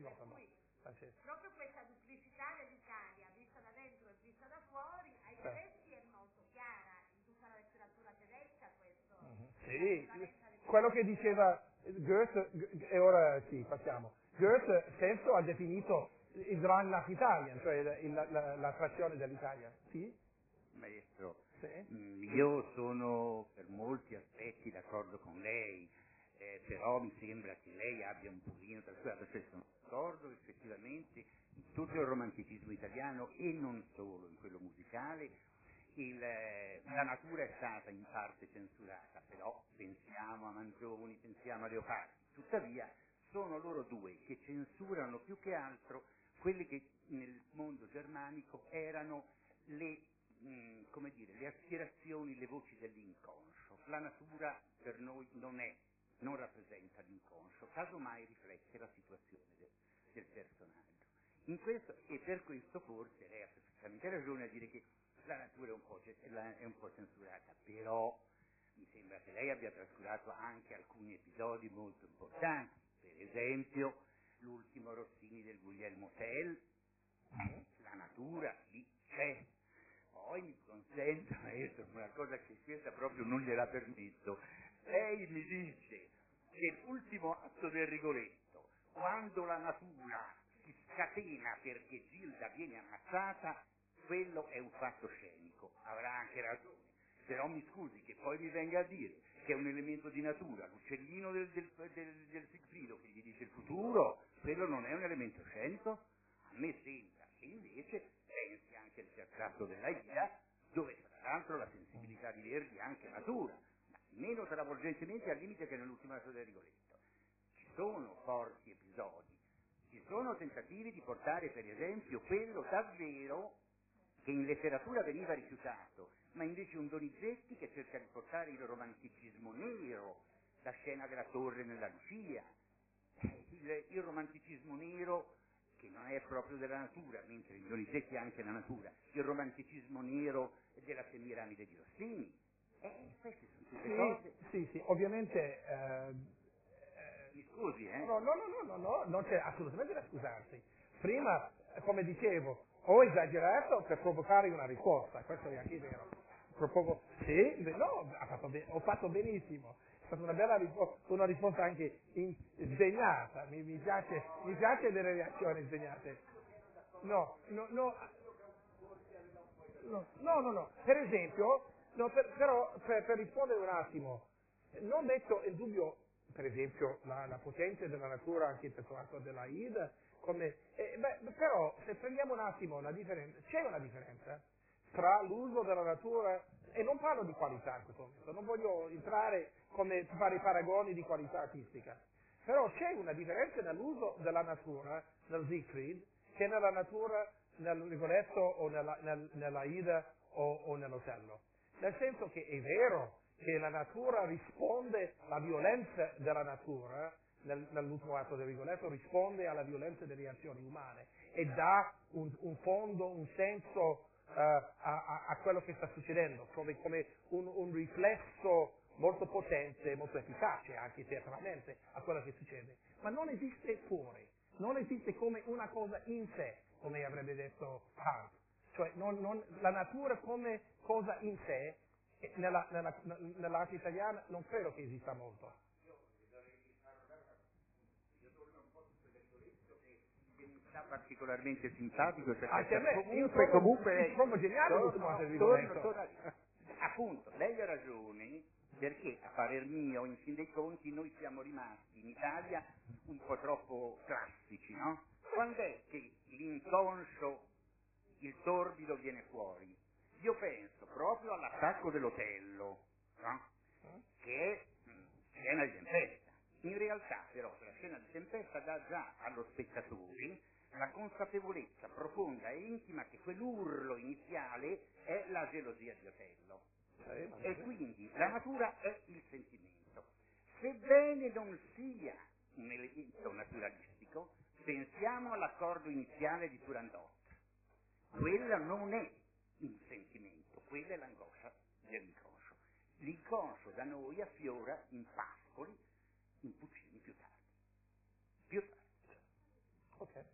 nota no. Cui, Francesco. proprio questa duplicità dell'Italia, vista da dentro e vista da fuori, ai Sì. tedeschi è molto chiara, in tutta la letteratura tedesca questo. Mm-hmm. Sì, quello che diceva Goethe, e ora sì, passiamo. Goethe stesso ha definito il Drang nach Italien, cioè la, la, l'attrazione dell'Italia. Sì? Maestro, Sì. mh, io sono per molti aspetti d'accordo con lei, eh, però mi sembra che lei abbia un pochino trascurato, cioè sono d'accordo effettivamente in tutto il romanticismo italiano e non solo in quello musicale. Il, eh, la natura è stata in parte censurata, però pensiamo a Manzoni, pensiamo a Leopardi, tuttavia sono loro due che censurano più che altro quelle che nel mondo germanico erano le, mh, come dire, le aspirazioni, le voci dell'inconscio. La natura per noi non è, non rappresenta l'inconscio, casomai riflette la situazione del, del personaggio. In questo, e per questo forse lei ha perfettamente ragione a dire che la natura è un po', è un po' censurata, però mi sembra che lei abbia trascurato anche alcuni episodi molto importanti, per esempio l'ultimo Rossini del Guglielmo Tell, la natura lì c'è. Poi mi consenta, maestro, una cosa che questa proprio non gliela permetto, lei mi dice che l'ultimo atto del Rigoletto, quando la natura si scatena perché Gilda viene ammazzata, quello è un fatto scenico, avrà anche ragione, però mi scusi che poi mi venga a dire che è un elemento di natura, l'uccellino del, del, del, del Sigfrido che gli dice il futuro, quello non è un elemento scenico? A me sembra che invece pensi anche al teatro della Ida, dove tra l'altro la sensibilità di Verdi è anche natura, ma meno travolgentemente al limite che nell'ultimo atto del Rigoletto. Ci sono forti episodi, ci sono tentativi di portare per esempio quello davvero che in letteratura veniva rifiutato, ma invece un Donizetti che cerca di portare il romanticismo nero, la scena della torre nella Lucia, il, il romanticismo nero che non è proprio della natura, mentre il Donizetti è anche la natura, il romanticismo nero della Semiramide di Rossini. Eh, queste sono tutte Sì, cose. sì, sì, ovviamente... Eh, eh, Mi scusi, eh? No, no, no, no, no, no, non c'è assolutamente da scusarsi. Prima, eh, come dicevo, ho esagerato per provocare una risposta, questo è anche vero. Propongo, sì, beh, no, ha fatto be- ho fatto benissimo, è stata una bella risposta, una risposta anche in- sdegnata, mi, mi piace, mi piace delle reazioni sdegnate. No, no, no, no, no, no, no. Per esempio, no, per, però per, per rispondere un attimo, non metto in dubbio, per esempio, la, la potenza della natura anche il personaggio della Ida, come, eh, beh, però se prendiamo un attimo la differenza, c'è una differenza tra l'uso della natura, e non parlo di qualità in questo momento, non voglio entrare come fare i paragoni di qualità artistica, però c'è una differenza nell'uso della natura, nel Siegfried, che nella natura, nel Rigoletto o nella, nel, nella Ida o, o nell'Otello. Nel senso che è vero che la natura risponde, la violenza della natura, nel, nell'ultimo atto del Rigoletto, risponde alla violenza delle azioni umane e dà un, un fondo, un senso uh, a, a, a quello che sta succedendo, come, come un, un riflesso molto potente, molto efficace anche teatralmente a quello che succede. Ma non esiste fuori, non esiste come una cosa in sé, come avrebbe detto Hart. Cioè non, non, la natura come cosa in sé, nella, nella, nell'arte italiana non credo che esista molto. Mi sta particolarmente simpatico perché Anche a me, comunque, io trovo, comunque lei, trovo geniale l'ultimo atto di Rigoletto. torno, torno, appunto, lei ha ragione, perché a parer mio, in fin dei conti, noi siamo rimasti in Italia un po' troppo classici, no? Quando è che l'inconscio, il torbido viene fuori? Io penso proprio all'attacco dell'Otello, no? Che è mh, scena di tempesta. In realtà però la scena di tempesta dà già allo spettatore la consapevolezza profonda e intima che quell'urlo iniziale è la gelosia di Otello. E quindi la natura è il sentimento. Sebbene non sia un elemento naturalistico, pensiamo all'accordo iniziale di Turandot. Quella non è il sentimento, quella è l'angoscia dell'inconscio. L'inconscio da noi affiora in pascoli, in puccini più tardi. Più tardi. Ok.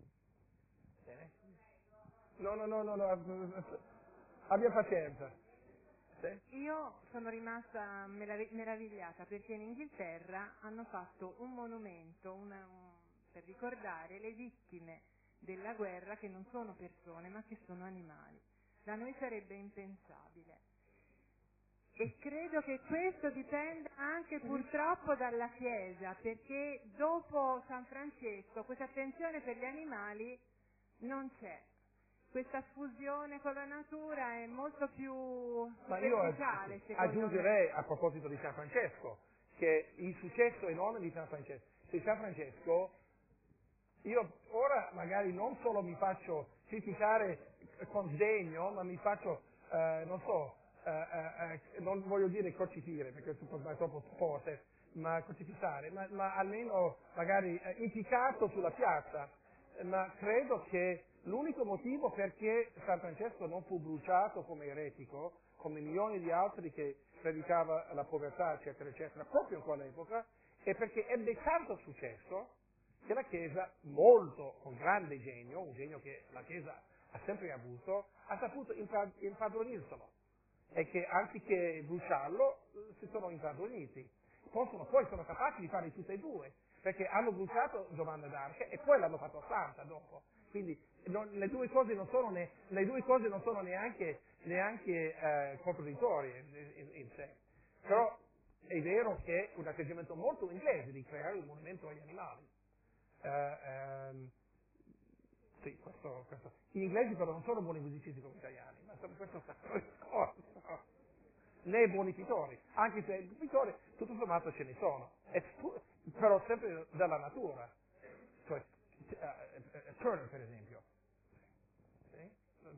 Bene. No, no, no, no, no. Abbia pazienza. Sì? Io sono rimasta merav- meravigliata perché in Inghilterra hanno fatto un monumento una, un, per ricordare le vittime della guerra che non sono persone ma che sono animali. Da noi sarebbe impensabile. E credo che questo dipenda anche purtroppo dalla Chiesa, perché dopo San Francesco questa attenzione per gli animali non c'è. Questa fusione con la natura è molto più Ma io superficiale, secondo aggiungerei me. a proposito di San Francesco che il successo enorme di San Francesco, di San Francesco, io ora magari non solo mi faccio criticare con sdegno, ma mi faccio, eh, non so, eh, eh, eh, non voglio dire crocifire perché è troppo forte, ma crocifissare, ma, ma almeno magari eh, impiccato sulla piazza. Ma credo che l'unico motivo perché San Francesco non fu bruciato come eretico, come milioni di altri che predicava la povertà, eccetera, eccetera, proprio in quell'epoca, è perché ebbe tanto successo che la Chiesa, molto, con grande genio, un genio che la Chiesa ha sempre avuto, ha saputo impadronirselo. E che anziché bruciarlo, si sono impadroniti. Possono, poi sono capaci di fare tutte e due, perché hanno bruciato Giovanna d'Arca e poi l'hanno fatto santa dopo. Quindi non, le due cose non sono, ne, le due cose non sono neanche, neanche eh, contraddittorie in, in sé. Però è vero che è un atteggiamento molto inglese di creare un monumento agli animali. Eh, ehm, sì, questo, questo. Gli inglesi però non sono buoni musicisti come gli italiani, ma questo è un altro discorso. Né buoni pittori, anche se i pittori tutto sommato ce ne sono, e, però sempre dalla natura. Cioè, uh, Turner per esempio. Sì?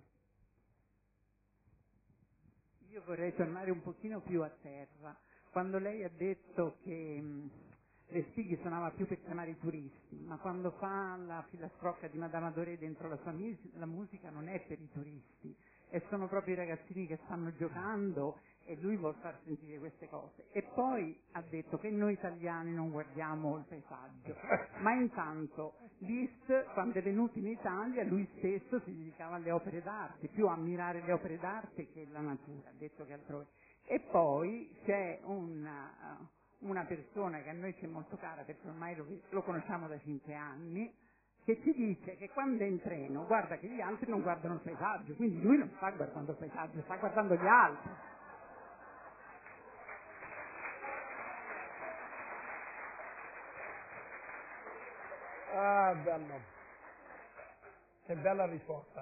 Io vorrei tornare un pochino più a terra. Quando lei ha detto che mh, Respighi suonava più per chiamare i turisti, ma quando fa la filastrocca di Madame Adoré dentro la sua mus- la musica non è per i turisti, e sono proprio i ragazzini che stanno giocando e lui vuol far sentire queste cose. E poi ha detto che noi italiani non guardiamo il paesaggio, ma intanto Liszt, quando è venuto in Italia, lui stesso si dedicava alle opere d'arte, più a ammirare le opere d'arte che la natura, ha detto che altrove. E poi c'è una, una persona che a noi ci è molto cara, perché ormai lo, lo conosciamo da cinque anni, che ci dice che quando è in treno guarda che gli altri non guardano il paesaggio, quindi lui non sta guardando il paesaggio, sta guardando gli altri. Ah, bello. Che bella risposta.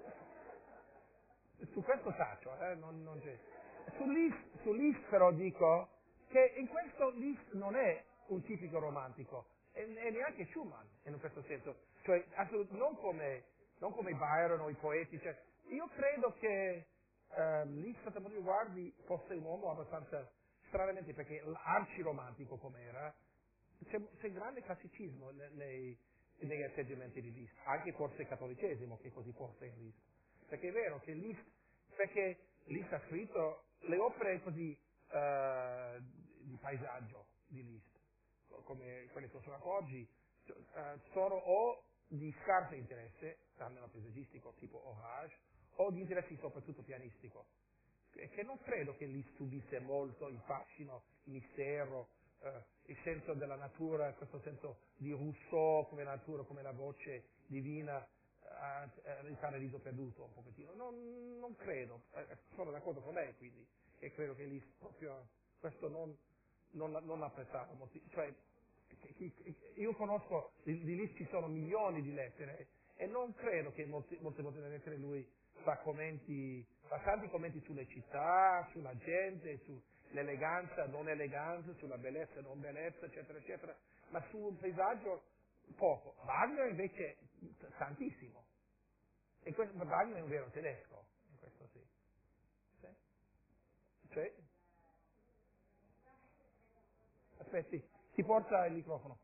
Su questo taccio, eh, non, non c'è. Su Liszt, su Liszt però dico che in questo Liszt non è un tipico romantico, e, e neanche Schumann in questo senso, cioè assolut- non come, non come Byron o i poeti, cioè, io credo che eh, Liszt, per quanto mi riguardi, fosse un uomo abbastanza, stranamente, perché arciromantico com'era, c'è, c'è grande classicismo nei, nei, negli atteggiamenti di Liszt, anche forse il cattolicesimo che così forse in Liszt, perché è vero che Liszt, perché Liszt ha scritto le opere così eh, di paesaggio di Liszt, come quelle che sono oggi, eh, sono o di scarso interesse, almeno paesaggistico, tipo Orage, o di interesse soprattutto pianistico, che non credo che Liszt subisse molto il fascino, il mistero, eh, il senso della natura, questo senso di Rousseau come natura, come la voce divina, eh, il paradiso perduto un pochettino. Non, non credo, eh, sono d'accordo con lei quindi, e credo che Liszt proprio questo non, non, non apprezzava molto. Cioè, io conosco, di, di Liszt ci sono milioni di lettere e non credo che molte, molte volte nelle lettere lui fa commenti, fa tanti commenti sulle città, sulla gente, sull'eleganza, non eleganza, sulla bellezza, non bellezza, eccetera, eccetera, ma sul paesaggio poco. Wagner invece tantissimo. E questo, Wagner è un vero tedesco, in questo sì. Sì? Sì? Aspetti, ti porta il microfono.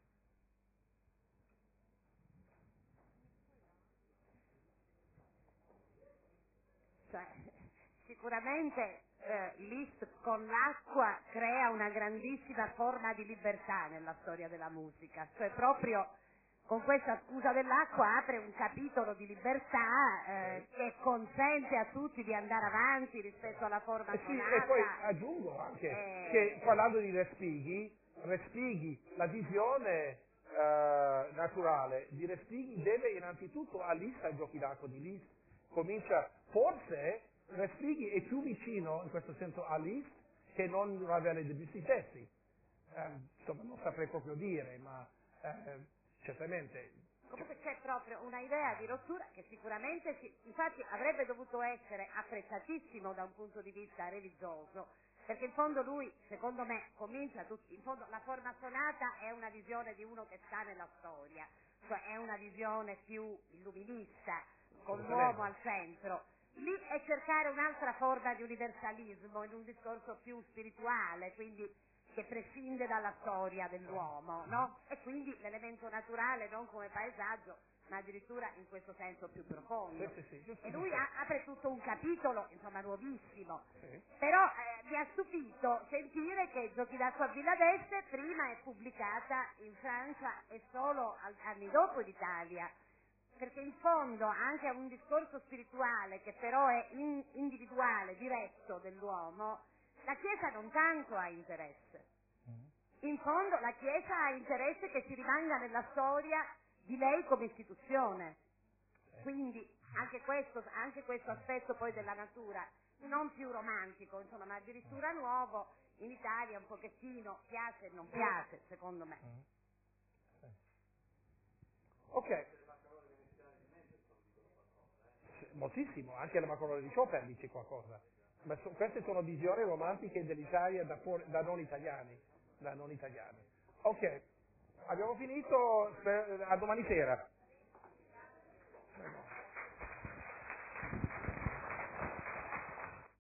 Cioè, sicuramente eh, Liszt con l'acqua crea una grandissima forma di libertà nella storia della musica, cioè proprio con questa scusa dell'acqua apre un capitolo di libertà eh, che consente a tutti di andare avanti rispetto alla forma Eh sì, sonata. e poi aggiungo anche Eh. che parlando di Respighi, Respighi, la visione eh, naturale di Respighi deve innanzitutto a Liszt, ai giochi d'acqua di Liszt. Comincia, forse Respighi è più vicino in questo senso a Liszt che non Ravel e Debussy stessi. Eh, insomma, non saprei proprio dire, ma eh, certamente. Comunque c'è proprio una idea di rottura che sicuramente, si, infatti avrebbe dovuto essere apprezzatissimo da un punto di vista religioso, perché in fondo lui, secondo me, comincia tutti, in fondo la forma sonata è una visione di uno che sta nella storia, cioè è una visione più illuminista, con l'uomo al centro. Lì è cercare un'altra forma di universalismo, in un discorso più spirituale, quindi che prescinde dalla storia dell'uomo, no? E quindi l'elemento naturale non come paesaggio, ma addirittura in questo senso più profondo. Sì, sì, sì, e lui ha, apre tutto un capitolo, insomma, nuovissimo. Sì. Però eh, mi ha stupito sentire che Giochi d'acqua a Villa d'Este prima è pubblicata in Francia e solo al- anni dopo in Italia. Perché in fondo anche a un discorso spirituale che però è in- individuale, diretto dell'uomo, la Chiesa non tanto ha interesse. In fondo la Chiesa ha interesse che si rimanga nella storia di lei come istituzione. Quindi anche questo, anche questo aspetto poi della natura, non più romantico, insomma, ma addirittura nuovo, in Italia un pochettino piace e non piace, secondo me. Ok. Moltissimo, anche la Macarola di Chopin dice qualcosa. Ma so- queste sono visioni romantiche dell'Italia da, fuori- da non italiani. Da non italiani. Ok, abbiamo finito, per- a domani sera.